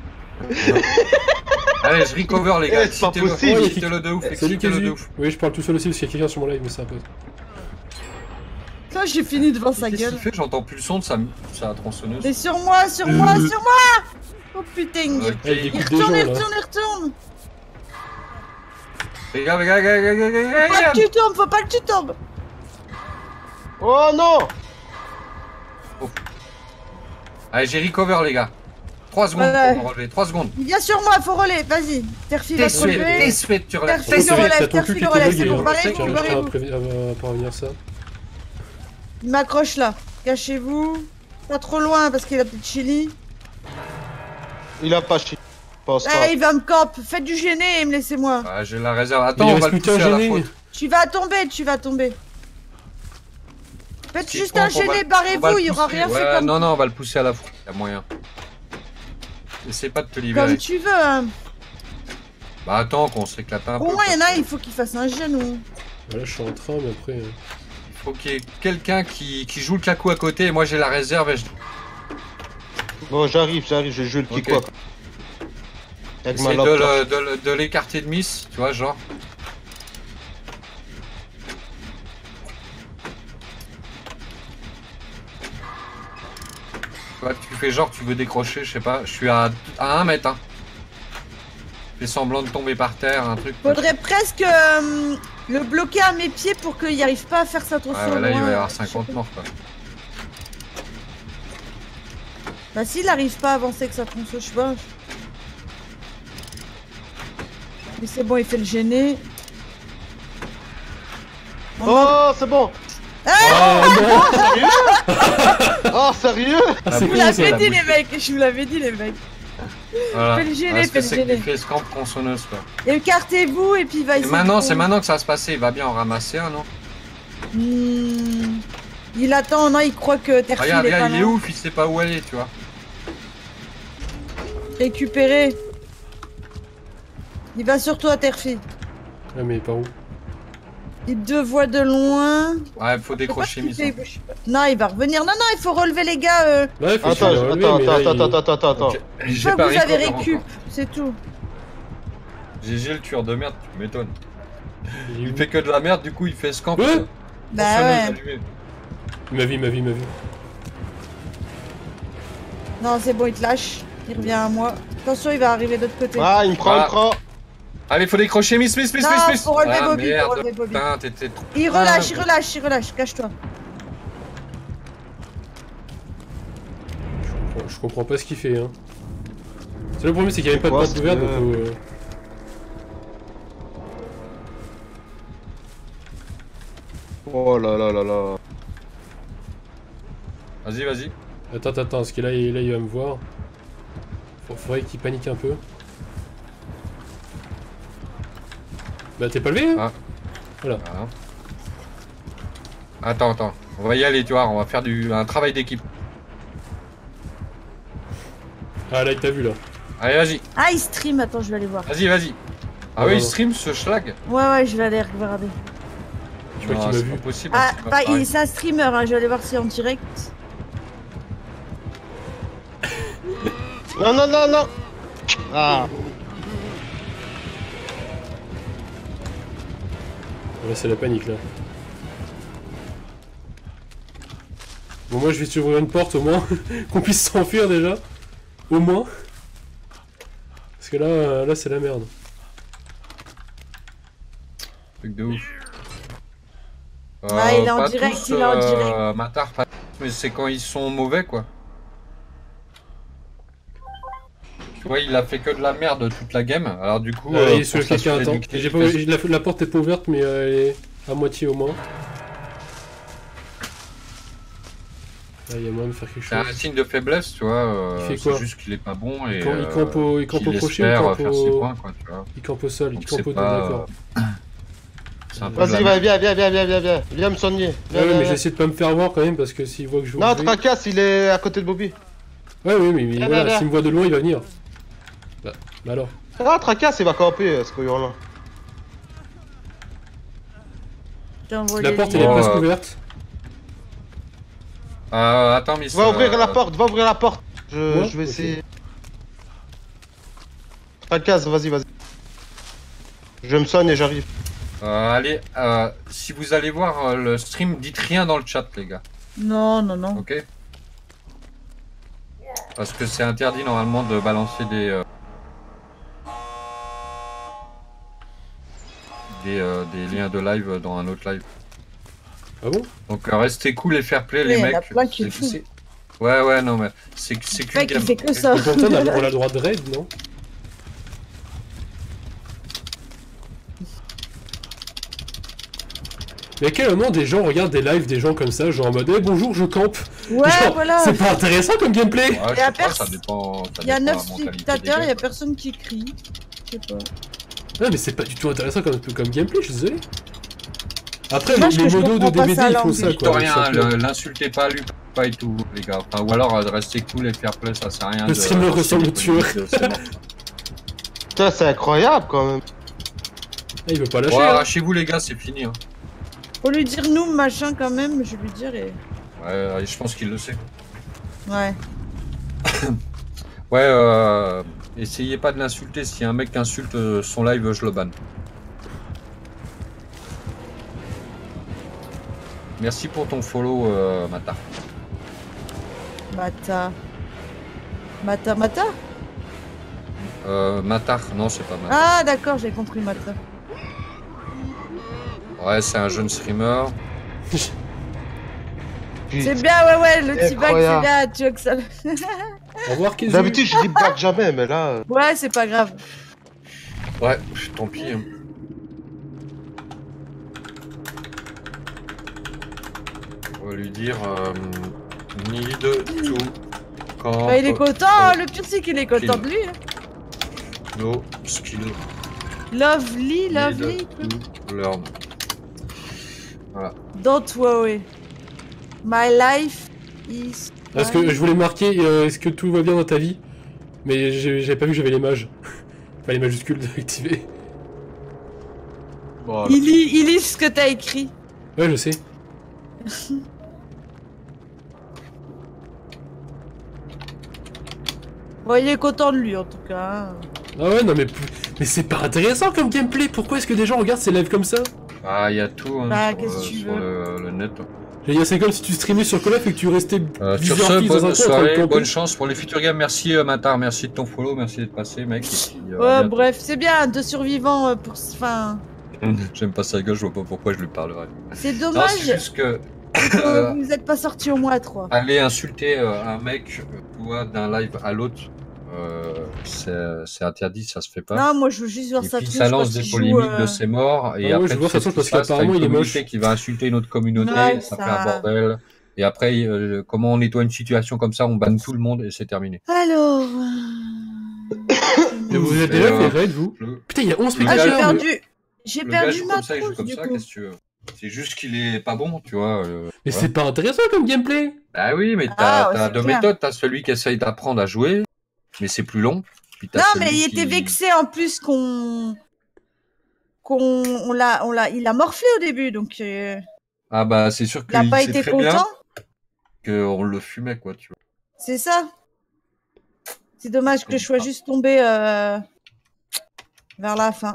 D: Allez je recover les gars,
F: Eh, c'est pas
D: excitez-le,
F: possible.
D: excitez-le de ouf,
C: Salut,
D: excitez-le de
C: Kazu.
D: ouf.
C: Oui, je parle tout seul aussi parce qu'il y a quelqu'un sur mon live, mais c'est un pote.
B: Quand j'ai fini devant sa
D: Qu'est-ce
B: gueule.
D: qu'il fait? J'entends plus le son de sa, sa tronçonneuse.
B: Mais sur moi, sur moi,
C: Euh.
B: sur moi. Oh putain.
D: Ok.
C: Ah, il
B: Il
C: découpe des
B: retourne,
C: gens
B: il
C: là.
B: retourne, il retourne.
D: Les gars, les gars, les gars, les gars, les gars, les
B: Faut pas
D: gars.
B: que tu tombes, faut pas que tu tombes.
F: Oh non.
D: Allez j'ai recover les gars. trois secondes
B: Ouais.
D: pour me relever, trois secondes.
B: Viens sur moi, faut relais, vas-y. Terfi va
D: T'es
B: te
D: suite,
B: relever.
D: t'es suite, tu relèves.
B: Terfi le relève,
C: T'as ton
B: Terfi
C: cul
B: le
C: qui
B: relève,
C: était
B: c'est bon,
C: bugué, hein.
B: barrez-vous,
C: Tiens, je tiens à
B: barrez-vous.
C: prévenir, à prévenir ça.
B: Il m'accroche là. Cachez-vous. Pas trop loin parce qu'il a peut-être chili.
F: Il a pas chi. Pense pas.
B: Eh, il va me camp. Faites du gêné et me laissez-moi.
D: Ah, j'ai la réserve.
C: Mais
D: Attends,
C: il
D: on va
C: reste
D: le
C: plus qu'un
D: pousser à la
C: gêné.
D: faute.
B: Tu vas tomber, tu vas tomber. Faites
D: Si
B: juste
D: je
B: un
D: pense qu'on va-
B: gêné,
D: on va
B: barrez-vous,
D: le
B: il y aura
D: pousser.
B: rien
D: Ouais,
B: fait comme,
D: non, non, on va le pousser à la faute. Il y a moyen. Essaie pas de te libérer.
B: comme tu veux. Hein.
D: Bah attends qu'on s'éclate un peu.
B: Au moins, il y en a,
D: parce que
B: il faut qu'il fasse un genou.
C: Voilà, je suis en train, mais après. euh,
D: Il faut qu'il y ait quelqu'un qui, qui joue le kakou à côté et moi j'ai la réserve et je...
F: Bon, j'arrive, j'arrive, je joue le petit
D: Ok.
F: quoi. Avec ma
D: Essaye de,
F: lampe
D: le-
F: torche.
D: de le- de l'écarter de miss, tu vois, genre. Toi, tu fais genre, tu veux décrocher, je sais pas, je suis à, à un mètre, hein. Fais semblant de tomber par terre, un truc.
B: Faudrait presque euh, le bloquer à mes pieds pour qu'il n'y arrive pas à faire sa
D: Ouais,
B: tronçon.
D: ouais, là, il
B: loin.
D: va y avoir cinquante morts, quoi.
B: Bah s'il arrive pas à avancer avec sa tronçon, je sais pas. Mais c'est bon, il fait le gêner.
F: Oh, c'est bon.
C: Ah non.
F: Oh, sérieux.
C: Ah, c'est
D: Ah,
B: Je vous
C: cool ça.
B: l'avais
D: la
B: dit
D: bouche.
B: les mecs, je vous l'avais dit les mecs.
D: Voilà.
B: Fais le gêner,
D: Parce
B: fais
D: que
B: le
D: c'est
B: gêner.
D: qu'il fait scamp tronçonneuse, quoi.
B: Écartez-vous et puis il va
D: Et
B: essayer.
D: maintenant,
B: de-
D: c'est maintenant que ça va se passer, il va bien en ramasser un, non?
B: Hmm. Il attend, non, il croit que Terfi
D: Regarde,
B: il est pas
D: regarde, il est
B: loin.
D: ouf, il sait pas où aller, tu vois.
B: Récupérer. Il va sur toi, Terfi.
C: Ouais, mais par où?
B: Il te voit de loin.
D: Ouais, faut décrocher,
B: Faut pas
D: mise.
B: qu'il fait- Non, il va revenir. Non, non, il faut relever les gars. Euh.
C: Ouais, faut
F: Attends,
C: que je
F: attends,
C: le relever, mais là,
F: attends,
C: il-
F: attends, attends, attends, attends.
D: Ok.
B: Une
D: J'ai
B: fois que
D: pas
B: vous avez
D: recover
B: récup,
D: encore.
B: c'est tout.
D: G G le tueur de merde, tu m'étonnes.
C: il est
D: Il
C: où
D: fait que de la merde, du coup il fait scamp.
C: Ouais.
B: Bah
D: Tronçonneuse
B: ouais.
D: allumée.
C: Ma vie, ma vie, ma vie.
B: Non, c'est bon, il te lâche. Il revient à moi. Attention, il va arriver de l'autre côté.
F: Ah, il me prend, il
D: Ah.
F: me prend.
D: Allez, faut décrocher, miss, miss, miss,
B: Non,
D: miss, miss.
B: faut relever
D: Ah,
B: Bobby, faut
D: merde,
B: relever Bobby.
D: putain, t'étais trop...
B: Il relâche,
D: Ah,
B: il relâche, il relâche. Cache-toi.
C: Je comprends, je comprends pas ce qu'il fait, hein. C'est le problème, c'est qu'il y a même pas de
F: Ouais,
C: porte ouverte,
F: c'est-
C: donc faut, euh,
F: Oh là là là là.
D: Vas-y, vas-y.
C: Attends, attends, attends, parce que là, il, là, il va me voir. Faut- Faudrait qu'il panique un peu. Bah, t'es pas levé, hein?
D: Ah.
C: Voilà.
D: Voilà. Attends, attends. On va y aller, tu vois. On va faire du... un travail d'équipe.
C: Ah là, il t'a vu là.
D: Allez, vas-y.
B: Ah, il stream, attends, je vais aller voir.
D: Vas-y, vas-y. Ah
C: Oh.
D: oui, il stream ce schlag.
B: Ouais, ouais, je vais aller regarder.
C: Tu vois
D: Non,
C: qu'il m'a
D: c'est
C: vu.
D: pas possible.
B: Ah,
D: c'est pas
B: bah,
D: pareil.
B: il- c'est un streamer, hein, je vais aller voir si en direct.
F: Non, non, non, non. Ah.
C: Là, c'est la panique là. Bon, moi je vais t'ouvrir une porte au moins, qu'on puisse s'enfuir déjà. Au moins. Parce que là, euh, là c'est la merde.
D: Truc de ouf.
B: Ah, il est en
D: pas
B: direct,
D: tous,
B: il est en
D: euh,
B: direct.
D: Matar, pas tous, mais c'est quand ils sont mauvais, quoi. Tu vois, il a fait que de la merde toute la game, alors du coup...
C: Euh,
D: euh,
C: il est sur
D: pour
C: quelqu'un
D: s'assurer
C: attend.
D: du kill,
C: J'ai pas,
D: parce-
C: j'ai- la, la porte est pas ouverte, mais euh, elle est à moitié au moins. Là, il y a moyen de faire quelque
D: C'est un
C: chose.
D: signe de faiblesse, tu vois. euh,
C: Il fait quoi?
D: C'est juste qu'il est pas bon et.
C: Il camp- il
D: euh,
C: campe au- il campe
D: qu'il
C: au crochet ou il
D: espère
C: campe
D: faire
C: au-
D: ses points, quoi, tu vois.
C: Il campe au sol, il
D: Donc
C: campe
D: c'est
C: au dos,
D: pas,
C: d'accord.
D: C'est un peu de
F: Vas-y,
D: la
F: va, viens, viens, viens, viens, viens, viens. Viens me soigner. Viens,
C: Ouais,
F: viens,
C: ouais, mais
F: viens.
C: j'essaie de pas me faire voir quand même parce que s'il voit que je
F: Non,
C: je vais-
F: Tracasse, il est à côté de Bobby.
C: Ouais, oui, mais, mais
F: Viens,
C: voilà,
F: viens,
C: s'il me voit de loin, il va venir. Bah, bah alors.
F: Ah, Tracasse, il va camper, euh, ce couillon-là.
B: J'ai envoyé
C: La
B: les
C: porte,
B: liens.
C: elle est
D: Oh,
C: presque
D: euh,
C: ouverte.
D: Euh, attends, Miss.
F: Va ouvrir
D: euh,
F: la porte, va ouvrir la porte. Je,
C: Ouais,
F: je vais
C: ok.
F: essayer. Tracasse, vas-y, vas-y. Je me soigne et j'arrive.
D: euh, allez, euh, si vous allez voir euh, le stream, dites rien dans le chat, les gars.
B: Non, non, non.
D: Ok? Parce que c'est interdit normalement de balancer des. euh, Des, euh, des liens de live dans un autre live.
C: Ah bon?
D: Donc euh, restez cool et fair play,
B: Oui,
D: les
B: il y en
D: mecs.
B: a plein qui le
D: C'est-
B: font.
D: c'est- Ouais, ouais, non, mais c'est c'est
B: Le
D: qu'une
B: mec, il
D: game.
B: fait que ça.
C: Et pourtant, on a, on a le droit de raid, non? Mais à quel moment des gens regardent des lives des gens comme ça, genre en mode eh, bonjour, je campe.
B: Ouais,
C: Genre,
B: voilà.
C: C'est pas intéressant comme gameplay.
D: Ouais, je
B: Y a
D: sais pas,
B: pers-
D: ça dépend. ça
B: Il y a
D: dépend
B: neuf
D: de la mentalité des
B: spectateurs, il y a
D: gars.
B: personne qui crie. Je sais pas.
C: Ouais, mais c'est pas du tout intéressant comme, comme gameplay, je suis désolé. Après,
B: Moi,
C: les,
B: je-
C: les
B: je
C: modos de
B: comprends pas
C: D V D
B: ça,
C: ils font
B: l'envie.
C: ça
D: Dites
C: quoi.
D: rien,
C: donc ça peut-
D: le- l'insultez pas, lui pas et tout, les gars. Enfin, ou alors euh, restez cool et fair play, ça sert à rien.
C: Le
D: de-
C: streamer
D: de-
C: ressemble au
D: de-
C: tueur.
D: de- c'est mort.
F: Putain, c'est incroyable quand même.
C: Ah, il veut pas lâcher.
D: Bon,
C: hein.
D: arrachez-vous, les gars, c'est fini. Hein.
B: Faut lui dire nous, machin, quand même, je vais lui dire et...
D: Ouais, je pense qu'il le sait.
B: Ouais.
D: Ouais, euh, essayez pas de l'insulter. Si un mec insulte euh, son live, je le banne. Merci pour ton follow, euh, Mata.
B: Mata. Mata, Mata
D: Euh, Matar, non, c'est pas Matar.
B: Ah, d'accord, j'ai compris Mata.
D: Ouais, c'est un jeune streamer.
B: C'est bien, ouais, ouais, le petit bac, c'est
F: Incroyable.
B: bien, tu veux que ça...
C: Au revoir, Kézu.
F: D'habitude, je dis back jamais, mais là. euh,
B: Ouais, c'est pas grave.
D: Ouais, pff, tant pis. Hein. On va lui dire euh, need to camp
B: Bah, il est content, hein, le pire c'est qu'il est content
D: Kill.
B: de lui. hein.
D: no skill
B: Lovely,
D: need
B: lovely.
D: to learn.
B: Don't worry. My life is...
C: Parce que je voulais marquer euh, est-ce que tout va bien dans ta vie, mais j'ai- j'avais pas vu que j'avais les mages. Enfin les majuscules activées.
D: Bon,
B: Il lit, il lit ce que t'as écrit.
C: Ouais, je sais.
B: Bon, il est content de lui en tout cas. hein.
C: Ah ouais, non mais, mais c'est pas intéressant comme gameplay. Pourquoi est-ce que des gens regardent ces lives comme ça?
D: ah, il y a tout hein,
B: Bah,
D: sur,
B: qu'est-ce
D: euh,
B: que tu
D: sur
B: veux
D: le, le net.
C: J'allais dire, c'est comme si tu streamais sur Call of et que tu restais
D: Euh, sur
C: dix heures
D: ce,
C: fixe dans un
D: bonne
C: coin en train de
D: soirée,
C: camper.
D: bonne chance pour les futurs games. Merci euh, Matar, merci de ton follow, merci d'être passé, mec. Et puis, euh, à
B: Ouais,
D: bientôt.
B: bref, c'est bien, deux survivants euh, pour... Enfin,
D: J'aime pas sa gueule, je vois pas pourquoi je lui parlerai.
B: c'est
D: Non,
B: dommage
D: c'est juste que
B: que vous êtes pas sortis au moins à trois.
D: aller insulter euh, un mec, euh, tu vois, d'un live à l'autre, euh, c'est c'est interdit, ça se fait pas.
B: Non, moi je veux juste voir
D: Et
B: sa
D: puis
B: tronche
D: ça lance
B: quand
D: des
B: il joue,
D: polémiques
B: euh,
D: de ses morts, et
C: Ah ouais,
D: après
C: je vois
D: tu sais
C: sa
D: ce
C: tronche
D: qui
C: parce
D: se passe, t'as
C: qu'apparemment,
D: une
C: il est
D: communauté
C: moche.
D: qui va insulter une autre communauté,
B: Ouais,
D: ça
B: ça-
D: fait un bordel. Et après, euh, comment on nettoie une situation comme ça, on banne tout le monde et c'est terminé.
B: Alors...
C: Mais vous
D: Et,
C: êtes déjà
D: euh,
C: fait raid, vous?
D: Le,
C: Putain, il y a onze
D: le
B: Ah,
D: gars,
B: j'ai
C: spectateurs. mais-
B: perdu... J'ai
D: le gars
B: perdu
D: joue
B: ma
D: comme ça, il joue
B: trousse
D: comme
B: du
D: ça,
B: coup.
D: qu'est-ce que tu veux? C'est juste qu'il est pas bon, tu vois. euh,
C: Mais
D: voilà.
C: c'est pas intéressant comme gameplay.
D: Bah oui, mais t'as
B: Ah, ouais,
D: t'as
B: c'est
D: deux
B: clair.
D: méthodes. T'as celui qui essaye d'apprendre à jouer, mais c'est plus long. Puis t'as
B: Non,
D: celui
B: mais il
D: qui...
B: était vexé en plus qu'on. qu'on. On l'a. On l'a. Il a morflé au début, donc. euh,
D: Ah bah c'est sûr
B: Il a
D: qu'il
B: pas
D: sait
B: été
D: très bien
B: content.
D: qu'on le fumait, quoi, tu vois.
B: C'est ça. C'est dommage que je sois
D: comprends.
B: juste tombé euh, vers la fin.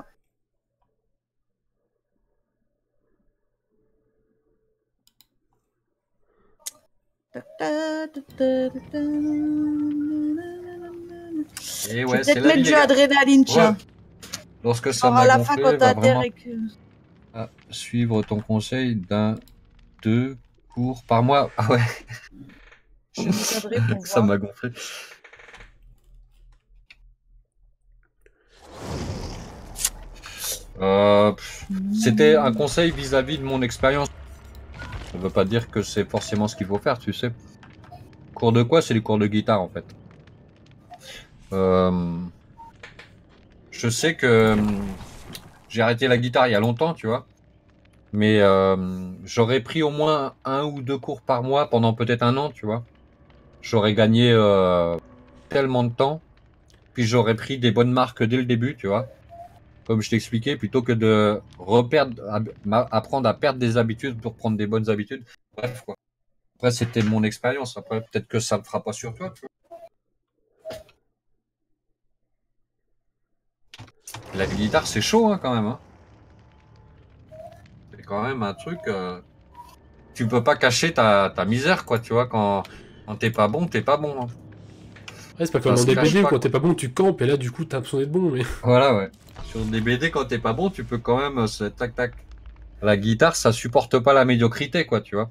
D: Et
B: Je
D: ouais,
B: vais
D: c'est
B: peut-être
D: la
B: mettre
D: vie,
B: du
D: les gars.
B: adrénaline, tiens.
D: Ouais. Lorsque ça
B: Genre à
D: m'a
B: la fin,
D: gonflé,
B: quand
D: va
B: t'as
D: vraiment
B: terre et que.
D: à suivre ton conseil d'un, deux cours par mois. Ah ouais,
B: Je vais m'encadrer pour
D: ça
B: voir.
D: m'a gonflé. Euh, pff, C'était un conseil vis-à-vis de mon expérience. Ça veut pas dire que c'est forcément ce qu'il faut faire, tu sais. Cours de quoi? C'est les cours de guitare, en fait. Euh, je sais que hum, j'ai arrêté la guitare il y a longtemps, tu vois. Mais euh, j'aurais pris au moins un ou deux cours par mois pendant peut-être un an, tu vois. J'aurais gagné euh, tellement de temps. Puis j'aurais pris des bonnes marques dès le début, tu vois. Comme je t'expliquais, plutôt que de reperdre, ab- ma- apprendre à perdre des habitudes pour prendre des bonnes habitudes. Bref, quoi. Après, c'était mon expérience. Après, peut-être que ça ne le fera pas sur toi, tu vois. La guitare, c'est chaud, hein, quand même. Hein. C'est quand même un truc. Euh... Tu peux pas cacher ta, ta misère, quoi, tu vois. Quand, quand t'es pas bon, t'es pas bon. Hein.
C: Ouais, c'est pas
D: Ça
C: comme dans
D: se
C: des
D: cache
C: B D où
D: pas,
C: quand
D: quoi.
C: t'es pas bon, tu campes et là, du coup, t'as l'impression d'être bon. Mais
D: Voilà, ouais. Sur des B D, quand t'es pas bon, tu peux quand même euh, se tac tac. La guitare, ça supporte pas la médiocrité, quoi, tu vois.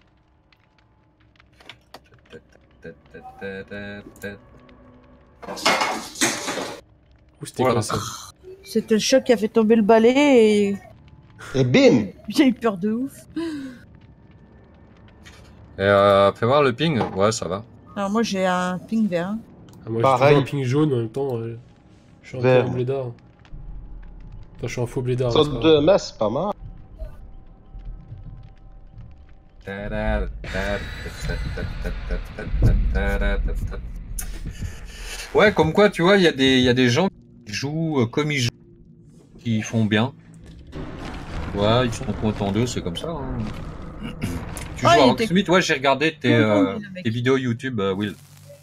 C: Ouh, c'était
D: Voilà.
C: quoi ça?
B: C'était le choc qui a fait tomber le balai et
F: Et bim!
B: j'ai eu peur de ouf.
D: Et euh, fais voir le ping. Ouais, ça va.
B: Alors moi j'ai un ping vert. hein.
C: Ah, moi, j'ai
F: Pareil.
C: toujours un ping jaune en même temps. euh, Je suis un
F: Vert.
C: peu un blédard. Enfin, je suis un faux blédard.
F: Sorte
C: c'est pas
F: de
C: grave.
F: masse, pas mal.
D: Ouais, comme quoi, tu vois, il y, a des- il y a des gens qui jouent euh, comme ils jouent, qui font bien. Ouais, ils sont contents d'eux, c'est comme ça. Hein. Tu
B: Ah,
D: joues
B: il
D: à
B: était
D: Rocksmith? Ouais, j'ai regardé tes,
B: content,
D: euh,
B: lui, le mec.
D: tes vidéos YouTube, euh, Will.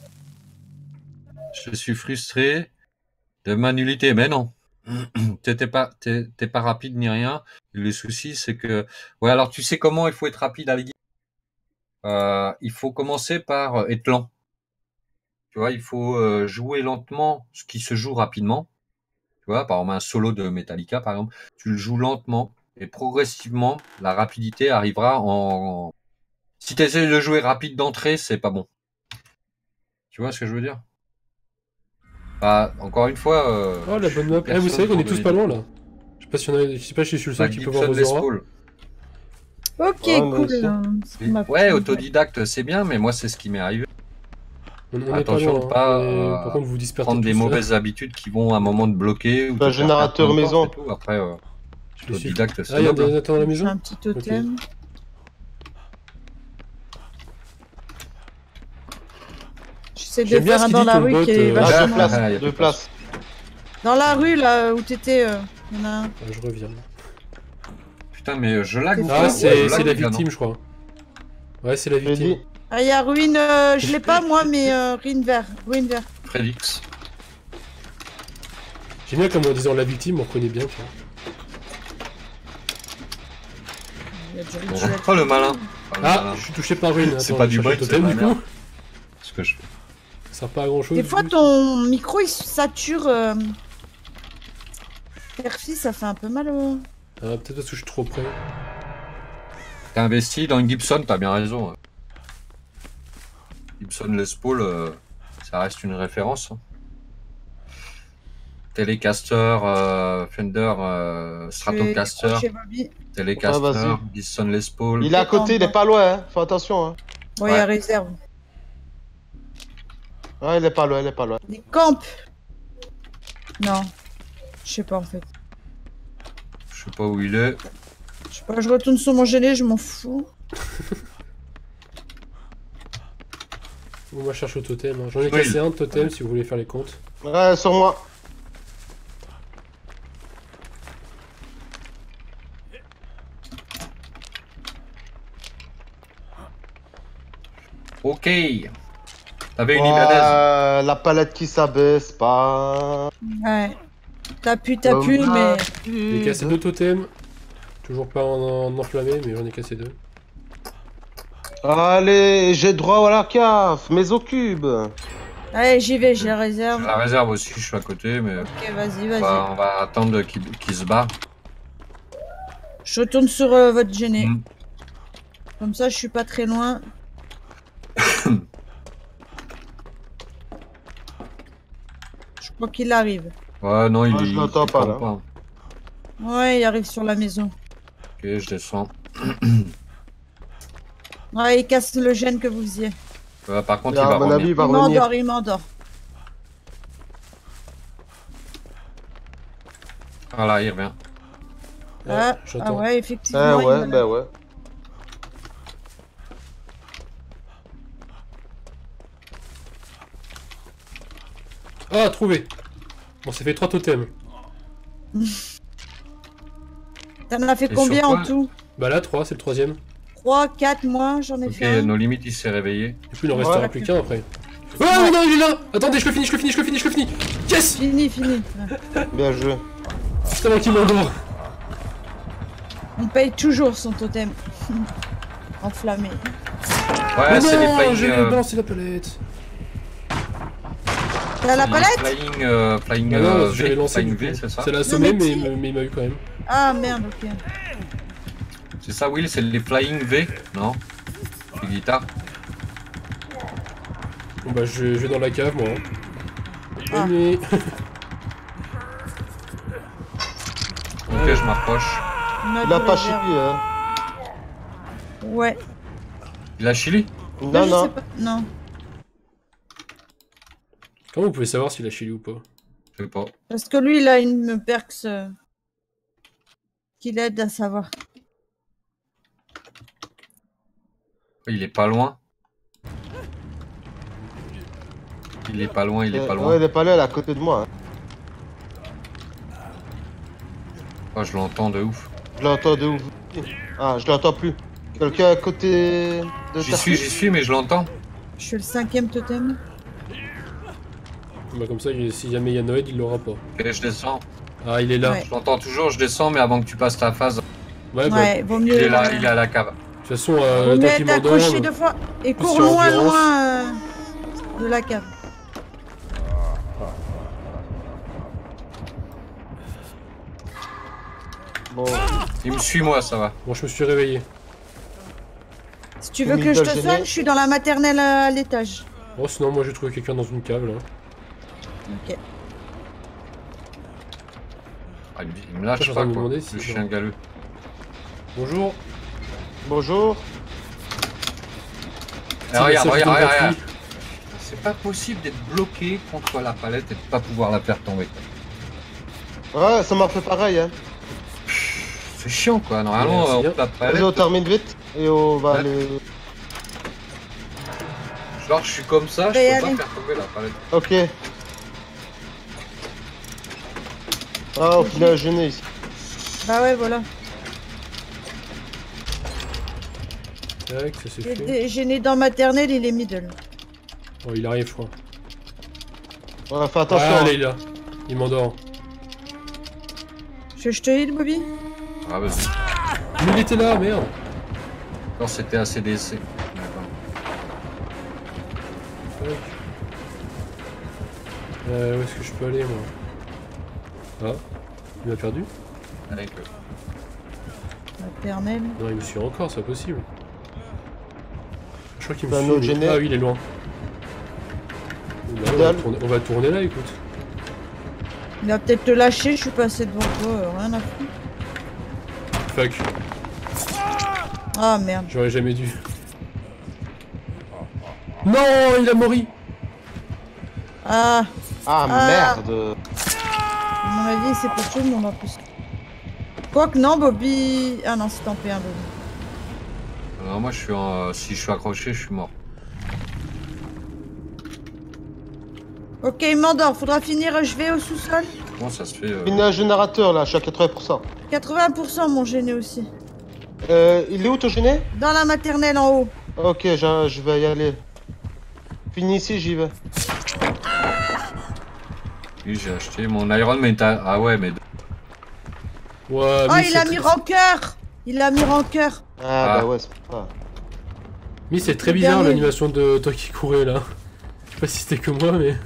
D: Je suis frustré de ma nullité, mais non. T'étais pas, t'es t'es pas rapide ni rien. Le souci, c'est que, ouais, alors tu sais comment il faut être rapide à la guitare. Euh, il faut commencer par euh, être lent. Tu vois, il faut euh, jouer lentement ce qui se joue rapidement. Tu vois, par exemple, un solo de Metallica, par exemple, tu le joues lentement et progressivement, la rapidité arrivera en. Si tu essaies de jouer rapide d'entrée, c'est pas bon. Tu vois ce que je veux dire? Bah, encore une fois. Euh,
C: Oh, la
D: je
C: bonne
D: suis
C: map. Eh, vous
D: personne
C: savez qu'on
D: pour
C: est tous
D: donner
C: pas
D: des
C: loin
D: coups.
C: là. Je sais pas si on a... Je sais pas si je suis le
D: Bah,
C: seul qui peut voir
D: Gibson
C: vos
D: Les
C: auras.
D: Paul.
B: Ok,
F: Ouais, moi
B: cool.
F: aussi.
B: hein, c'est ma
D: Ouais,
B: petite-
D: autodidacte, c'est bien, mais moi, c'est ce qui m'est arrivé.
C: On, on est
D: Attention
C: pas
D: de
C: loin.
D: pas,
C: hein, mais
D: euh,
C: Par contre, vous dispersez
D: Prendre
C: tous.
D: des
C: là.
D: mauvaises habitudes qui vont à un moment te bloquer ou
F: Un
D: te faire
F: générateur
D: perdre ton
F: maison.
D: temps et tout. Après, euh,
C: Je suis-
D: autodidacte,
C: Ah,
D: c'est
C: il y a
D: noble.
C: des attends dans la
B: Je fais
C: maison.
B: un petit totem. J'essaie de
C: J'aime bien
B: faire
C: ce
B: un
C: qu'il
B: dans
C: dit,
B: la
C: ton
B: rue
C: bot,
B: qui est
C: euh,
F: Ah,
B: vachement.
F: deux places,
D: Ah, y a
F: deux
D: plus de place.
F: places.
B: Dans la rue là où t'étais, euh, il y en a un.
C: Ah, je reviens.
D: Putain, mais je lag ou
C: Ah,
D: pas?
C: c'est
D: Ouais, je
C: c'est
D: lag,
C: la
D: les gars, non
C: victime, je crois. Ouais, c'est la
F: Freddy.
C: victime.
B: Ah, il y a ruine, euh, je l'ai pas moi, mais euh, ruine vert. Ruine vert.
D: Fredix.
C: J'aime bien comme en disant la victime, on reconnaît bien. Tu vois.
B: Il y a du
D: Bon.
B: rituel.
D: Oh, le malin. Oh, le
C: Ah,
D: malin.
C: je suis touché par une.
D: C'est
C: Attends,
D: pas
C: je
D: du
C: cherche le
D: bot, c'est
C: totem,
D: de la
C: du coup.
D: merde. Ce que je fais.
C: Ça sert pas à grand chose.
B: Des fois ton micro il sature. Euh... Perfy, ça fait un peu mal au.
C: Ah, peut-être parce que je suis trop près.
D: T'as investi dans une Gibson, t'as bien raison. hein. Gibson Les Paul, euh, ça reste une référence. hein. Telecaster, euh, Fender, euh, Stratocaster,
B: Chez Bobby.
D: Telecaster,
F: Ouais, vas-y.
D: Gibson Les Paul.
F: Il est à côté, il est pas loin, hein. Fais attention, hein.
B: Ouais, il y a
D: Ouais.
B: réserve.
F: Ouais, il est pas loin, il est pas loin.
B: Des camps. Non. Je sais pas en fait.
D: Je sais pas où il est.
B: Je sais pas, je retourne sur mon gêné, je m'en fous.
C: Bon, moi je cherche au totem. Hein. J'en ai cassé un de totem si vous voulez faire les comptes.
F: Ouais, sur moi.
D: Ok. T'avais une libanaise.
F: Ouais, la palette qui s'abaisse pas.
B: Ouais. T'appuies, t'appuies,
F: Oh,
B: mais...
C: J'ai cassé deux totems. Toujours pas en, en enflammé, mais j'en ai cassé deux.
F: Allez, j'ai droit à la cave, mais au cube.
B: Allez, j'y vais, j'ai la
D: J'ai
B: réserve.
D: la réserve aussi, je suis à côté, mais
B: Ok, vas-y,
D: on
B: vas-y.
D: va, on va attendre qu'il qu'il se barre.
B: Je retourne sur euh, votre gêné.
D: Mm.
B: Comme ça, je suis pas très loin. Je crois qu'il arrive.
D: Ouais, non, il
F: Moi, je
D: il-
F: l'entends
D: il
F: pas,
D: tombe
F: là.
B: Ouais, il arrive sur la maison.
D: Ok, je descends.
B: Ouais, il casse le gène que vous faisiez.
D: Ouais, par contre,
F: Et
D: il va
F: à mon
D: revenir.
F: avis, il va
B: Il
F: revenir.
B: m'endort, il m'endort.
D: Voilà, il revient.
B: Ah,
C: j'attends.
B: ah ouais,
F: Eh
B: effectivement. il
F: ouais,
B: va-
F: bah ouais.
C: Ah, trouvé. Bon, ça fait trois totems.
B: T'en as fait
D: Et
B: combien
D: sur
B: en
D: quoi
B: tout?
C: Bah là, trois, c'est le troisième.
B: trois, quatre, moi, j'en ai
D: Ok,
B: fait un.
D: nos limites, il s'est réveillé.
C: Du coup, il en restera
F: Ouais.
C: plus qu'un après. Oh non, non, il est là. Attendez, je le finis, je le finis, je le finis, je le finis. Yes.
B: Fini, fini. Ouais.
F: Bien joué.
C: C'est moi qui m'endors.
B: On paye toujours son totem. Enflammé.
D: Ouais,
C: Mais
D: c'est les
C: non,
D: flying.
C: j'ai
D: euh,
C: balancé la palette.
B: T'as la
D: les
B: palette?
D: Flying, euh, flying,
C: Bah non,
D: euh,
C: je l'ai
D: V,
C: lancé
D: flying
C: du
D: V,
C: coup.
D: c'est ça
C: Ça l'a assommé,
B: Non, mais
C: mais,
B: qui-
C: mais, mais il m'a eu quand même.
B: Ah merde, ok.
D: C'est ça, Will, c'est les flying V, non? Les guitares.
C: Bon bah, je, je vais dans la cave, moi.
B: Ah.
C: Mais...
D: Ok, je m'approche.
B: On
F: Il a
B: du
F: pas
B: réserve.
F: chié, hein.
B: Ouais.
D: Il a chili?
F: Non,
B: je sais
F: non.
B: pas. Non.
C: Comment vous pouvez savoir s'il a chili ou pas?
D: Je sais pas.
B: Parce que lui, il a une perks euh, qui l'aide à savoir.
D: Il est pas loin. Il est pas loin, il est
F: Euh,
D: pas
F: Ouais,
D: loin.
F: il est pas là, il est à côté de moi. hein.
D: Oh, je l'entends de ouf.
F: Je l'entends de ouf. Ah, je l'entends plus. Quelqu'un à côté de
D: J'y
F: ta
D: suis, j'y suis, mais je l'entends.
B: Je suis le cinquième totem.
C: Bah comme ça, il- si jamais il y a Noël, il l'aura pas.
D: Ok, je descends.
C: Ah, il est là.
B: Ouais.
D: Je l'entends toujours, je descends, mais avant que tu passes ta phase,
C: Ouais, bah,
B: Ouais, vaut
D: il
B: mieux.
D: est là,
B: euh,
D: il est à la cave.
C: de toute façon, euh,
B: Vaut
C: le
B: mieux
C: temps
B: être
C: qu'il
B: accroché
C: m'endorme...
B: deux fois et
C: plus
B: cours
C: sur
B: loin,
C: endurance.
B: loin euh, de la cave.
F: Bon,
D: Il me suit, moi, ça va.
C: Bon, je me suis réveillé.
B: Si tu veux
F: Une
B: que je te
F: gênée.
B: soigne, je suis dans la maternelle à l'étage.
C: Oh, sinon, moi, j'ai trouvé quelqu'un dans une cave, là.
B: Ok.
D: Ah, il, il me lâche
C: Je suis en
D: pas,
C: train de me
D: quoi.
C: demander
D: Le
C: si-
D: chien galeux.
C: Bonjour.
F: bonjour.
D: Eh, regarde,
C: Ça, je
D: regarde,
C: donne
D: regarde,
C: pas
D: regarde.
C: de vie.
D: C'est pas possible d'être bloqué contre la palette et de pas pouvoir la faire tomber.
F: Ouais, ça m'a fait pareil, hein.
D: C'est chiant, quoi. Normalement,
C: Ouais, c'est
D: euh,
C: bien.
D: la
F: Vas-y,
D: palette.
F: on termine vite. Et on va
D: Ouais.
F: aller...
D: Genre, je suis comme ça, je
B: Allez,
D: peux
B: allez.
D: pas faire tomber la palette.
F: Ok. Ah, au final, gêné ici.
B: Bah ouais, voilà.
C: Tac, ça c'est
B: J'ai
C: fait.
B: dé- J'ai né dans maternelle, il est middle.
C: Oh, il arrive, je crois.
F: Ouais, fais attention.
C: Ah,
F: hein.
C: allez, il est là. Il m'endort.
B: Je, je te heal, Bobby?
D: Ah, vas-y.
C: Mais il était là, merde.
D: Non, c'était A C D C. D'accord.
C: Tac. Euh, où est-ce que je peux aller, moi? Ah, il m'a perdu?
D: Avec eux.
B: Maternelle.
C: Non, il me suit encore, c'est pas possible. Je crois qu'il me
F: C'est un
C: suit.
F: autre
C: mais-
F: géné.
C: Ah oui, il est loin. Bah, on, va
F: Idéal.
C: tourner, on va tourner là, écoute.
B: Il va peut-être te lâcher, je suis passé devant toi, euh, rien à foutre.
C: Fuck,
B: Ah merde.
C: j'aurais jamais dû. Non, il a mori.
B: Ah,
F: Ah,
B: Ah.
F: merde.
B: à mon avis, c'est pour tout le monde en plus. Quoique non, Bobby... Ah non, c'est en P un, Bobby.
D: Alors moi, je suis en... si je suis accroché, je suis mort.
B: Ok, il m'endort. Faudra finir, je vais au sous-sol.
D: Comment ça se fait euh...
F: Il y a un générateur là, je suis à quatre-vingts pour cent.
B: quatre-vingts pour cent mon gêné aussi.
F: Euh, il est où ton gêné?
B: Dans la maternelle en haut.
F: Ok, je, je vais y aller. Fini ici, j'y vais.
D: Oui, j'ai acheté mon Iron Man. Ah ouais, mais...
C: Ouais,
B: Oh,
C: mais
B: il
C: c'est
B: a
C: très-
B: mis rancœur. Il a mis rancœur.
F: Ah,
D: Ah.
F: bah ouais, c'est pour ça.
C: Mais c'est très
B: Le
C: bizarre
B: dernier.
C: l'animation de toi qui courais là. Je sais pas si c'était que moi, mais.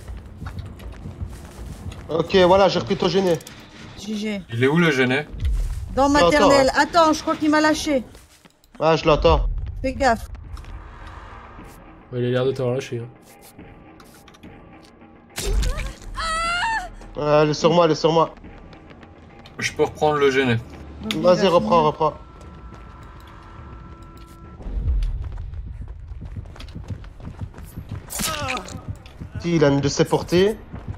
F: Ok, voilà, j'ai repris ton gêné.
B: G G.
D: Il est où le Genet?
B: Dans
F: Attends,
B: maternelle. Attends, je crois qu'il m'a lâché.
F: Ah, je l'entends.
B: Fais gaffe.
C: Ouais, il a l'air de t'avoir lâché. Hein.
F: Ah, elle est sur moi, elle est sur moi.
D: Je peux reprendre le Genet.
B: Bobby
F: Vas-y,
B: va
F: reprends,
B: finir.
F: reprends. Si, il a une de ses portées.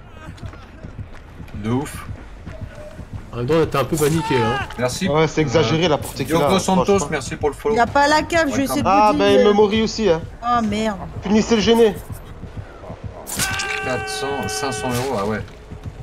D: De ouf.
C: En même temps, t'es un peu paniqué hein.
D: Merci.
F: Ouais, c'est exagéré la portée qu'il a.
D: Diogo Santos,
F: franchement.
D: merci pour le follow.
B: Il a pas la cave, je vais essayer de
F: Ah,
B: vous
F: ben il
B: dire.
F: me mourit aussi, hein.
B: Oh merde.
F: Finissez le gêné.
D: quatre cents, cinq cents euros, ah ouais.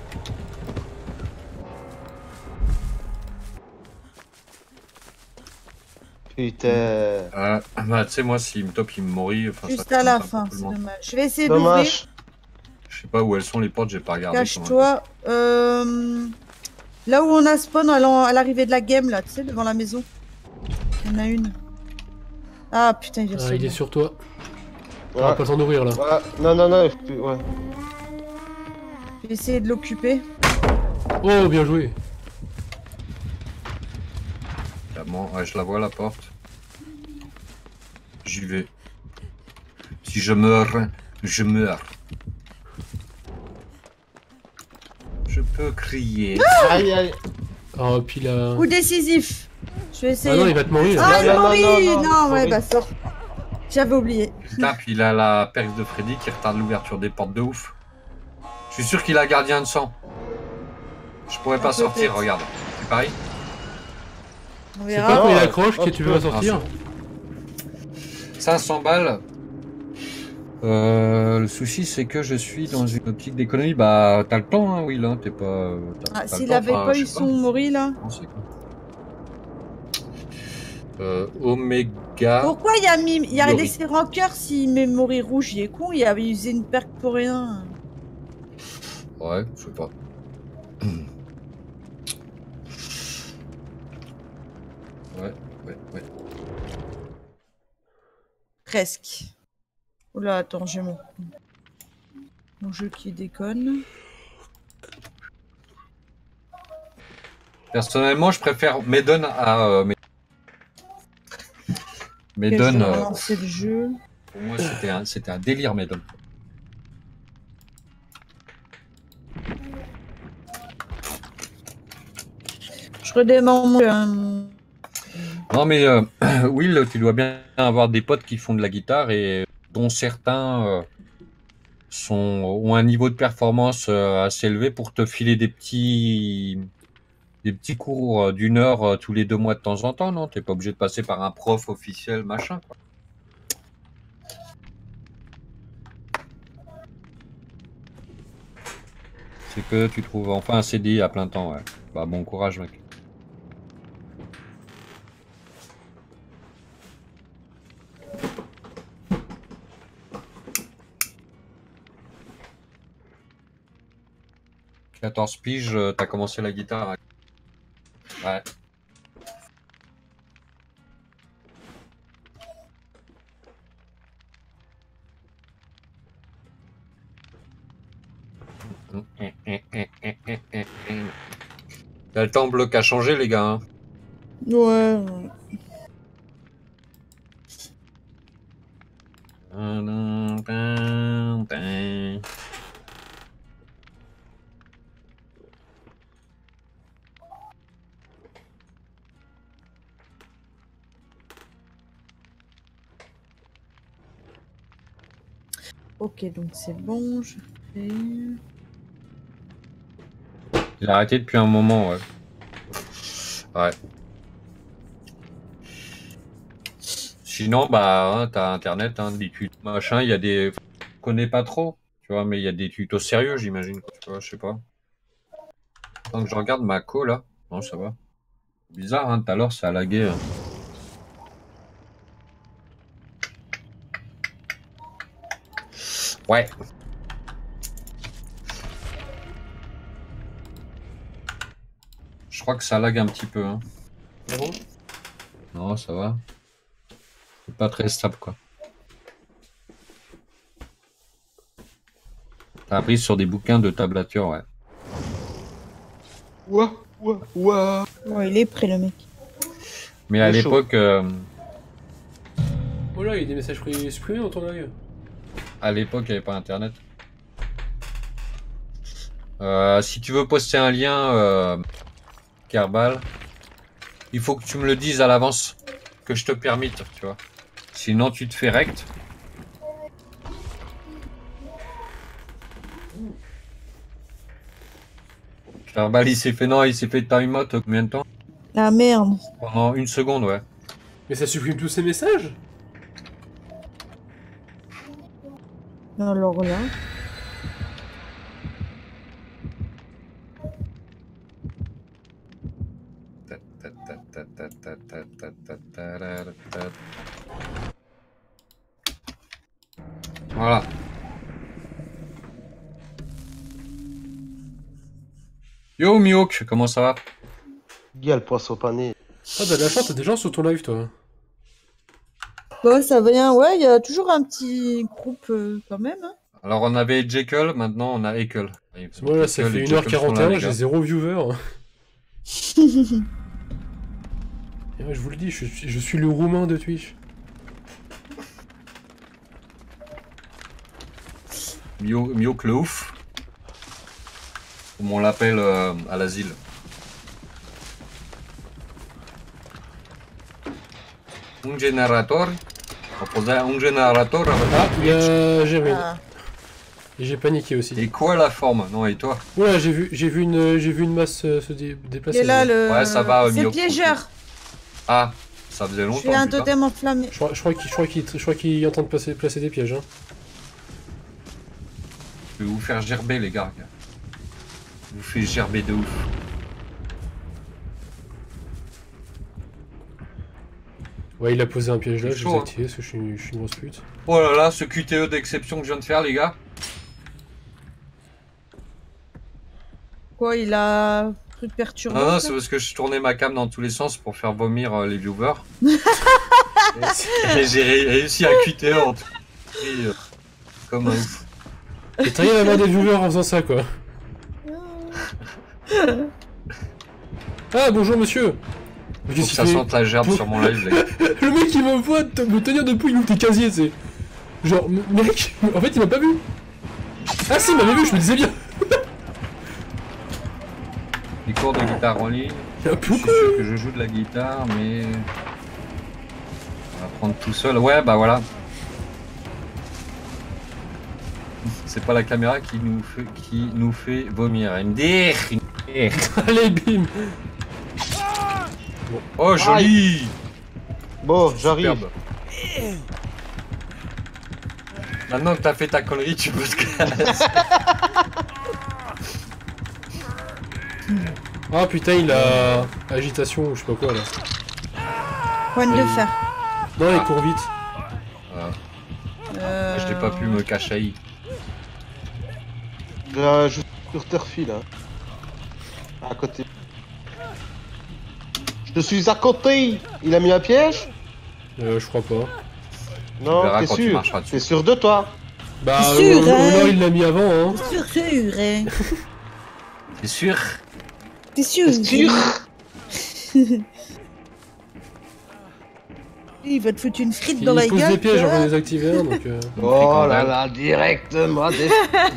F: Putain.
D: Euh, bah, tu sais, moi, s'il me top, il me mourit. Enfin,
B: Juste
D: ça
B: à la
D: compte un
B: fin,
D: peu
B: c'est
D: moins.
B: dommage. Je vais essayer d'ouvrir.
F: Dommage.
D: Je sais pas où elles sont les portes, j'ai pas regardé.
B: Cache-toi. Euh... Là où on a spawn à l'en- à l'arrivée de la game, là, tu sais, devant la maison. Il y en a une. Ah putain, il vient
C: Ah,
B: sur
C: il est
B: moi.
C: sur toi.
F: Ouais.
C: Ah, pas le temps d'ouvrir là.
F: Ouais. Non, non, non. Ouais.
B: Je vais essayer de l'occuper.
C: Oh, bien joué.
D: Comment... Ouais, je la vois, la porte. J'y vais. Si je meurs, je meurs. Je peux crier.
F: Aïe, aïe.
C: Oh, puis là.
B: Coup décisif. Je vais essayer.
C: Ah non, il va te mourir.
B: Ah, il
F: Non, non,
B: mourit.
F: non,
B: Non,
F: non,
B: ouais,
F: mourit.
B: bah sort. J'avais oublié.
D: Putain, puis il a la perche de Freddy qui retarde l'ouverture des portes de ouf. Je suis sûr qu'il a gardien de sang. Je pourrais pas
B: Ah,
D: sortir,
B: peut-être.
D: regarde. C'est pareil.
B: On
C: C'est
B: verra.
C: pas quand il
F: Non,
C: accroche
F: oh,
C: que tu veux pas
F: putain.
C: sortir.
D: cinq cents balles. Euh, le souci, c'est que je suis dans une optique d'économie. Bah, t'as le temps, hein, Will. Hein, t'es pas. t'as-
B: Ah,
D: t'as le
B: s'il
D: temps,
B: avait
D: enfin,
B: pas
D: je
B: eu
D: sais
B: son mori là.
D: On sait, quoi. Euh, Omega.
B: Pourquoi il a mis, il a
D: Yori.
B: laissé rancœur s'il met mori rouge, il est con, il avait usé une perque pour rien.
D: Ouais, je sais pas. Ouais, ouais, ouais.
B: Presque. Oula, attends, j'ai mon... mon jeu qui déconne.
D: Personnellement, je préfère Maiden à. Euh, Maiden.
B: Ok, je
D: Maiden,
B: vais
D: euh,
B: relancer le jeu.
D: pour moi, c'était un, c'était un délire, Maiden.
B: Je redémarre mon jeu. hein.
D: Non, mais euh, Will, tu dois bien avoir des potes qui font de la guitare et dont certains euh, sont, ont un niveau de performance euh, assez élevé pour te filer des petits, des petits cours euh, d'une heure euh, tous les deux mois de temps en temps, non? T'es pas obligé de passer par un prof officiel, machin, quoi. C'est que tu trouves enfin un C D I à plein temps, ouais. Bah, bon courage, mec. quatorze piges, euh, t'as commencé la guitare. hein. Ouais. T'as le temps bloc à changer, les gars. hein.
B: Ouais. ouais. Ok, donc c'est bon, je fais...
D: Il a arrêté depuis un moment, ouais. Ouais. Sinon, bah, hein, t'as internet, hein, des tutos, machin, il y a des... Je connais pas trop, tu vois, mais il y a des tutos sérieux, j'imagine, quoi, tu vois, je sais pas. Tant que je regarde ma co, là, non, ça va. Bizarre, hein, tout à l'heure, ça a lagué. Hein. Ouais. Je crois que ça lag un petit peu, hein.
C: Ah bon?
D: Non, ça va. C'est pas très stable, quoi. T'as appris sur des bouquins de tablature, ouais.
F: Ouah, ouah, ouah.
B: Ouais, il est prêt le mec.
D: Mais à
F: C'est chaud.
D: l'époque, euh,
C: Oh là, il y a des messages pri- supprimés dans ton live.
D: à l'époque, il n'y avait pas internet. Euh, si tu veux poster un lien, euh, Kerbal, il faut que tu me le dises à l'avance, que je te permette, tu vois. Sinon, tu te fais rect. Kerbal, il s'est fait non, il s'est fait timeout combien de temps?
B: Ah merde.
D: Pendant une seconde, ouais.
C: Mais ça supprime tous ces messages?
B: Alors là.
D: Voilà. Yo Miok, comment ça va?
F: Il y a le poisson pané.
C: Ah, t'as de la chance, t'as des gens sur ton live, toi.
B: Bon, ça va bien. Ouais, il y a toujours un petit groupe euh, quand même. Hein.
D: Alors on avait Jekyll, maintenant on a Ekel.
C: Parce que moi, là, ça fait une heure quarante-et-un, j'ai zéro viewer. Et ouais, je vous le dis, je suis, je suis le roumain de Twitch.
D: Mio, Miok le ouf. Comme on l'appelle euh, à l'asile. Un générateur. On posait un générateur avec
C: Ah, il y a Jérémy.
B: Ah.
C: Et j'ai paniqué aussi.
D: Et quoi la forme? Non, et toi?
C: Ouais, j'ai vu, j'ai vu une, j'ai vu une masse euh, se dé- déplacer.
B: Et là, le.
D: Ouais, ça va,
B: C'est le
D: Mio.
B: piégeur.
D: Ah, ça faisait
B: Je
D: longtemps.
B: fais un
D: putain.
B: totem enflammé.
C: Je crois, je crois qu'il, je crois qu'il, je crois qu'il est en train de placer, placer des pièges. Hein.
D: Je vais vous faire gerber, les gars. Je vous fais gerber de ouf.
C: Ouais, il a posé un piège là,
D: C'est
C: je
D: chaud,
C: vais
D: hein.
C: activer parce que je suis, je suis une grosse pute.
D: Oh là là, ce Q T E d'exception que je viens de faire, les gars.
B: Quoi, il a truc perturbant.
D: Non, non,
B: ça
D: c'est parce que je tournais ma cam dans tous les sens pour faire vomir euh, les viewers. Et j'ai ré- réussi à Q T E en tout cas, euh, comme un ouf.
C: Et t'as rien à avoir des viewers en faisant ça, quoi. Ah, bonjour monsieur. Mais
D: Faut
C: qu'est-ce
D: que ça
C: qu'il fait
D: sente la gerbe sur mon live, les gars.
C: Le mec il m'envoie de me tenir debout, il ouvre tes casiers, c'est. Genre, m- mec, en fait il m'a pas vu. Ah si, il m'avait vu, je me disais bien.
D: Les cours de guitare en ligne.
C: Il y a
D: Je suis
C: beaucoup.
D: sûr que je joue de la guitare, mais... On va prendre tout seul. Ouais, bah voilà. C'est pas la caméra qui nous fait, qui nous fait vomir. M D R.
C: Allez, bim.
D: Oh, joli.
F: Bon, j'arrive.
D: Superbe. Maintenant que t'as fait ta connerie, tu peux te casser.
C: Ah putain, il a agitation ou je sais pas quoi là.
B: Point de
C: Et-
B: fer.
C: Non, il court vite.
D: Voilà.
B: Euh...
D: Je n'ai pas pu me cacher.
F: Là, je suis sur Turfil, hein. À côté. Je suis à côté. Il a mis un piège?
C: Euh, je crois pas.
F: Non,
D: verras
F: t'es
D: quand tu
F: sûr?
D: marcheras dessus.
F: T'es sûr de toi?
C: Bah,
B: C'est sûr,
C: ou- ou
B: hein.
C: alors il l'a mis avant, hein.
B: Sûr, sûr, hein.
D: C'est sûr.
B: T'es sûr?
F: T'es sûr?
B: Il va te foutre une frite
C: Il,
B: dans la
C: il pose
B: gueule.
C: des pièges, j'en
B: toi.
C: ai désactivé un donc. Euh...
F: Oh là là, directement des...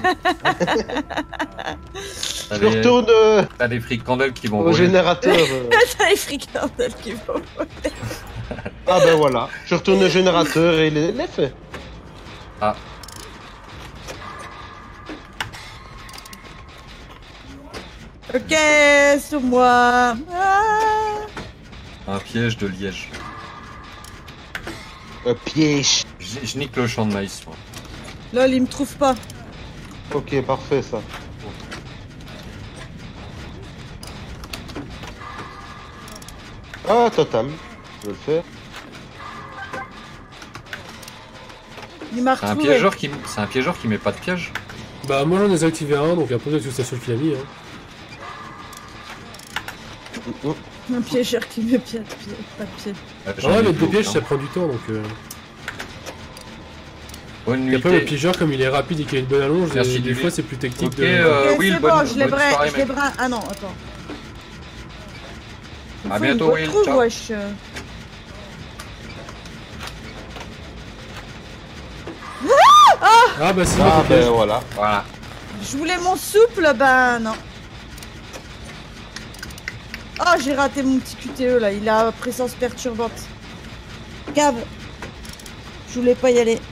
D: T'as
F: Je
D: des,
F: retourne euh,
D: t'as des fricandelles qui vont
F: au
D: voler.
F: générateur. euh.
B: T'as les fricandelles qui vont.
F: Ah ben voilà. Je retourne au générateur et les, les fait.
D: Ah.
B: Ok, sur moi. Ah.
D: Un piège de liège.
F: Un piège.
D: Je, je nique le champ de maïs, moi.
B: Lol, il me trouve pas.
F: Ok, parfait ça. Ah, totem. Je vais le faire.
B: Il m'a
D: C'est un
B: retrouvé.
D: piégeur qui, c'est un piégeur qui met pas de piège.
C: Bah moi j'en ai activé un, donc après peut-être que c'est celui qui l'a mis. Hein.
B: Un piégeur qui met pied, pied, pas de pied.
D: Euh,
C: Ah
D: j'en ai
C: ouais, mais
D: plus
C: des pièges
D: aucun.
C: ça prend du temps donc. Euh...
D: Bonne
C: Et après le
D: nuitée.
C: piégeur comme il est rapide et qu'il a une bonne allonge,
D: Merci,
C: des, des
D: Lily.
C: fois c'est plus technique
D: Ok,
C: de.
D: euh,
B: Ok,
D: Will,
B: c'est
D: bonne-
B: bon, je l'ai
D: bonne
B: brin,
D: soirée,
B: je l'ai
D: mec.
B: brin. Ah non, attends.
D: À
B: Faut
D: bientôt,
B: une
D: Will,
B: retrouve,
D: ciao.
B: wesh.
C: Ah bah c'est
F: Ah,
C: moi qui
F: ben
C: piège.
F: voilà.
D: Voilà.
B: Je voulais mon souple, bah non. Oh, j'ai raté mon petit Q T E là, il a présence perturbante. Cave. Je voulais pas y aller.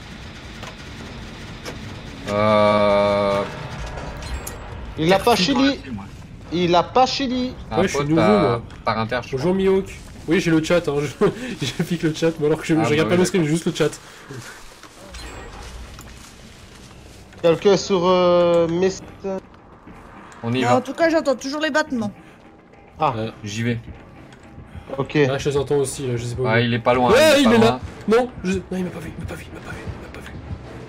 D: Euh...
F: Il a pas chili. Il a pas chili.
D: Un
C: Ouais, je suis
D: pote
C: nouveau,
D: par-
C: moi.
D: Par inter, je
C: Bonjour Mihawk. Oui j'ai le chat, hein. je, je pique le chat, mais alors que je,
D: Ah,
C: je
D: bah
C: regarde pas
D: oui,
C: le stream, j'ai juste le chat.
F: Quelqu'un sur euh, Mist.
D: crois. On y
B: Mais
D: va.
B: en tout cas, j'entends toujours les battements.
F: Ah,
C: Euh,
D: J'y vais.
F: ok.
C: ah je les entends aussi là, je sais pas où.
D: Ah, il est pas loin.
C: Ouais,
D: il est
C: il
D: pas
C: est
D: loin.
C: là. Non, je... non il m'a pas vu, il m'a pas vu, il m'a pas vu, il m'a pas vu.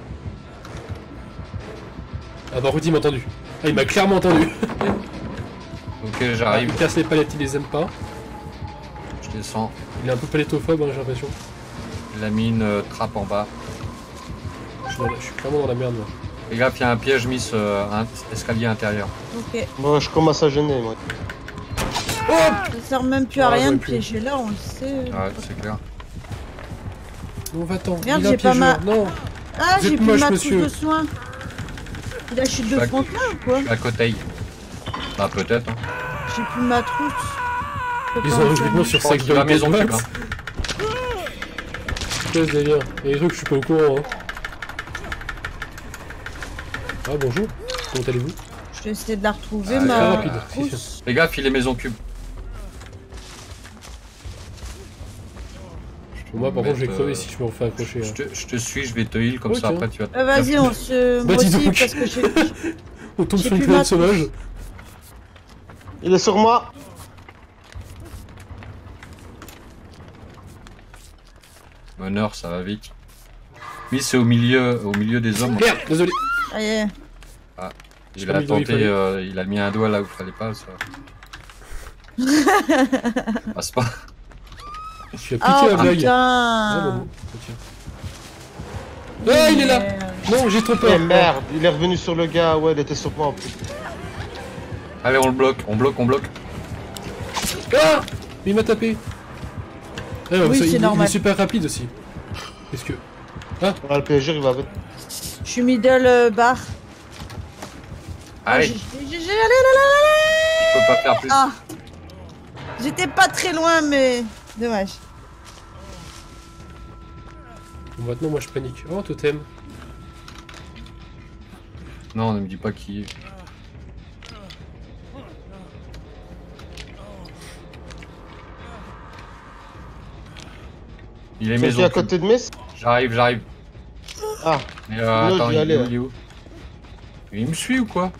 C: Ah bah Rudy il m'a entendu. Ah il m'a clairement entendu.
D: Ok,
C: Ah,
D: j'arrive.
C: il casse les palettes, il les aime pas.
D: Je descends.
C: Il est un peu palétophobe, hein, j'ai l'impression.
D: La mine euh, trappe en bas.
C: Je suis, dans la- je suis clairement dans la merde, moi.
D: Les gars, il y a un piège mis euh, un escalier intérieur.
B: Ok.
F: Moi, je commence à gêner, moi.
B: Ça sert même plus à
C: Ah,
B: rien
C: j'aurais
B: de
C: pu.
B: piéger là, on le sait.
D: Ouais, c'est clair.
C: Non, va-t'en.
B: Merde,
C: il a un
B: j'ai pas
C: piégeur.
B: ma-
C: Non.
B: Ah,
C: Vous
B: j'ai
C: êtes
B: plus
C: moche,
B: ma
C: monsieur.
B: trousse de soins. Il a chute de
D: Chaque-
B: front là ou quoi?
D: À côté. Bah, peut-être. Hein.
B: J'ai plus ma trousse. Je peux
C: Ils
B: pas
C: ont
B: en
C: un
B: faire.
C: jeu sur
D: Je crois
C: Sex
D: qu'il va à
C: Dog
D: maison
C: Combat.
D: cube. Hein.
C: Qu'est-ce que délire? Il y a des trucs que je suis pas au courant. Hein. Ah bonjour, comment allez-vous?
B: Je vais essayer de la retrouver,
D: Ah,
B: ma
C: très rapide.
B: trousse.
D: Les gars, filez maison cube.
C: Moi par contre je vais
D: mettre,
C: crever
D: euh,
C: si je me refais accrocher.
D: Je
C: hein.
D: te, je te suis, je vais te heal, comme
C: Ok.
D: ça après tu vas.
B: Euh, Vas-y, on se
C: Bah, dis
B: motive
C: donc.
B: parce que j'ai...
C: On tombe
B: j'ai
C: sur une
B: plus
C: planète
B: ma
C: sauvage.
F: Il est sur moi.
D: Bonheur, ça va vite. Lui, c'est au milieu, au milieu des hommes.
C: Merde, désolé.
B: Ah, yeah.
D: Il
C: pas
D: a
C: mis là où il
D: tenté,
C: fallait.
D: euh, il a mis un doigt là où il fallait pas. Ça passe pas.
C: Tu as piqué
B: Oh
C: la blague. Ah
B: putain.
C: bon, ok. Ah il est là.
B: Merde.
C: Non j'ai trop
F: Eh
C: peur.
F: merde, il est revenu sur le gars. Ouais, il était sur moi en plus.
D: Allez, on le bloque, on bloque, on bloque.
C: Ah il m'a tapé. Ah, ouais,
B: Oui,
C: ça,
B: c'est
C: il, il
B: normal.
C: est super rapide aussi. Qu'est-ce que...
F: Ah, le P S G, il va vite.
B: Je suis middle euh, bar.
D: Allez,
B: Oh, j'ai- j'ai- j'ai- allez, là, là, là, là.
D: je peux pas faire plus.
B: Ah. J'étais pas très loin, mais... Dommage.
C: Bon maintenant moi je panique. Oh totem.
D: Non, ne me dis pas qui est. Il est
F: C'est qui
D: maison
F: à
D: cube.
F: côté de Mist?
D: J'arrive, j'arrive.
F: Ah,
D: Mais euh,
F: Là,
D: attends,
F: j'y
D: il, est
F: allais,
D: où,
F: hein.
D: il est où Il me suit ou quoi?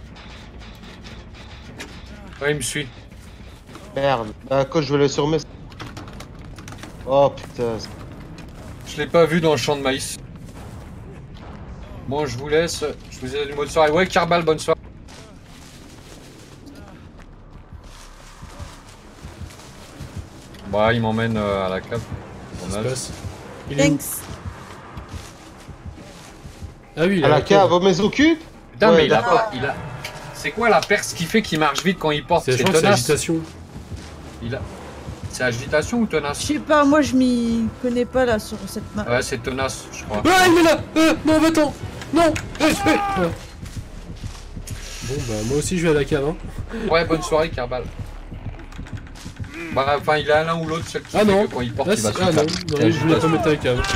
D: Ouais, il me suit.
F: merde. Bah, quand je vais aller sur Mist. Oh putain.
D: Je l'ai pas vu dans le champ de maïs. Bon, je vous laisse. Je vous ai une bonne soirée. Ouais, Carbal, bonne soirée. Bah, il m'emmène euh, à la cave.
C: Qu'est-ce qui se passe? Il est où?
B: Thanks.
C: Ah oui il est
F: À la
C: cave.
F: cave, au maison cube?
D: Putain,
F: Ouais,
D: mais il a
F: d'accord.
D: pas. Il a... C'est quoi la perce qui fait qu'il marche vite quand il porte?
C: C'est je
D: C'est
C: crois que c'est
D: tenace.
C: l'agitation.
D: Il a... C'est agitation ou
B: Je
D: tenace?
B: sais pas, moi je m'y connais pas là sur cette map.
D: Ouais, c'est tenace, je crois.
C: Ah il est là. euh, Non va-t'en. Non eh, eh. Ah. Bon bah moi aussi je vais à la cave hein.
D: Ouais, bonne soirée, Carbal. Bah, enfin, il a l'un ou l'autre, celle qui
C: Ah
D: fait
C: non.
D: que quand il porte,
C: Ah,
D: il va
C: si-
D: se
C: ah
D: faire.
C: non, non je voulais pas mettre à la cave.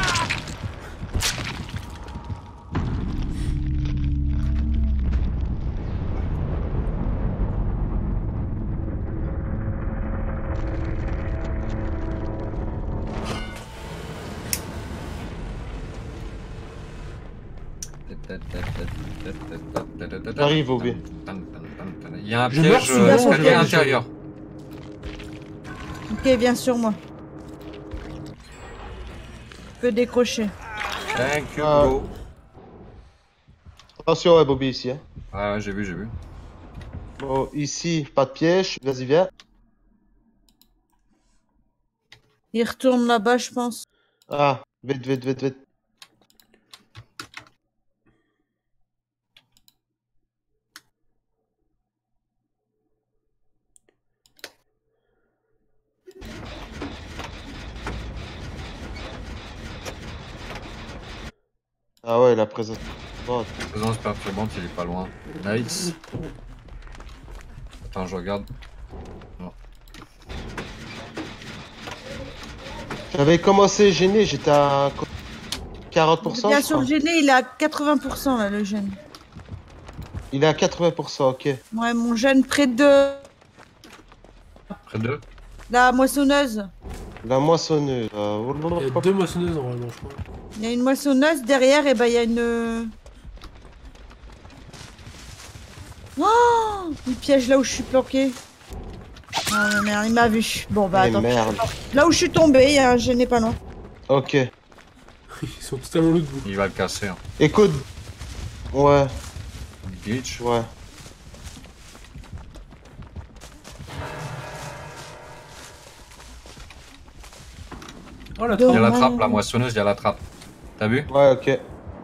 F: J'arrive, Bobby.
D: Il y a un
C: Je
D: piège
C: meurs souvent,
D: euh,
B: je
D: escalier
B: meurs.
D: intérieur.
B: Ok, viens sur moi. Je peux décrocher.
D: Thank you,
F: Ah.
D: bro.
F: Attention, ouais, Bobby, ici. Hein.
D: Ah, j'ai vu, j'ai vu.
F: Bon, ici, pas de piège. Vas-y, viens.
B: Il retourne là-bas, je pense.
F: Ah, vite, vite, vite, vite. Ah ouais, la présence. Bon,
D: Présence perturbante, il est pas loin. Nice. Attends, je regarde.
F: j'avais commencé gêné, j'étais à quarante pour cent.
B: Bien
F: je
B: sûr, le
F: crois.
B: gêné, il est à quatre-vingts pour cent là, le gène.
F: Il est à quatre-vingts pour cent, ok.
B: Ouais, mon gène près de
D: Près de
B: la moissonneuse.
F: La moissonneuse.
C: Il y
F: Euh...
C: a deux moissonneuses normalement, je crois.
B: Il y a une moissonneuse derrière, et ben il y a une. Oh, il piège là où je suis bloqué. Ah mais merde, il m'a vu. Bon bah
F: Eh,
B: attends.
F: merde.
B: Là où je suis tombé, il y a un gêné pas loin.
F: Ok.
C: Ils sont totalement l'autre bout.
D: Il va le casser. Hein.
F: Écoute. Ouais,
D: Glitch.
F: ouais.
C: Oh la
D: Il y a
C: trappe.
D: la trappe, la moissonneuse, il y a la trappe. T'as vu?
F: Ouais, ok.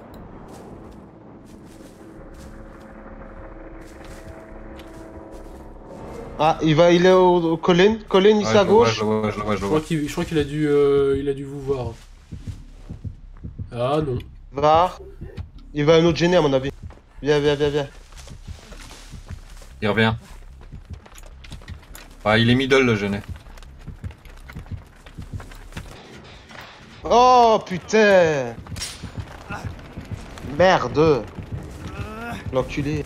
F: Ah, il va, il est au, au colline. Colline, ici
D: Ouais,
F: à
D: je le vois,
F: gauche.
D: je le vois, je le vois, je
C: Je
D: le
C: crois
D: vois.
C: qu'il je crois qu'il a dû euh, il a dû vous voir. Ah non.
F: Va. Il va nous gêner à mon avis. Viens, viens, viens, viens.
D: Il revient. Ah, il est middle le genet.
F: Oh putain. Merde. L'enculé.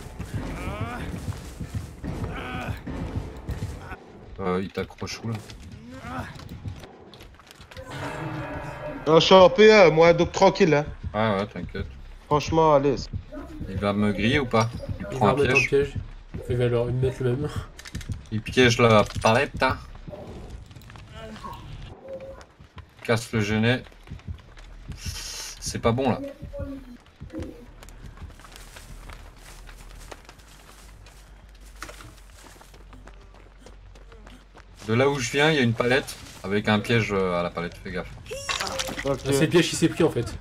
D: Euh, il t'accroche où là?
F: Non, je suis en P un, moi, donc tranquille. Hein.
D: Ah ouais, t'inquiète.
F: Franchement, allez.
D: Il va me griller ou pas? Il
C: Il
D: prend
C: va
D: un
C: remettre un
D: piège.
C: piège. Il va leur mettre le même.
D: Il piège la palette. Hein. Casse le genet. C'est pas bon là. De là où je viens, il y a une palette avec un piège euh, à la palette, fais gaffe.
F: Ok.
C: Ah, c'est le piège qui s'est pris en fait.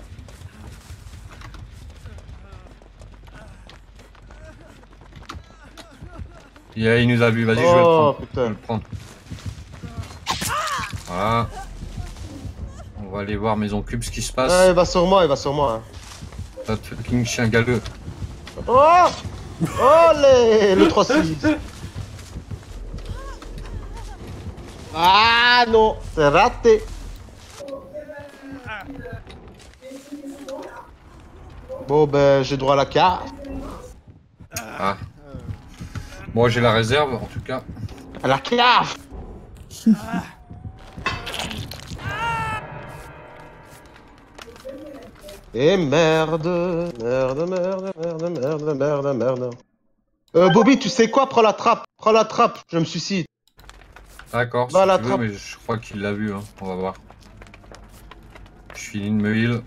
D: Yeah, il nous a vu, vas-y, je vais le
F: Oh
D: prendre. Je vais
F: putain.
D: le prendre. Voilà. On va aller voir Maison Cube ce qui se passe.
F: Ah, il va sur moi, il va sur moi. Hein.
D: Pas de fucking chien galeux.
F: Oh. Oh les... Le trois six. Ah non, c'est raté. Bon ben j'ai droit à la carte.
D: Ah. Moi j'ai la réserve en tout cas.
F: À la carte. Et merde, merde, merde, merde, merde, merde, merde. Euh, Bobby, tu sais quoi? Prends la trappe, prends la trappe, je me suicide.
D: D'accord, si
F: Va à la
D: tu veux,
F: trappe.
D: mais je crois qu'il l'a vu, hein. On va voir. Je finis de me heal.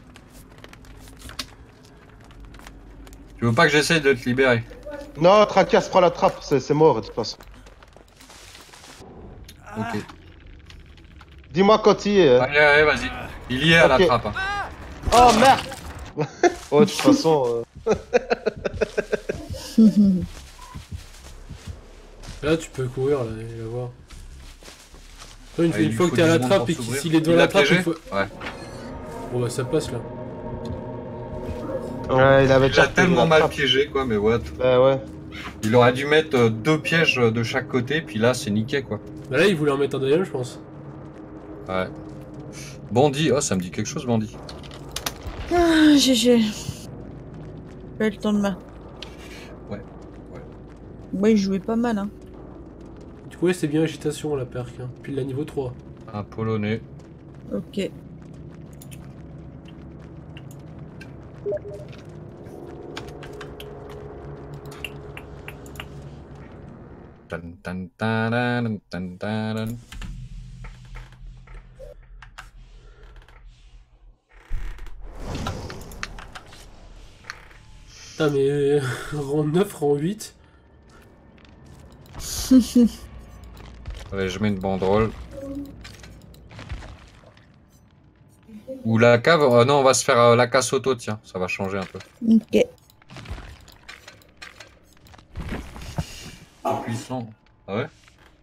D: Tu veux pas que j'essaye de te libérer?
F: Non, tracasse, prends la trappe, c'est c'est mort de toute façon.
D: Ok.
F: Dis-moi quand il est. Hein.
D: Allez, allez, vas-y. Il y est à
F: Ok.
D: la trappe. Hein.
F: Oh merde. Oh, de toute façon. euh,
C: Là tu peux courir là et la voir. Toi, une,
D: Ah,
C: une
D: il lui
C: fois
D: faut
C: que t'es à
D: dix
C: la
D: secondes
C: trappe
D: pour
C: et
D: s'ouvrir.
C: qu'il est devant
D: Il
C: la
D: l'a
C: trappe,
D: piégé
C: il faut...
D: Ouais.
C: Bon bah ça passe là.
F: Ouais, il avait
D: Il
F: déjà
D: a tellement
F: la
D: mal
F: trappe.
D: piégé quoi, mais what.
F: Bah ouais.
D: Il aurait dû mettre euh, deux pièges de chaque côté, puis là c'est niqué quoi.
C: Bah là il voulait en mettre un deuxième je pense.
D: Ouais. Bandit, oh ça me dit quelque chose Bandit.
B: Ah, G G. Pas eu le temps de ma.
D: Ouais, ouais.
B: Ouais, il jouait pas mal, hein.
C: Du coup ouais c'est bien agitation la perk. Hein. Puis la niveau trois.
D: Un polonais.
B: Ok.
D: Tan, tan, taran, tan, taran.
C: Ah mais rang neuf, rang huit.
D: Allez, je mets une banderole. Ou la cave. Oh non, on va se faire euh, la casse auto, tiens. Ça va changer un peu.
B: Ok.
D: C'est puissant. Ah ouais?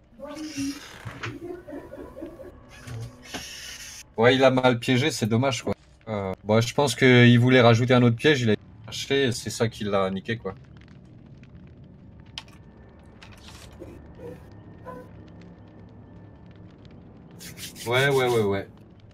D: Ouais, il a mal piégé, c'est dommage quoi. Euh, bon, je pense qu'il voulait rajouter un autre piège, il a cherché et c'est ça qui l'a niqué quoi. Ouais, ouais, ouais, ouais.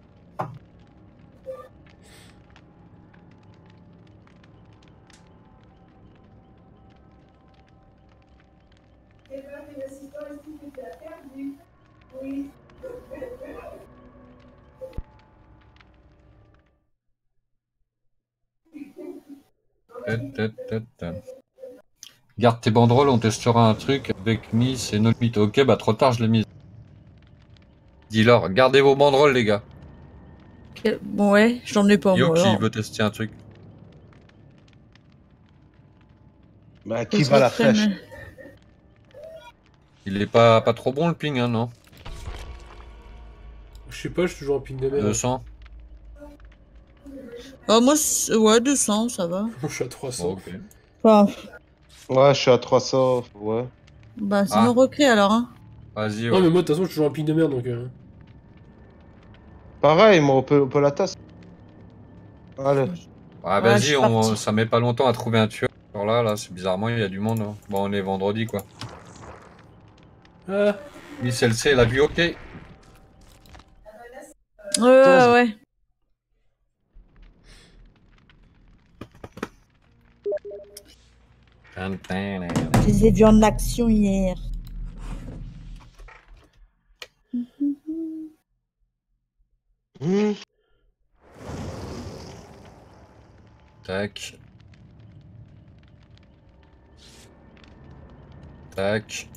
D: Garde tes banderoles, on testera un truc avec Miss et notre mythe. Ok, bah trop tard, je l'ai mise. Dis-leur, gardez vos banderoles, les gars.
B: Ok, bon, ouais, j'en ai pas
D: Yo
B: moi.
D: qui
B: alors.
D: veut tester un truc.
F: Bah,
B: Ça
F: qui
B: se
F: va la
B: reprenne.
F: flèche?
D: Il est pas, pas trop bon le ping, hein, non?
C: Je sais pas, je suis toujours en ping de merde.
D: deux cents.
B: Ah, moi, c'est- ouais, deux cents, ça va.
C: Je suis à trois cents.
D: Bon, ok.
B: Enfin,
F: Ouais, je suis à trois cents, ouais.
B: bah, c'est
D: Ah.
B: mon recré alors, hein.
D: Vas-y,
C: Non
D: ouais.
C: mais moi de toute façon je suis toujours en ping de merde donc... Euh...
F: Pareil, moi, on peut, on peut la tasse. Allez.
D: Ouais,
B: Ouais, je
D: vas-y,
B: suis
D: on,
B: parti.
D: ça met pas longtemps à trouver un tueur. Alors là, là, c'est bizarrement, il y a du monde. Hein. Bon, on est vendredi, quoi.
C: Ah,
D: Miss L C, elle a vu, ok.
B: Ouais, ouais, ouais. Je les ai vus en action hier.
F: Hmm.
D: Tac. Tac.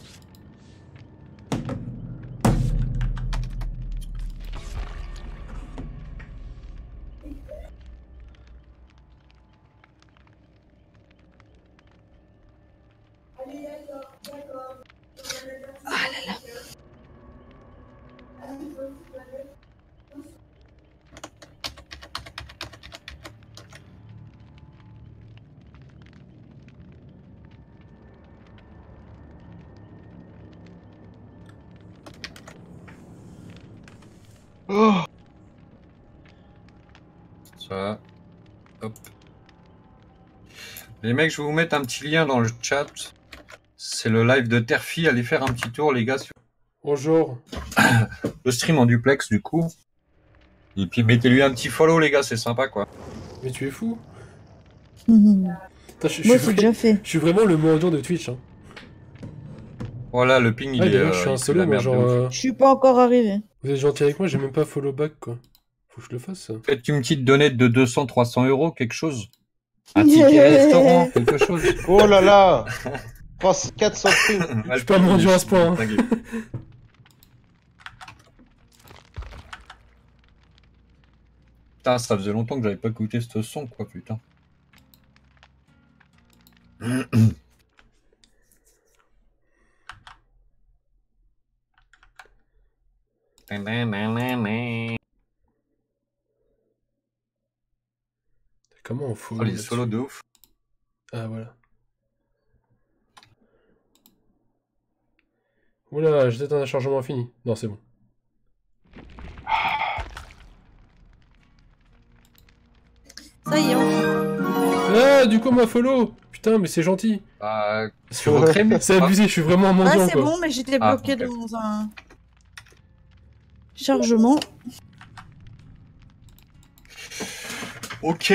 F: Oh.
D: Ça. Hop. Les mecs, je vais vous mettre un petit lien dans le chat. C'est le live de Terfi. Allez faire un petit tour, les gars, sur
C: bonjour.
D: le stream en duplex, du coup. Et puis, mettez-lui un petit follow, les gars, c'est sympa, quoi.
C: Mais tu es fou.
B: Mhm.
C: Putain, je, je
B: Moi,
C: suis
B: c'est
C: vra-
B: déjà fait.
C: je suis vraiment le mendiant de Twitch. Hein.
D: Voilà, le ping, il
C: Ah,
D: est.
C: d'ailleurs,
D: euh,
C: je suis
D: il
C: un
D: pue
C: solo,
D: la
C: moi,
D: merde de
C: genre.
D: ouf.
C: euh,
B: Je suis pas encore arrivé.
C: Vous êtes gentil avec moi, j'ai même pas follow back quoi. Faut que je le fasse ça.
D: Faites une petite donate de deux cents, trois cents euros, quelque chose. Un ticket restaurant, quelque chose.
F: Oh là là. quatre cents ping.
C: Je suis pas mendiant à ce point. Hein.
D: T'inquiète. Putain, ça faisait longtemps que j'avais pas écouté ce son, quoi, putain.
C: Comment on follow
D: Oh, les
C: là-dessus
D: solos de ouf.
C: Ah voilà. Oula, j'ai peut-être un chargement infini. Non, c'est bon.
B: Ça y est, on...
C: Ah, du coup, ma follow. Putain, mais c'est gentil.
D: Bah,
C: C'est
D: recrémer,
C: c'est abusé, je suis vraiment un
B: Ah,
C: mendiant
B: c'est
C: quoi.
B: bon, mais j'étais
D: Ah,
B: bloqué
D: ok.
B: dans un chargement.
D: ok.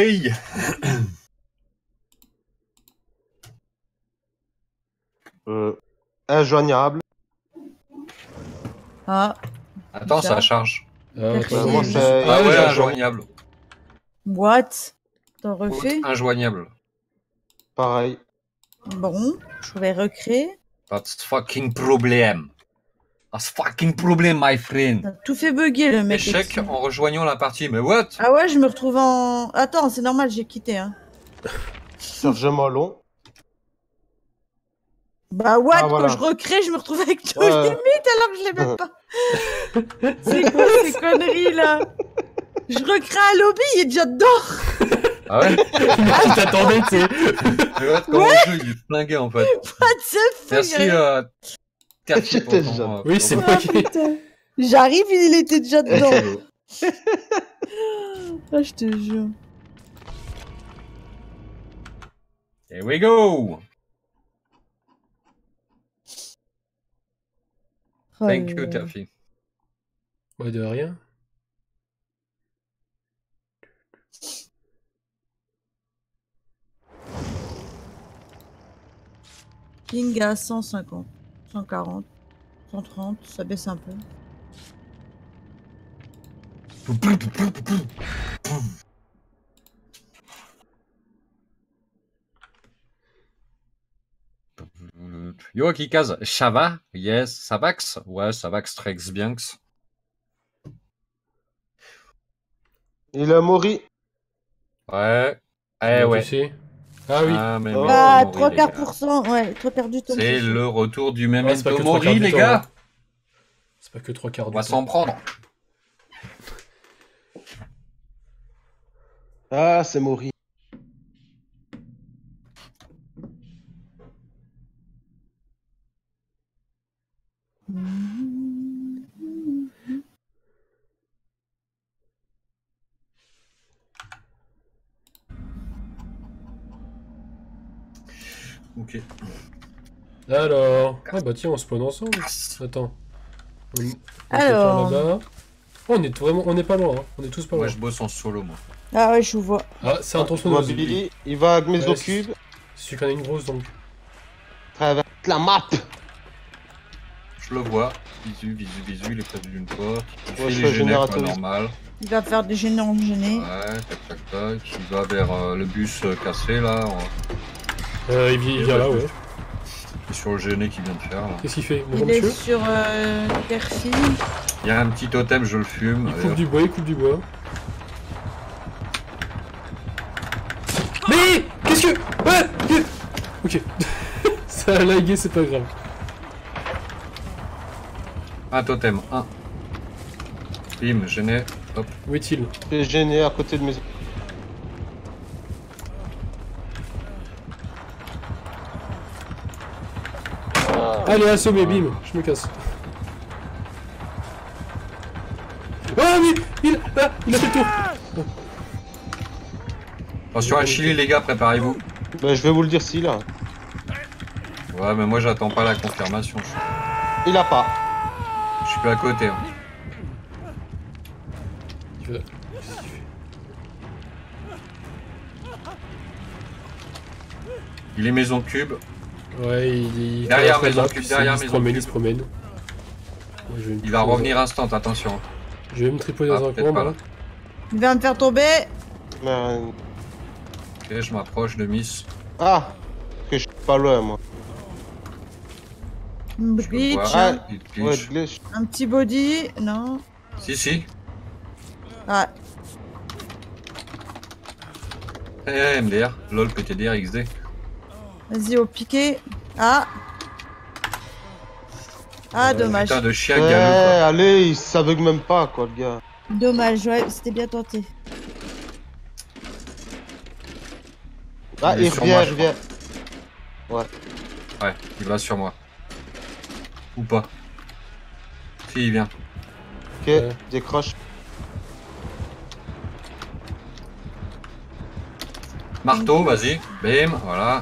F: Euh, injoignable.
B: Ah,
D: Attends,
B: Ça.
D: ça charge.
C: Ah,
B: Merci.
C: attends,
F: moi,
C: je-
F: c'est-
D: Ah ouais,
F: j'ai un
D: injoignable.
B: boîte. T'en refais?
D: Injoignable.
F: Pareil.
B: Bon, je vais recréer.
D: That's fucking problem. That's fucking problem, my friend.
B: T'as tout fait bugger le mec.
D: Échec
B: ici.
D: en rejoignant la partie, mais what?
B: Ah ouais, je me retrouve en... Attends, c'est normal, j'ai quitté. Hein.
F: Chargement long.
B: Bah what,
F: Ah, voilà.
B: quand je recrée, je me retrouve avec tous
F: Ouais.
B: les mythes alors que je les mets pas. C'est quoi ces conneries là? Je recrée un lobby, il est déjà dedans.
D: Ah ouais?
C: Tu t'attendais, tu sais.
D: Mais what, comment le jeu il est flingué en fait.
B: What the fuck?
D: Merci, euh, Terfi pour
F: J'étais
D: ton,
F: jeune.
D: euh,
C: Oui, c'est
D: ton-
C: moi
B: Ah,
C: qui...
B: putain. J'arrive, il était déjà dedans. Ah, je te jure.
D: Here we go!
B: Oh
D: Thank
B: là
D: you,
B: là.
D: Terfi.
C: Ouais, de rien.
B: King à cent cinquante, cent quarante, cent trente, ça baisse un peu.
D: Yo, Kikaz, ça va? Yes, ça vax? Ouais, ça vax, Trex Bianx.
F: Il a mouru.
D: Ouais. Eh
C: Comment
D: ouais.
C: tu sais Ah oui.
D: Ah, mais
F: Oh.
D: Memento
B: Ah,
D: Mori,
B: trois
D: les
B: quarts
D: gars.
B: pour cent, ouais, trois quarts du temps.
D: C'est
B: sûr.
D: le retour du
C: Ouais, c'est pas
D: Memento
C: que trois quarts
D: Mori,
C: du
D: les
C: temps,
D: gars.
C: hein. C'est pas que trois quarts
D: On
C: du
D: va
C: temps.
D: s'en prendre.
F: Ah, c'est mouru.
D: Ok.
C: Alors... Ah bah tiens, on spawn ensemble. Attends. On... on peut
B: Alors.
C: faire là-bas. Oh, on est vraiment... On est pas loin, hein. On est tous pas loin.
D: Moi, je bosse en solo, moi.
B: Ah ouais, je vous vois.
C: Ah, c'est un
F: Moi,
C: tronçonneuse.
F: Billy, il va avec mes
C: Ouais,
F: cubes,
C: C'est celui qui en a une grosse, donc.
F: traverse la map.
D: Je le vois. Bisu, bisu, bisu, il est près d'une porte. Il
F: Ouais,
D: fait
F: je
D: les
F: fais
D: génères, quoi,
F: générateur.
D: normal.
B: Il va faire des gênants gênés.
D: Ouais, tac, tac, tac. Il va vers euh, le bus euh, cassé, là. en-
C: Euh, il vient, il vient là, ouais.
D: Et sur le gêné qu'il vient de faire, là.
C: Qu'est-ce qu'il fait Bonjour,
B: Il est
C: monsieur.
B: sur euh, Terfi.
D: Il y a un petit totem, je le fume.
C: Il
D: Allez,
C: coupe
D: hop.
C: du bois, il coupe du bois. Mais qu'est-ce que... Ah Ok. Ça a lagué, c'est pas grave.
D: Un totem, un. Bim, gêné. Hop.
C: Où est-il?
F: Je suis gêné à côté de mes...
C: Allez, assommé, bim, je me casse. Ah mais il, ah, il a fait le tour.
D: Attention à Chili, les gars, préparez-vous.
F: Bah, je vais vous le dire si, là.
D: Ouais, mais moi, j'attends pas la confirmation. Je,
F: Il a pas.
D: je suis plus à côté. Hein.
C: Il va- qu'est-ce qu'il fait?
D: Il est maison cube.
C: Ouais, il, il
D: Derrière
C: traverse la
D: Maison
C: map,
D: Cube,
C: il
D: derrière
C: se
D: Maison
C: promène,
D: Cube.
C: il se promène. Moi, je vais me
D: Il va
C: tripoter-
D: revenir instant, attention.
C: Je vais me tripoter
D: Ah,
C: dans un
D: peut-être
C: coin,
D: pas,
C: moi.
D: là.
B: Il va me faire tomber.
F: Mais... euh,
D: Ok, je m'approche de Miss.
F: Ah, que je suis pas loin, moi.
B: Une
D: Je le
B: glitch,
D: vois.
B: hein.
D: Il
F: Ouais,
D: glitch.
F: glitch.
B: Un petit body. Non.
D: Si, si.
B: Ah,
D: Eh, M D R. LOL, P T D R, X D.
B: vas-y, au piqué. Ah. Ah, dommage.
D: Putain de chien
F: Ouais,
D: galeux,
F: allez, il s'aveugle même pas, quoi, le gars.
B: Dommage, ouais, c'était bien tenté.
F: Ah,
D: Il est
F: il
D: sur
F: revient,
D: moi,
F: il
D: je
F: revient.
D: quoi. Ouais, il va sur moi. Ou pas. Si, il vient.
F: Ok,
C: Ouais.
F: décroche.
D: Marteau, vas-y. Bim, voilà.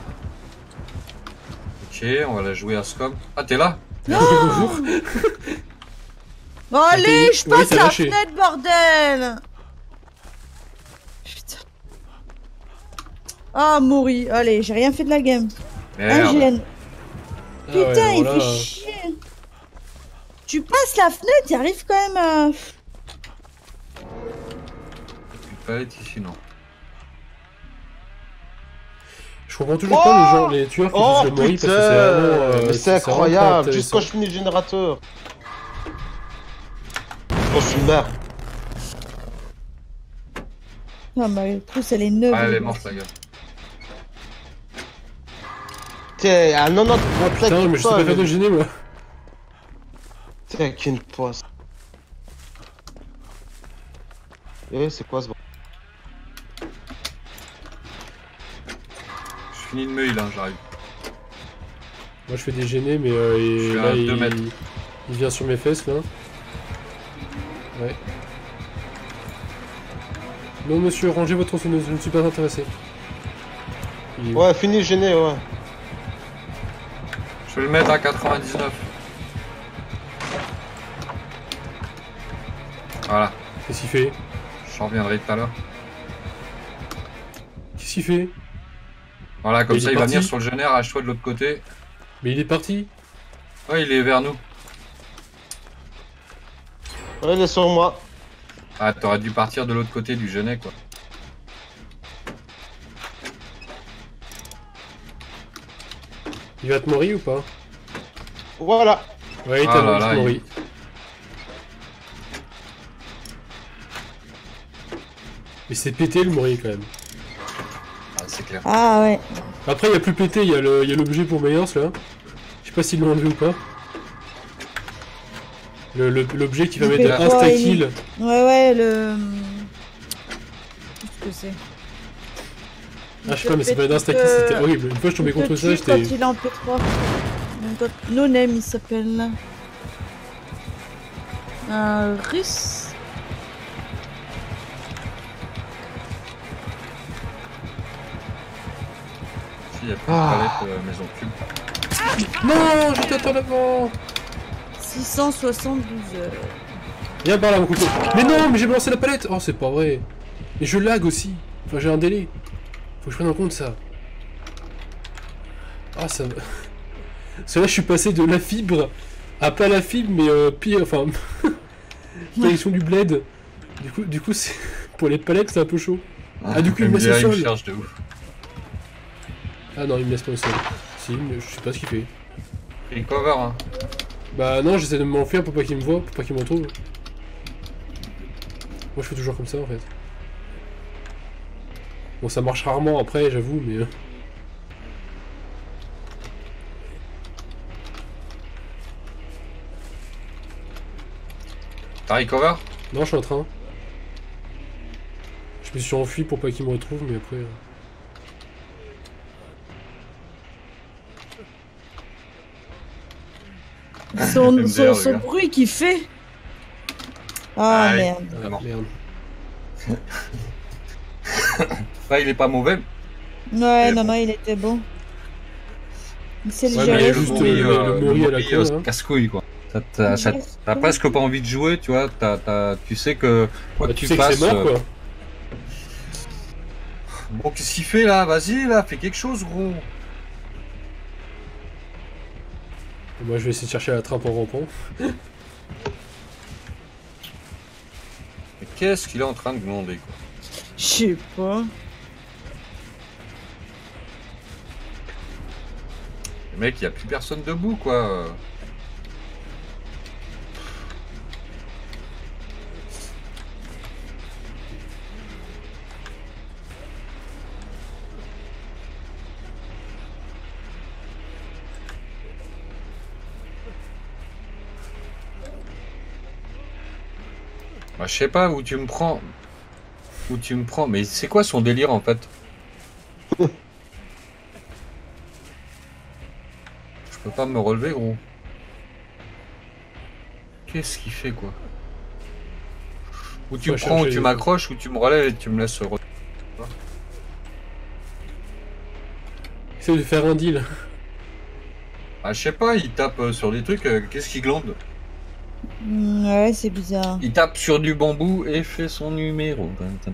D: Ok, on va la jouer à Scom. Ah, t'es là?
C: Bonjour.
B: Bon, allez, je
C: Oui,
B: passe
C: t'as
B: la
C: lâché.
B: fenêtre, bordel. Putain. Ah, mourir. Allez, j'ai rien fait de la game. Un
D: Merde.
B: gène.
C: Ah
B: Putain,
C: ouais,
B: il
C: voilà.
B: fait chier. Tu passes la fenêtre, il arrive quand même à...
D: Il peut pas être ici, non.
C: Je comprends toujours
F: Oh
C: pas les gens, les tueurs qui
F: Oh
C: disent le mori
F: putain,
C: parce que c'est vraiment. euh,
F: mais c'est
C: vraiment pas
F: incroyable,
C: intéressant.
F: juste quand je finis le générateur. Oh, je suis merde.
B: Ah, ma trousse, elle est neuve.
D: Ah, elle est morte, la gueule.
F: Tiens, à quatre-vingt-dix
C: Ah putain, mais je sais pas faire de gêner moi.
F: Tiens, qu'une poisse. Eh, c'est quoi ce bon?
D: Je finis de me heal, hein, j'arrive.
C: Moi je fais des gênés, mais euh,
D: Je
C: et
D: suis
C: là
D: à
C: il...
D: deux mètres.
C: il vient sur mes fesses là. Ouais. Non monsieur, rangez votre tronçonneuse, je ne suis pas intéressé. Il est où?
F: Ouais, fini gêné, ouais.
D: Je vais le mettre à quatre-vingt-dix-neuf. Voilà,
C: Qu'est-ce qu'il fait?
D: j'en reviendrai tout à l'heure.
C: Qu'est-ce qu'il fait?
D: Voilà, comme
C: Mais il
D: ça
C: est
D: il va
C: parti.
D: venir sur le génère, hache-toi de l'autre côté.
C: Mais il est parti.
D: Ouais, il est vers nous.
F: Ouais, il est sur moi.
D: Ah, t'aurais dû partir de l'autre côté du genet, quoi.
C: Il va te mourir ou pas?
F: Voilà.
C: Ouais, il
D: Ah
C: t'a
D: là là,
C: mori. Mais c'est pété le mori quand même.
D: Ah, c'est clair.
B: Ah, ouais.
C: Après, il y a plus pété, il y a le- il y a l'objet pour Meyers là. Je sais pas s'ils l'ont enlevé ou pas. Le- le- L'objet qui
B: Il
C: permet de
B: fait quoi,
C: insta-kill.
B: Ouais, ouais, le. Qu'est-ce que c'est?
C: Ah, je sais pas, mais c'est pas d'insta-kill, c'était horrible. Une fois, je tombais
B: Il te
C: contre ça,
B: tue quand
C: j'étais.
B: il est en P trois. Donc, quand- No Name, il s'appelle. Un russe.
D: Si, il y a plus de
F: Ah.
D: palette euh, maison cube.
C: Non, j'étais en avant.
B: six cent soixante-douze heures.
C: Viens par là, mon couteau. Mais non, mais j'ai balancé la palette. Oh, c'est pas vrai. Et je lag aussi. Enfin, j'ai un délai. Faut que je prenne en compte ça. Ah, ça va. Parce que là, je suis passé de la fibre à pas la fibre, mais euh, pire. Enfin, direction du bled. Du coup, du coup, c'est pour les palettes, c'est un peu chaud. Ah, du coup, il me laisse au
D: M D A, il me
C: sol.
D: cherche de ouf.
C: Ah non, il me laisse pas au sol. Si, mais je sais pas ce qu'il fait.
D: Il cover, hein.
C: Bah non, j'essaie de m'enfuir pour pas qu'il me voit, pour pas qu'il me retrouve. Moi, je fais toujours comme ça en fait. Bon, ça marche rarement après, j'avoue, mais. euh,
D: T'as recover?
C: Non, je suis en train. Je me suis enfui pour pas qu'il me retrouve, mais après. euh,
B: Son,
D: M D R,
B: son,
D: le
B: son
D: gars.
B: bruit qu'il fait. Ah,
D: Aïe.
B: merde.
C: Ah,
D: Vraiment.
C: merde.
D: Là, il est pas mauvais.
B: Ouais,
D: Mais
B: non,
D: bon.
B: non, il était bon. Il sait le
C: Ouais,
B: gérer.
C: mais
D: le
C: juste,
D: Mori,
C: euh, le-
D: euh,
C: le Mori
D: le
C: à la
D: Mori,
C: con,
D: euh,
C: là.
D: casse-couille, quoi. T'as- T'as t'as-
B: Casse-couille.
D: t'as presque pas envie de jouer, tu vois. T'as- t'as- tu sais que quoi
C: Bah,
D: que
C: tu
D: tu
C: sais que
D: fasses.
C: c'est mort
D: euh,
C: quoi.
D: Bon, qu'est-ce qu'il fait là? Vas-y, là, fais quelque chose, gros.
C: Moi, je vais essayer de chercher la trappe en rampant.
D: Mais qu'est-ce qu'il est en train de demander, quoi?
B: Je sais pas.
D: Le mec, il y a plus personne debout, quoi. Bah, je sais pas où tu me prends. Où tu me prends. Mais c'est quoi son délire en fait? Je peux pas me relever, gros. Qu'est-ce qu'il fait, quoi? Ou tu
C: Faut
D: me prends, ou
C: chercher
D: tu
C: les-
D: m'accroches, ou tu me relèves et tu me laisses relever.
C: Essaye de faire un deal.
D: Ah, je sais pas, il tape euh, sur des trucs. euh, Qu'est-ce qu'il glande?
B: Hmm, ouais, c'est bizarre.
D: Il tape sur du bambou et fait son numéro.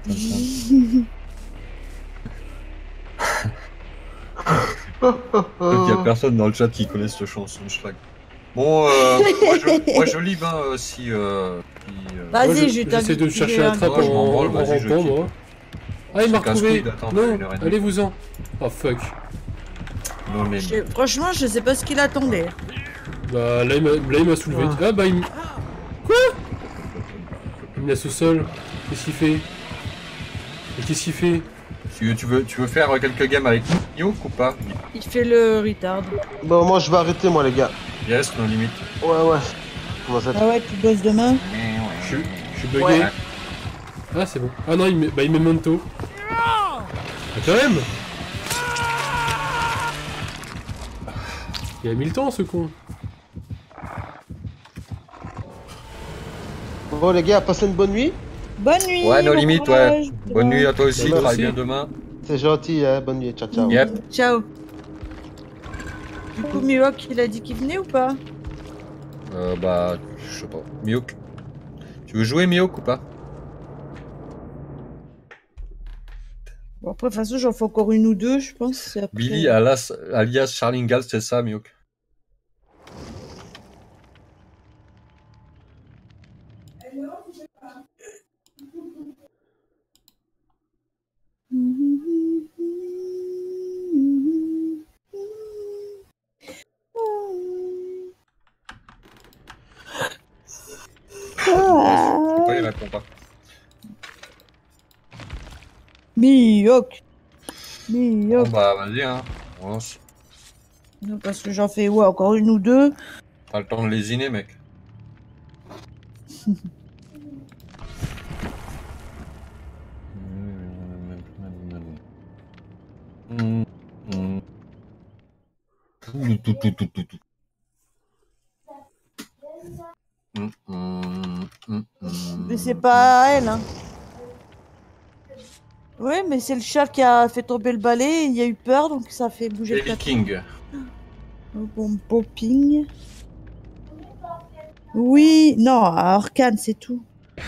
D: Il y a personne dans le chat qui connaît cette chanson, je crois. Bon, euh, moi, je, moi je live hein, euh, si. Euh, si, euh,
B: Vas-y,
C: Moi,
B: je
C: je-
B: t'invite.
C: J'essaie de chercher la trappe
D: Ouais, je m'en
C: en,
D: branle,
C: en
D: vas-y, je
C: rampant,
D: quitte.
C: moi. Ah, il m'a
D: C'est
C: retrouvé.
D: casse-couille d'attendre
C: Non,
D: une heure et demie.
C: allez-vous-en. Oh fuck.
D: Non, mais...
B: Je- Franchement, je sais pas ce qu'il attendait.
C: Bah là il m'a là, il m'a soulevé.
F: Ah.
C: Ah bah il me... Quoi? Il me laisse au sol. Qu'est-ce qu'il fait? Et qu'est-ce qu'il fait?
D: Tu, tu, veux, tu veux faire quelques games avec Miouk ou pas?
B: Il fait le retard.
F: Bon, moi je vais arrêter, moi, les gars.
D: Yes, nos limites.
F: Ouais, ouais. Comment ça
B: Ah ouais, tu bosses demain?
C: Je suis je suis bugué.
D: Ouais.
C: Ah c'est bon. Ah non il met, bah, il met Monto. Ah quand même. Il a mis le temps ce con.
F: Bon, les gars, passez une bonne nuit.
B: Bonne nuit!
D: Ouais, nos
B: bon
D: limites,
B: courage,
D: ouais.
B: c'est
D: Bonne
B: bon.
D: nuit à toi aussi,
C: Bah,
D: travaille
C: aussi.
D: bien demain.
F: C'est gentil, hein. Bonne nuit. Ciao, ciao.
D: Yep.
B: Ciao. Du coup, Mihawk, il a dit qu'il venait ou pas?
D: Euh, bah, je sais pas. Miouk. Tu veux jouer Miouk ou pas?
B: Bon, après, de toute façon, j'en fais encore une ou deux, je pense. et après-
D: Billy alias, alias Charlingal, c'est ça, Miouk. Pourquoi il répond pas?
B: Mihawk!
D: Bon
B: Mihawk!
D: bah, vas-y, hein. On lance.
B: Non, parce que j'en fais, ouais, encore une ou deux.
D: Pas le temps de lésiner, mec.
B: Mais c'est pas elle, hein. Ouais, mais c'est le chat qui a fait tomber le balai, il y a eu peur, donc ça a fait bouger le
D: Ellie
B: tapis.
D: King.
B: Oh, bon, popping. Oui, non, à Orcan, c'est tout.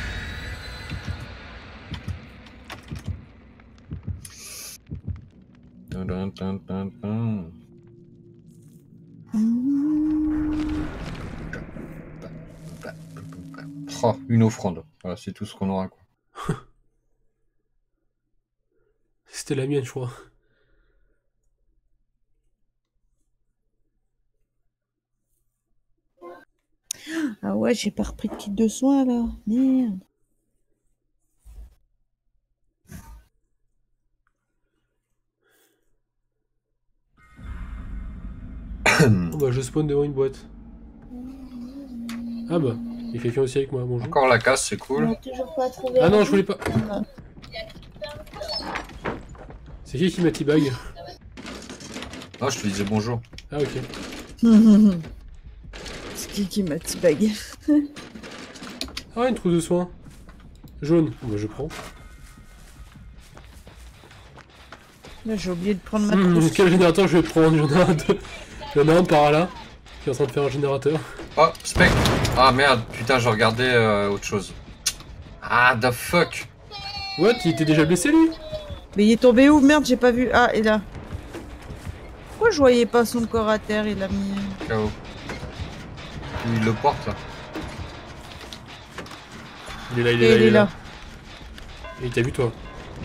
D: Oh, une offrande. Voilà, c'est tout ce qu'on aura, quoi.
C: C'était la mienne je crois.
B: Ah ouais, j'ai pas repris de kit de soins, là. Merde.
C: Oh bah je spawn devant une boîte. Ah bah, il y a quelqu'un aussi avec moi, bonjour.
D: Encore la casse, c'est cool.
E: On a toujours pas trouvé.
C: Ah non je voulais pas. C'est qui qui m'a teabag?
D: Non, je te disais bonjour.
C: Ah ok.
B: C'est qui qui m'a teabag?
C: Ah une trousse de soins. Jaune, bah je prends.
B: Là, j'ai oublié de prendre ma
C: Hum,
B: trousse.
C: quel générateur je vais prendre? J'en ai un, deux. J'en ai un par là qui est en train de faire un générateur.
D: Oh, spec. Ah merde, putain, je regardais euh, autre chose. Ah, the fuck.
C: What? Il était déjà blessé lui?
B: Mais il est tombé où? Merde, j'ai pas vu. Ah, et là. Pourquoi je voyais pas son corps à terre? Il a mis.
D: K O. Il le porte là.
C: Il est là, il est
B: Et
C: là,
B: il est là.
C: Et il t'a vu toi?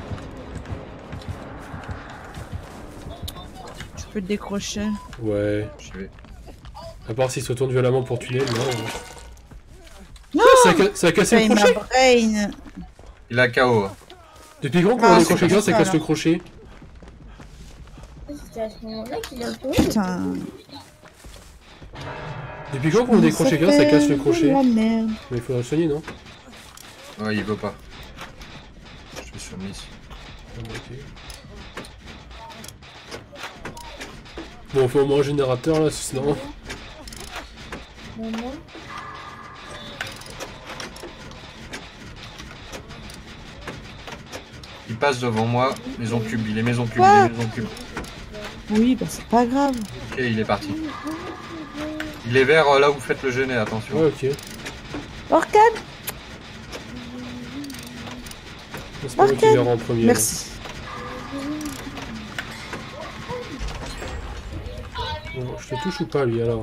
B: Tu peux le décrocher.
C: Ouais.
D: Je vais.
C: À part s'il se retourne violemment pour tunnel, non.
B: Non!
C: Ça a, ca- ça a cassé
B: Putain,
C: le
B: il
C: crochet?
B: m'a brain.
D: Il a K O.
C: Depuis quand qu'on
B: Ah,
C: a des
B: c'est
C: crochets
B: pour
C: gars, ça
B: ça,
C: casse
B: là.
C: le crochet?
E: C'était à ce moment-là qu'il a joué.
B: Putain.
C: Depuis quand qu'on a des crochets gars, ça casse le crochet?
B: La merde.
C: Mais il faudra le soigner, non?
D: Ouais, il veut pas. Je suis sur Miss.
C: Ah, ok. Bon, on fait au moins un générateur là, sinon.
E: Maman.
D: Il passe devant moi, maison cube, il est maison cube,
B: Quoi?
D: il est maison cube.
B: Oui, bah c'est pas grave.
D: Ok, il est parti. Il est vers euh, là où vous faites le gêné, attention.
C: Ouais, ok.
B: Orcan?
C: C'est pas moi qui
B: Orcan.
C: verra en premier. là.
B: Merci.
C: Bon, je te touche ou pas lui alors?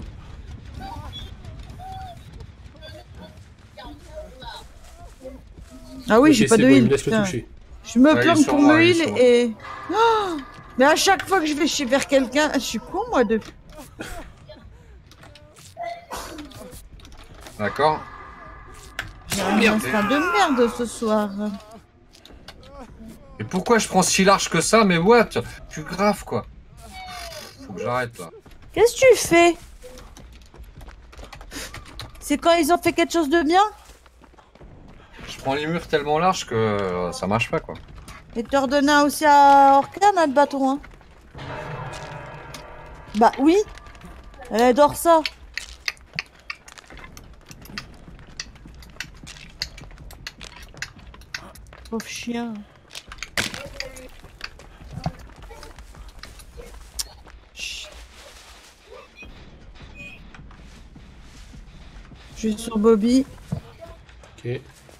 B: Ah oui,
C: Ok,
B: j'ai pas
C: c'est
B: de
C: bon, il
B: heal.
C: me laisse le
B: putain.
C: toucher.
B: Je me
D: Ouais,
B: plante
D: ils sont
B: pour
D: loin,
B: me
D: ils
B: heal
D: sont
B: et... Oh, mais à chaque fois que je vais chez vers quelqu'un, je suis con moi de...
D: D'accord.
B: J'ai un instinct de merde ce soir.
D: Et pourquoi je prends si large que ça? Mais what? Tu grave quoi. Faut que j'arrête là.
B: Qu'est-ce que tu fais? C'est quand ils ont fait quelque chose de bien?
D: Je prends les murs tellement larges que euh, ça marche pas quoi.
B: Et tu redonnais aussi à Orkan le bâton, hein? Bah oui. Elle adore ça. Pauvre chien. Chut. Je suis sur Bobby.
C: Ok.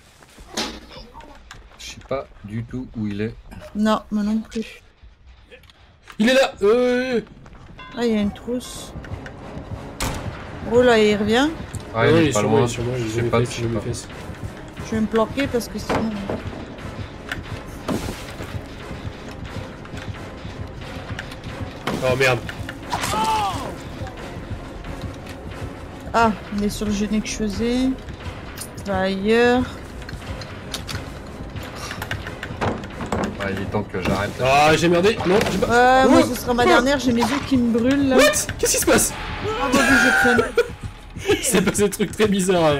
D: Je sais pas du tout où il est.
B: Non, moi non plus.
C: Il est là. Euh...
B: Ah, il y a une trousse. Oh là, il revient.
D: Ah,
C: Ah
D: il
C: ouais,
D: est pas
C: sur moi,
D: loin.
C: sur moi,
D: Je
C: j'ai
D: sais
C: mes
D: pas,
C: fesses,
D: je
C: j'ai
D: sais
C: mes
D: pas.
C: fesses.
B: Je vais me planquer parce que sinon...
C: Oh merde.
B: Ah, il est sur le genet que je faisais. Va ailleurs.
D: Ah, il est temps que j'arrête.
C: Ah, j'ai merdé. Non, j'ai pas.
B: Ouais, moi
C: Oh,
B: ce sera ma
C: oh.
B: dernière, j'ai mes yeux qui me brûlent là.
C: What? Qu'est-ce qui se passe?
B: Ah, Bobby, je traîne.
C: Il s'est passé des trucs très bizarres. Là.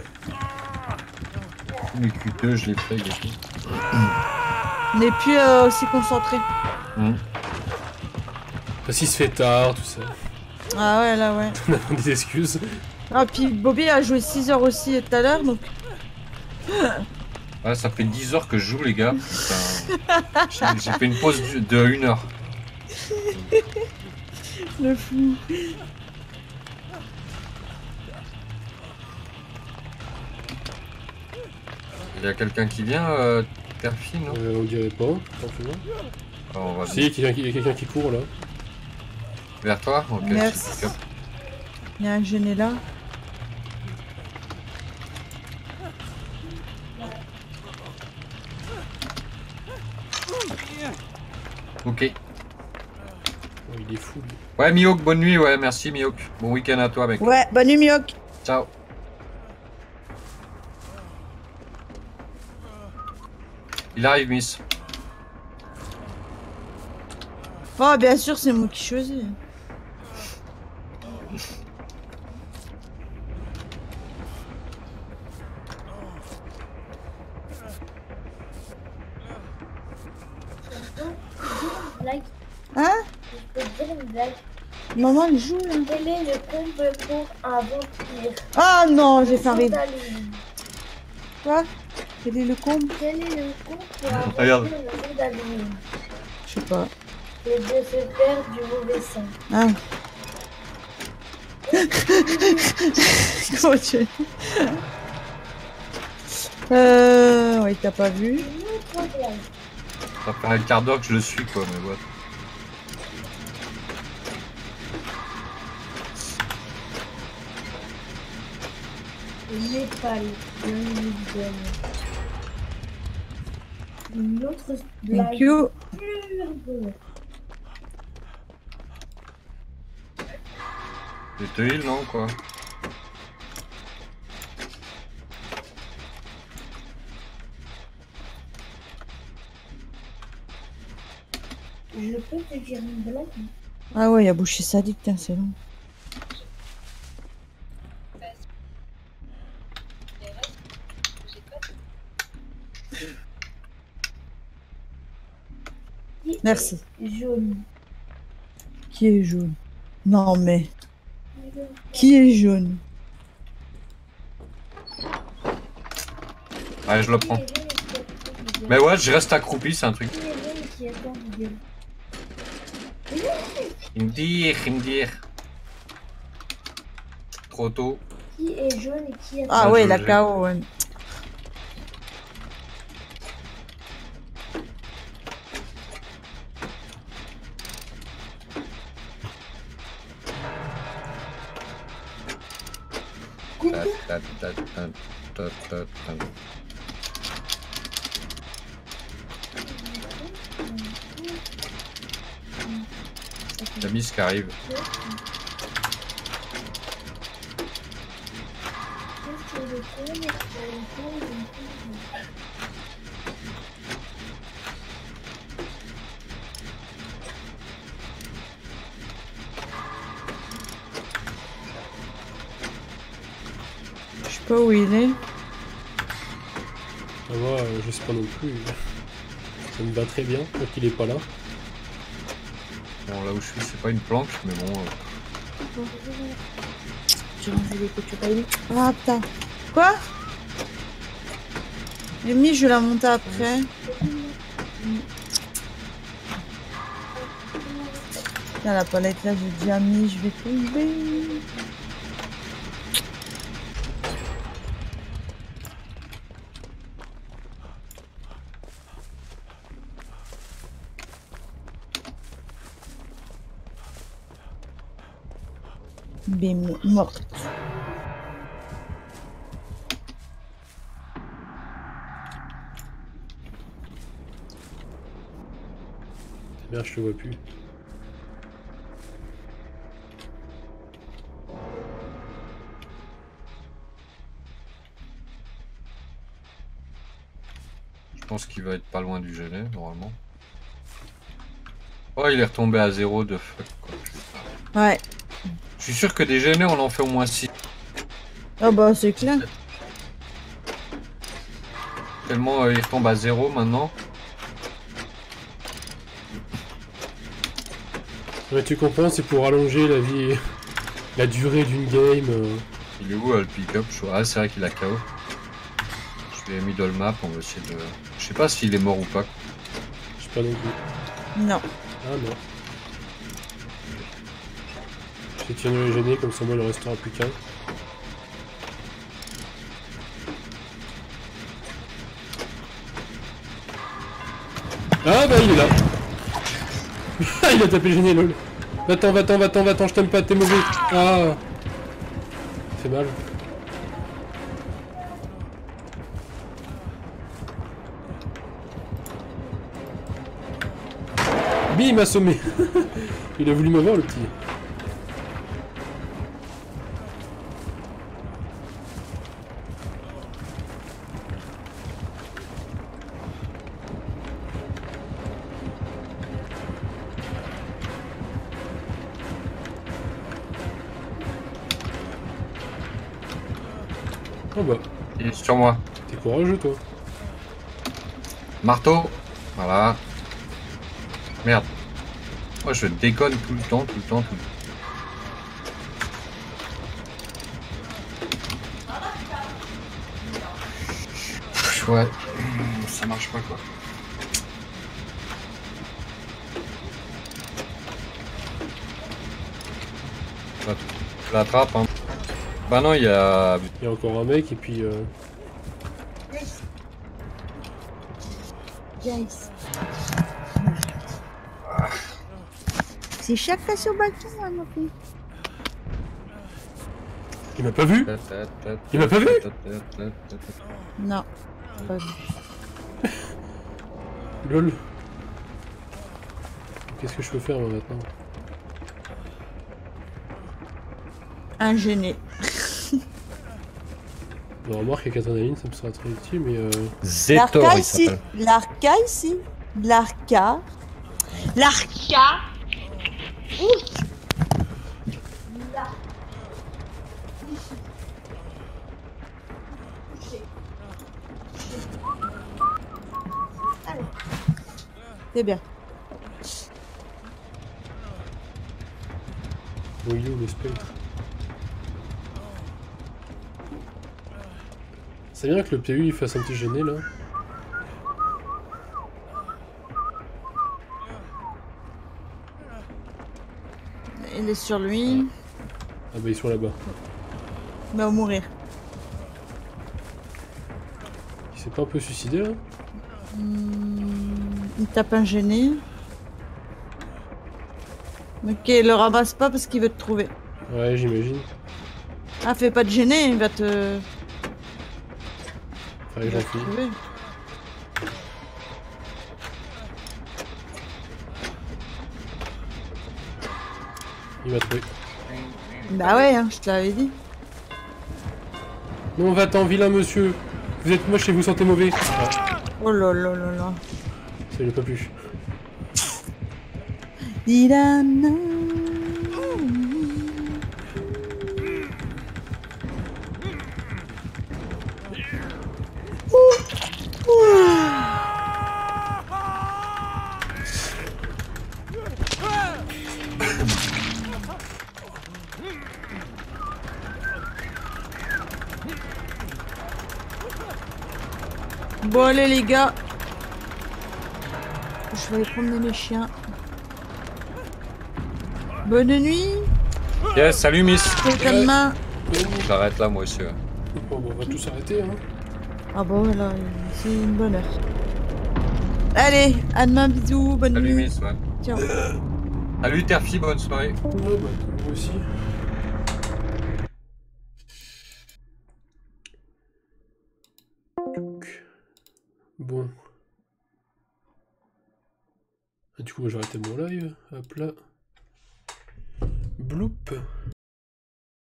D: Les cuteux, je les fais et tout.
B: On n'est plus euh, aussi concentrés.
D: Hum.
C: Parce qu'il se fait tard, tout ça.
B: Ah ouais, là ouais.
C: On a des excuses.
B: Ah, puis Bobby a joué six heures aussi tout à l'heure, donc...
D: Ouais, ça fait dix heures que je joue les gars. Putain. J'ai j'ai fait une pause de- de une heure.
B: Le fou.
D: Il y a quelqu'un qui vient, euh, Perfi, non?
C: Euh, on dirait pas, franchement.
D: Ah, on va
C: Si, il y a quelqu'un qui, il y a quelqu'un qui court là.
D: vers toi? Ok.
B: Merci.
D: je-
B: Il y a un gêné là.
D: Ok.
C: Oh, il est fou lui.
D: Ouais, Mihawk, bonne nuit, ouais, merci Mihawk. Bon week-end à toi, mec.
B: Ouais, bonne nuit, Mihawk.
D: Ciao. Il arrive, Miss.
B: Oh, bien sûr, c'est moi qui choisis.
E: Blague.
B: Hein?
E: Je peux te dire une blague.
B: Maman, elle joue là.
E: Quel est le comble pour un vampire?
B: Ah non, j'ai fait un rêve.
E: D'Halloween.
B: Quoi? Quel est le comble?
E: Quel est le comble pour un
D: Regarde.
E: vampire le jour d'Halloween?
B: Je sais pas.
E: C'est de se faire du mauvais sang.
B: Ah. Comment tu... Euh... Ouais, t'as pas vu.
E: Une autre blague.
D: Ça fait un quart d'heure que je le suis, quoi, mais ouais.
E: Le Népal. Le Népal. Une autre blague.
B: Thank you.
E: Plus rigolote.
D: Je te heal, non, quoi?
E: Je peux te dire une blague?
B: Ah ouais, il y a bouché sadique, tiens, c'est long.
E: Qui
B: Merci.
E: est jaune.
B: Qui est jaune? Non mais... Qui est jaune?
D: Allez, je le prends. Mais ouais, je reste accroupi, c'est un truc.
E: Qui est jaune et qui attend vidéo?
D: Imdir, Imdir. Trop tôt.
E: Qui est jaune et qui attend?
B: Ah
D: Ah,
B: ouais,
D: je-
B: la
D: je-
B: K O, ouais.
D: Ta, ta, ta, ta, ta, ta, ta. La mise qui arrive.
B: Je sais pas où il est.
C: Ah, moi, euh, je sais pas non plus. Ça me va très bien, tant qu'il est pas là.
D: Bon, là où je suis, c'est pas une planque, mais bon. Euh...
B: J'ai mangé les cochons. Ah putain. Quoi? Amy, je vais la monter après. Putain, la palette là, j'ai déjà mis, je vais tomber. Bim, morte.
C: Merde, je te vois plus.
D: Je pense qu'il va être pas loin du gelé, normalement. Oh, il est retombé à zéro de fuck, quoi.
B: Ouais.
D: Je suis sûr que des gênés, on en fait au moins six.
B: Ah bah c'est clair.
D: Tellement euh, il retombe à zéro maintenant.
C: Ouais, tu comprends, c'est pour allonger la vie, la durée d'une game. Euh...
D: Il est où euh, le pick-up? Ah, c'est vrai qu'il a K O. Je l'ai mis dans le map, on va essayer de... Je sais pas s'il est mort ou pas.
C: Je sais pas non plus.
B: Non.
C: Ah non. Je vais tirer les gênés, comme ça moi il ne restera plus qu'un. Ah bah il est là. Il a tapé gêné lol. Va-t'en, va-t'en, va-t'en, va-t'en, je t'aime pas, t'es mauvais. Ah. Ça fait mal. Bim, il m'a assommé. Il a voulu m'avoir le petit. Oh bah.
D: Il est sur moi.
C: T'es courageux toi.
D: Marteau. Voilà. Merde. Moi je déconne tout le temps, tout le temps, tout le temps. Ouais. Ça marche pas quoi. Je l'attrape hein. Bah non il y a...
C: Il y a encore un mec et puis... Euh...
B: Yes. C'est chacun sur balcon, hein, mon fils.
C: Il m'a pas vu. Il m'a pas vu.
B: Non, pas vu.
C: Lol. Qu'est-ce que je peux faire moi, maintenant?
B: Un gêné.
C: Bon, remarque avec adrénaline, ça me sera très utile, mais euh...
D: Zetor
B: L'arca
D: il
B: ici.
D: s'appelle.
B: L'arca ici. L'arca. L'arca. C'est bien.
C: Bon, il est où le spectre? C'est bien que le P U il fasse un petit gêné là.
B: Il est sur lui.
C: Ah bah ils sont là-bas.
B: Il va mourir.
C: Il s'est pas un peu suicidé là?
B: Hmm, il tape un gêné. Ok, le ramasse pas parce qu'il veut te trouver.
C: Ouais, j'imagine.
B: Ah, fais pas de gêner, il va te...
C: Fallait
B: il
C: que
B: va
C: j'en
B: te
C: file.
B: trouver.
C: Il m'a trouvé.
B: Bah ouais, hein, je te l'avais dit.
C: Non, va-t'en, vilain monsieur. Vous êtes moche et vous sentez mauvais. Ah,
B: Oh là là là là.
C: ça lui a pas plu.
B: Didana. Bon allez les gars, je vais aller promener mes chiens. Bonne nuit.
D: Yes, salut Miss.
B: À demain.
D: J'arrête là moi aussi. Ouais.
C: Bon, bon, on va tous arrêter, hein.
B: Ah bon voilà, c'est une bonne heure. Allez, à demain, bisous, bonne
D: Salut
B: nuit.
D: Miss, ouais.
B: Ciao.
D: Salut Terfi, bonne soirée.
C: Ouais, bah, moi aussi. Bon. Ah, du coup, moi, j'ai arrêté mon live. Hop là. Bloop.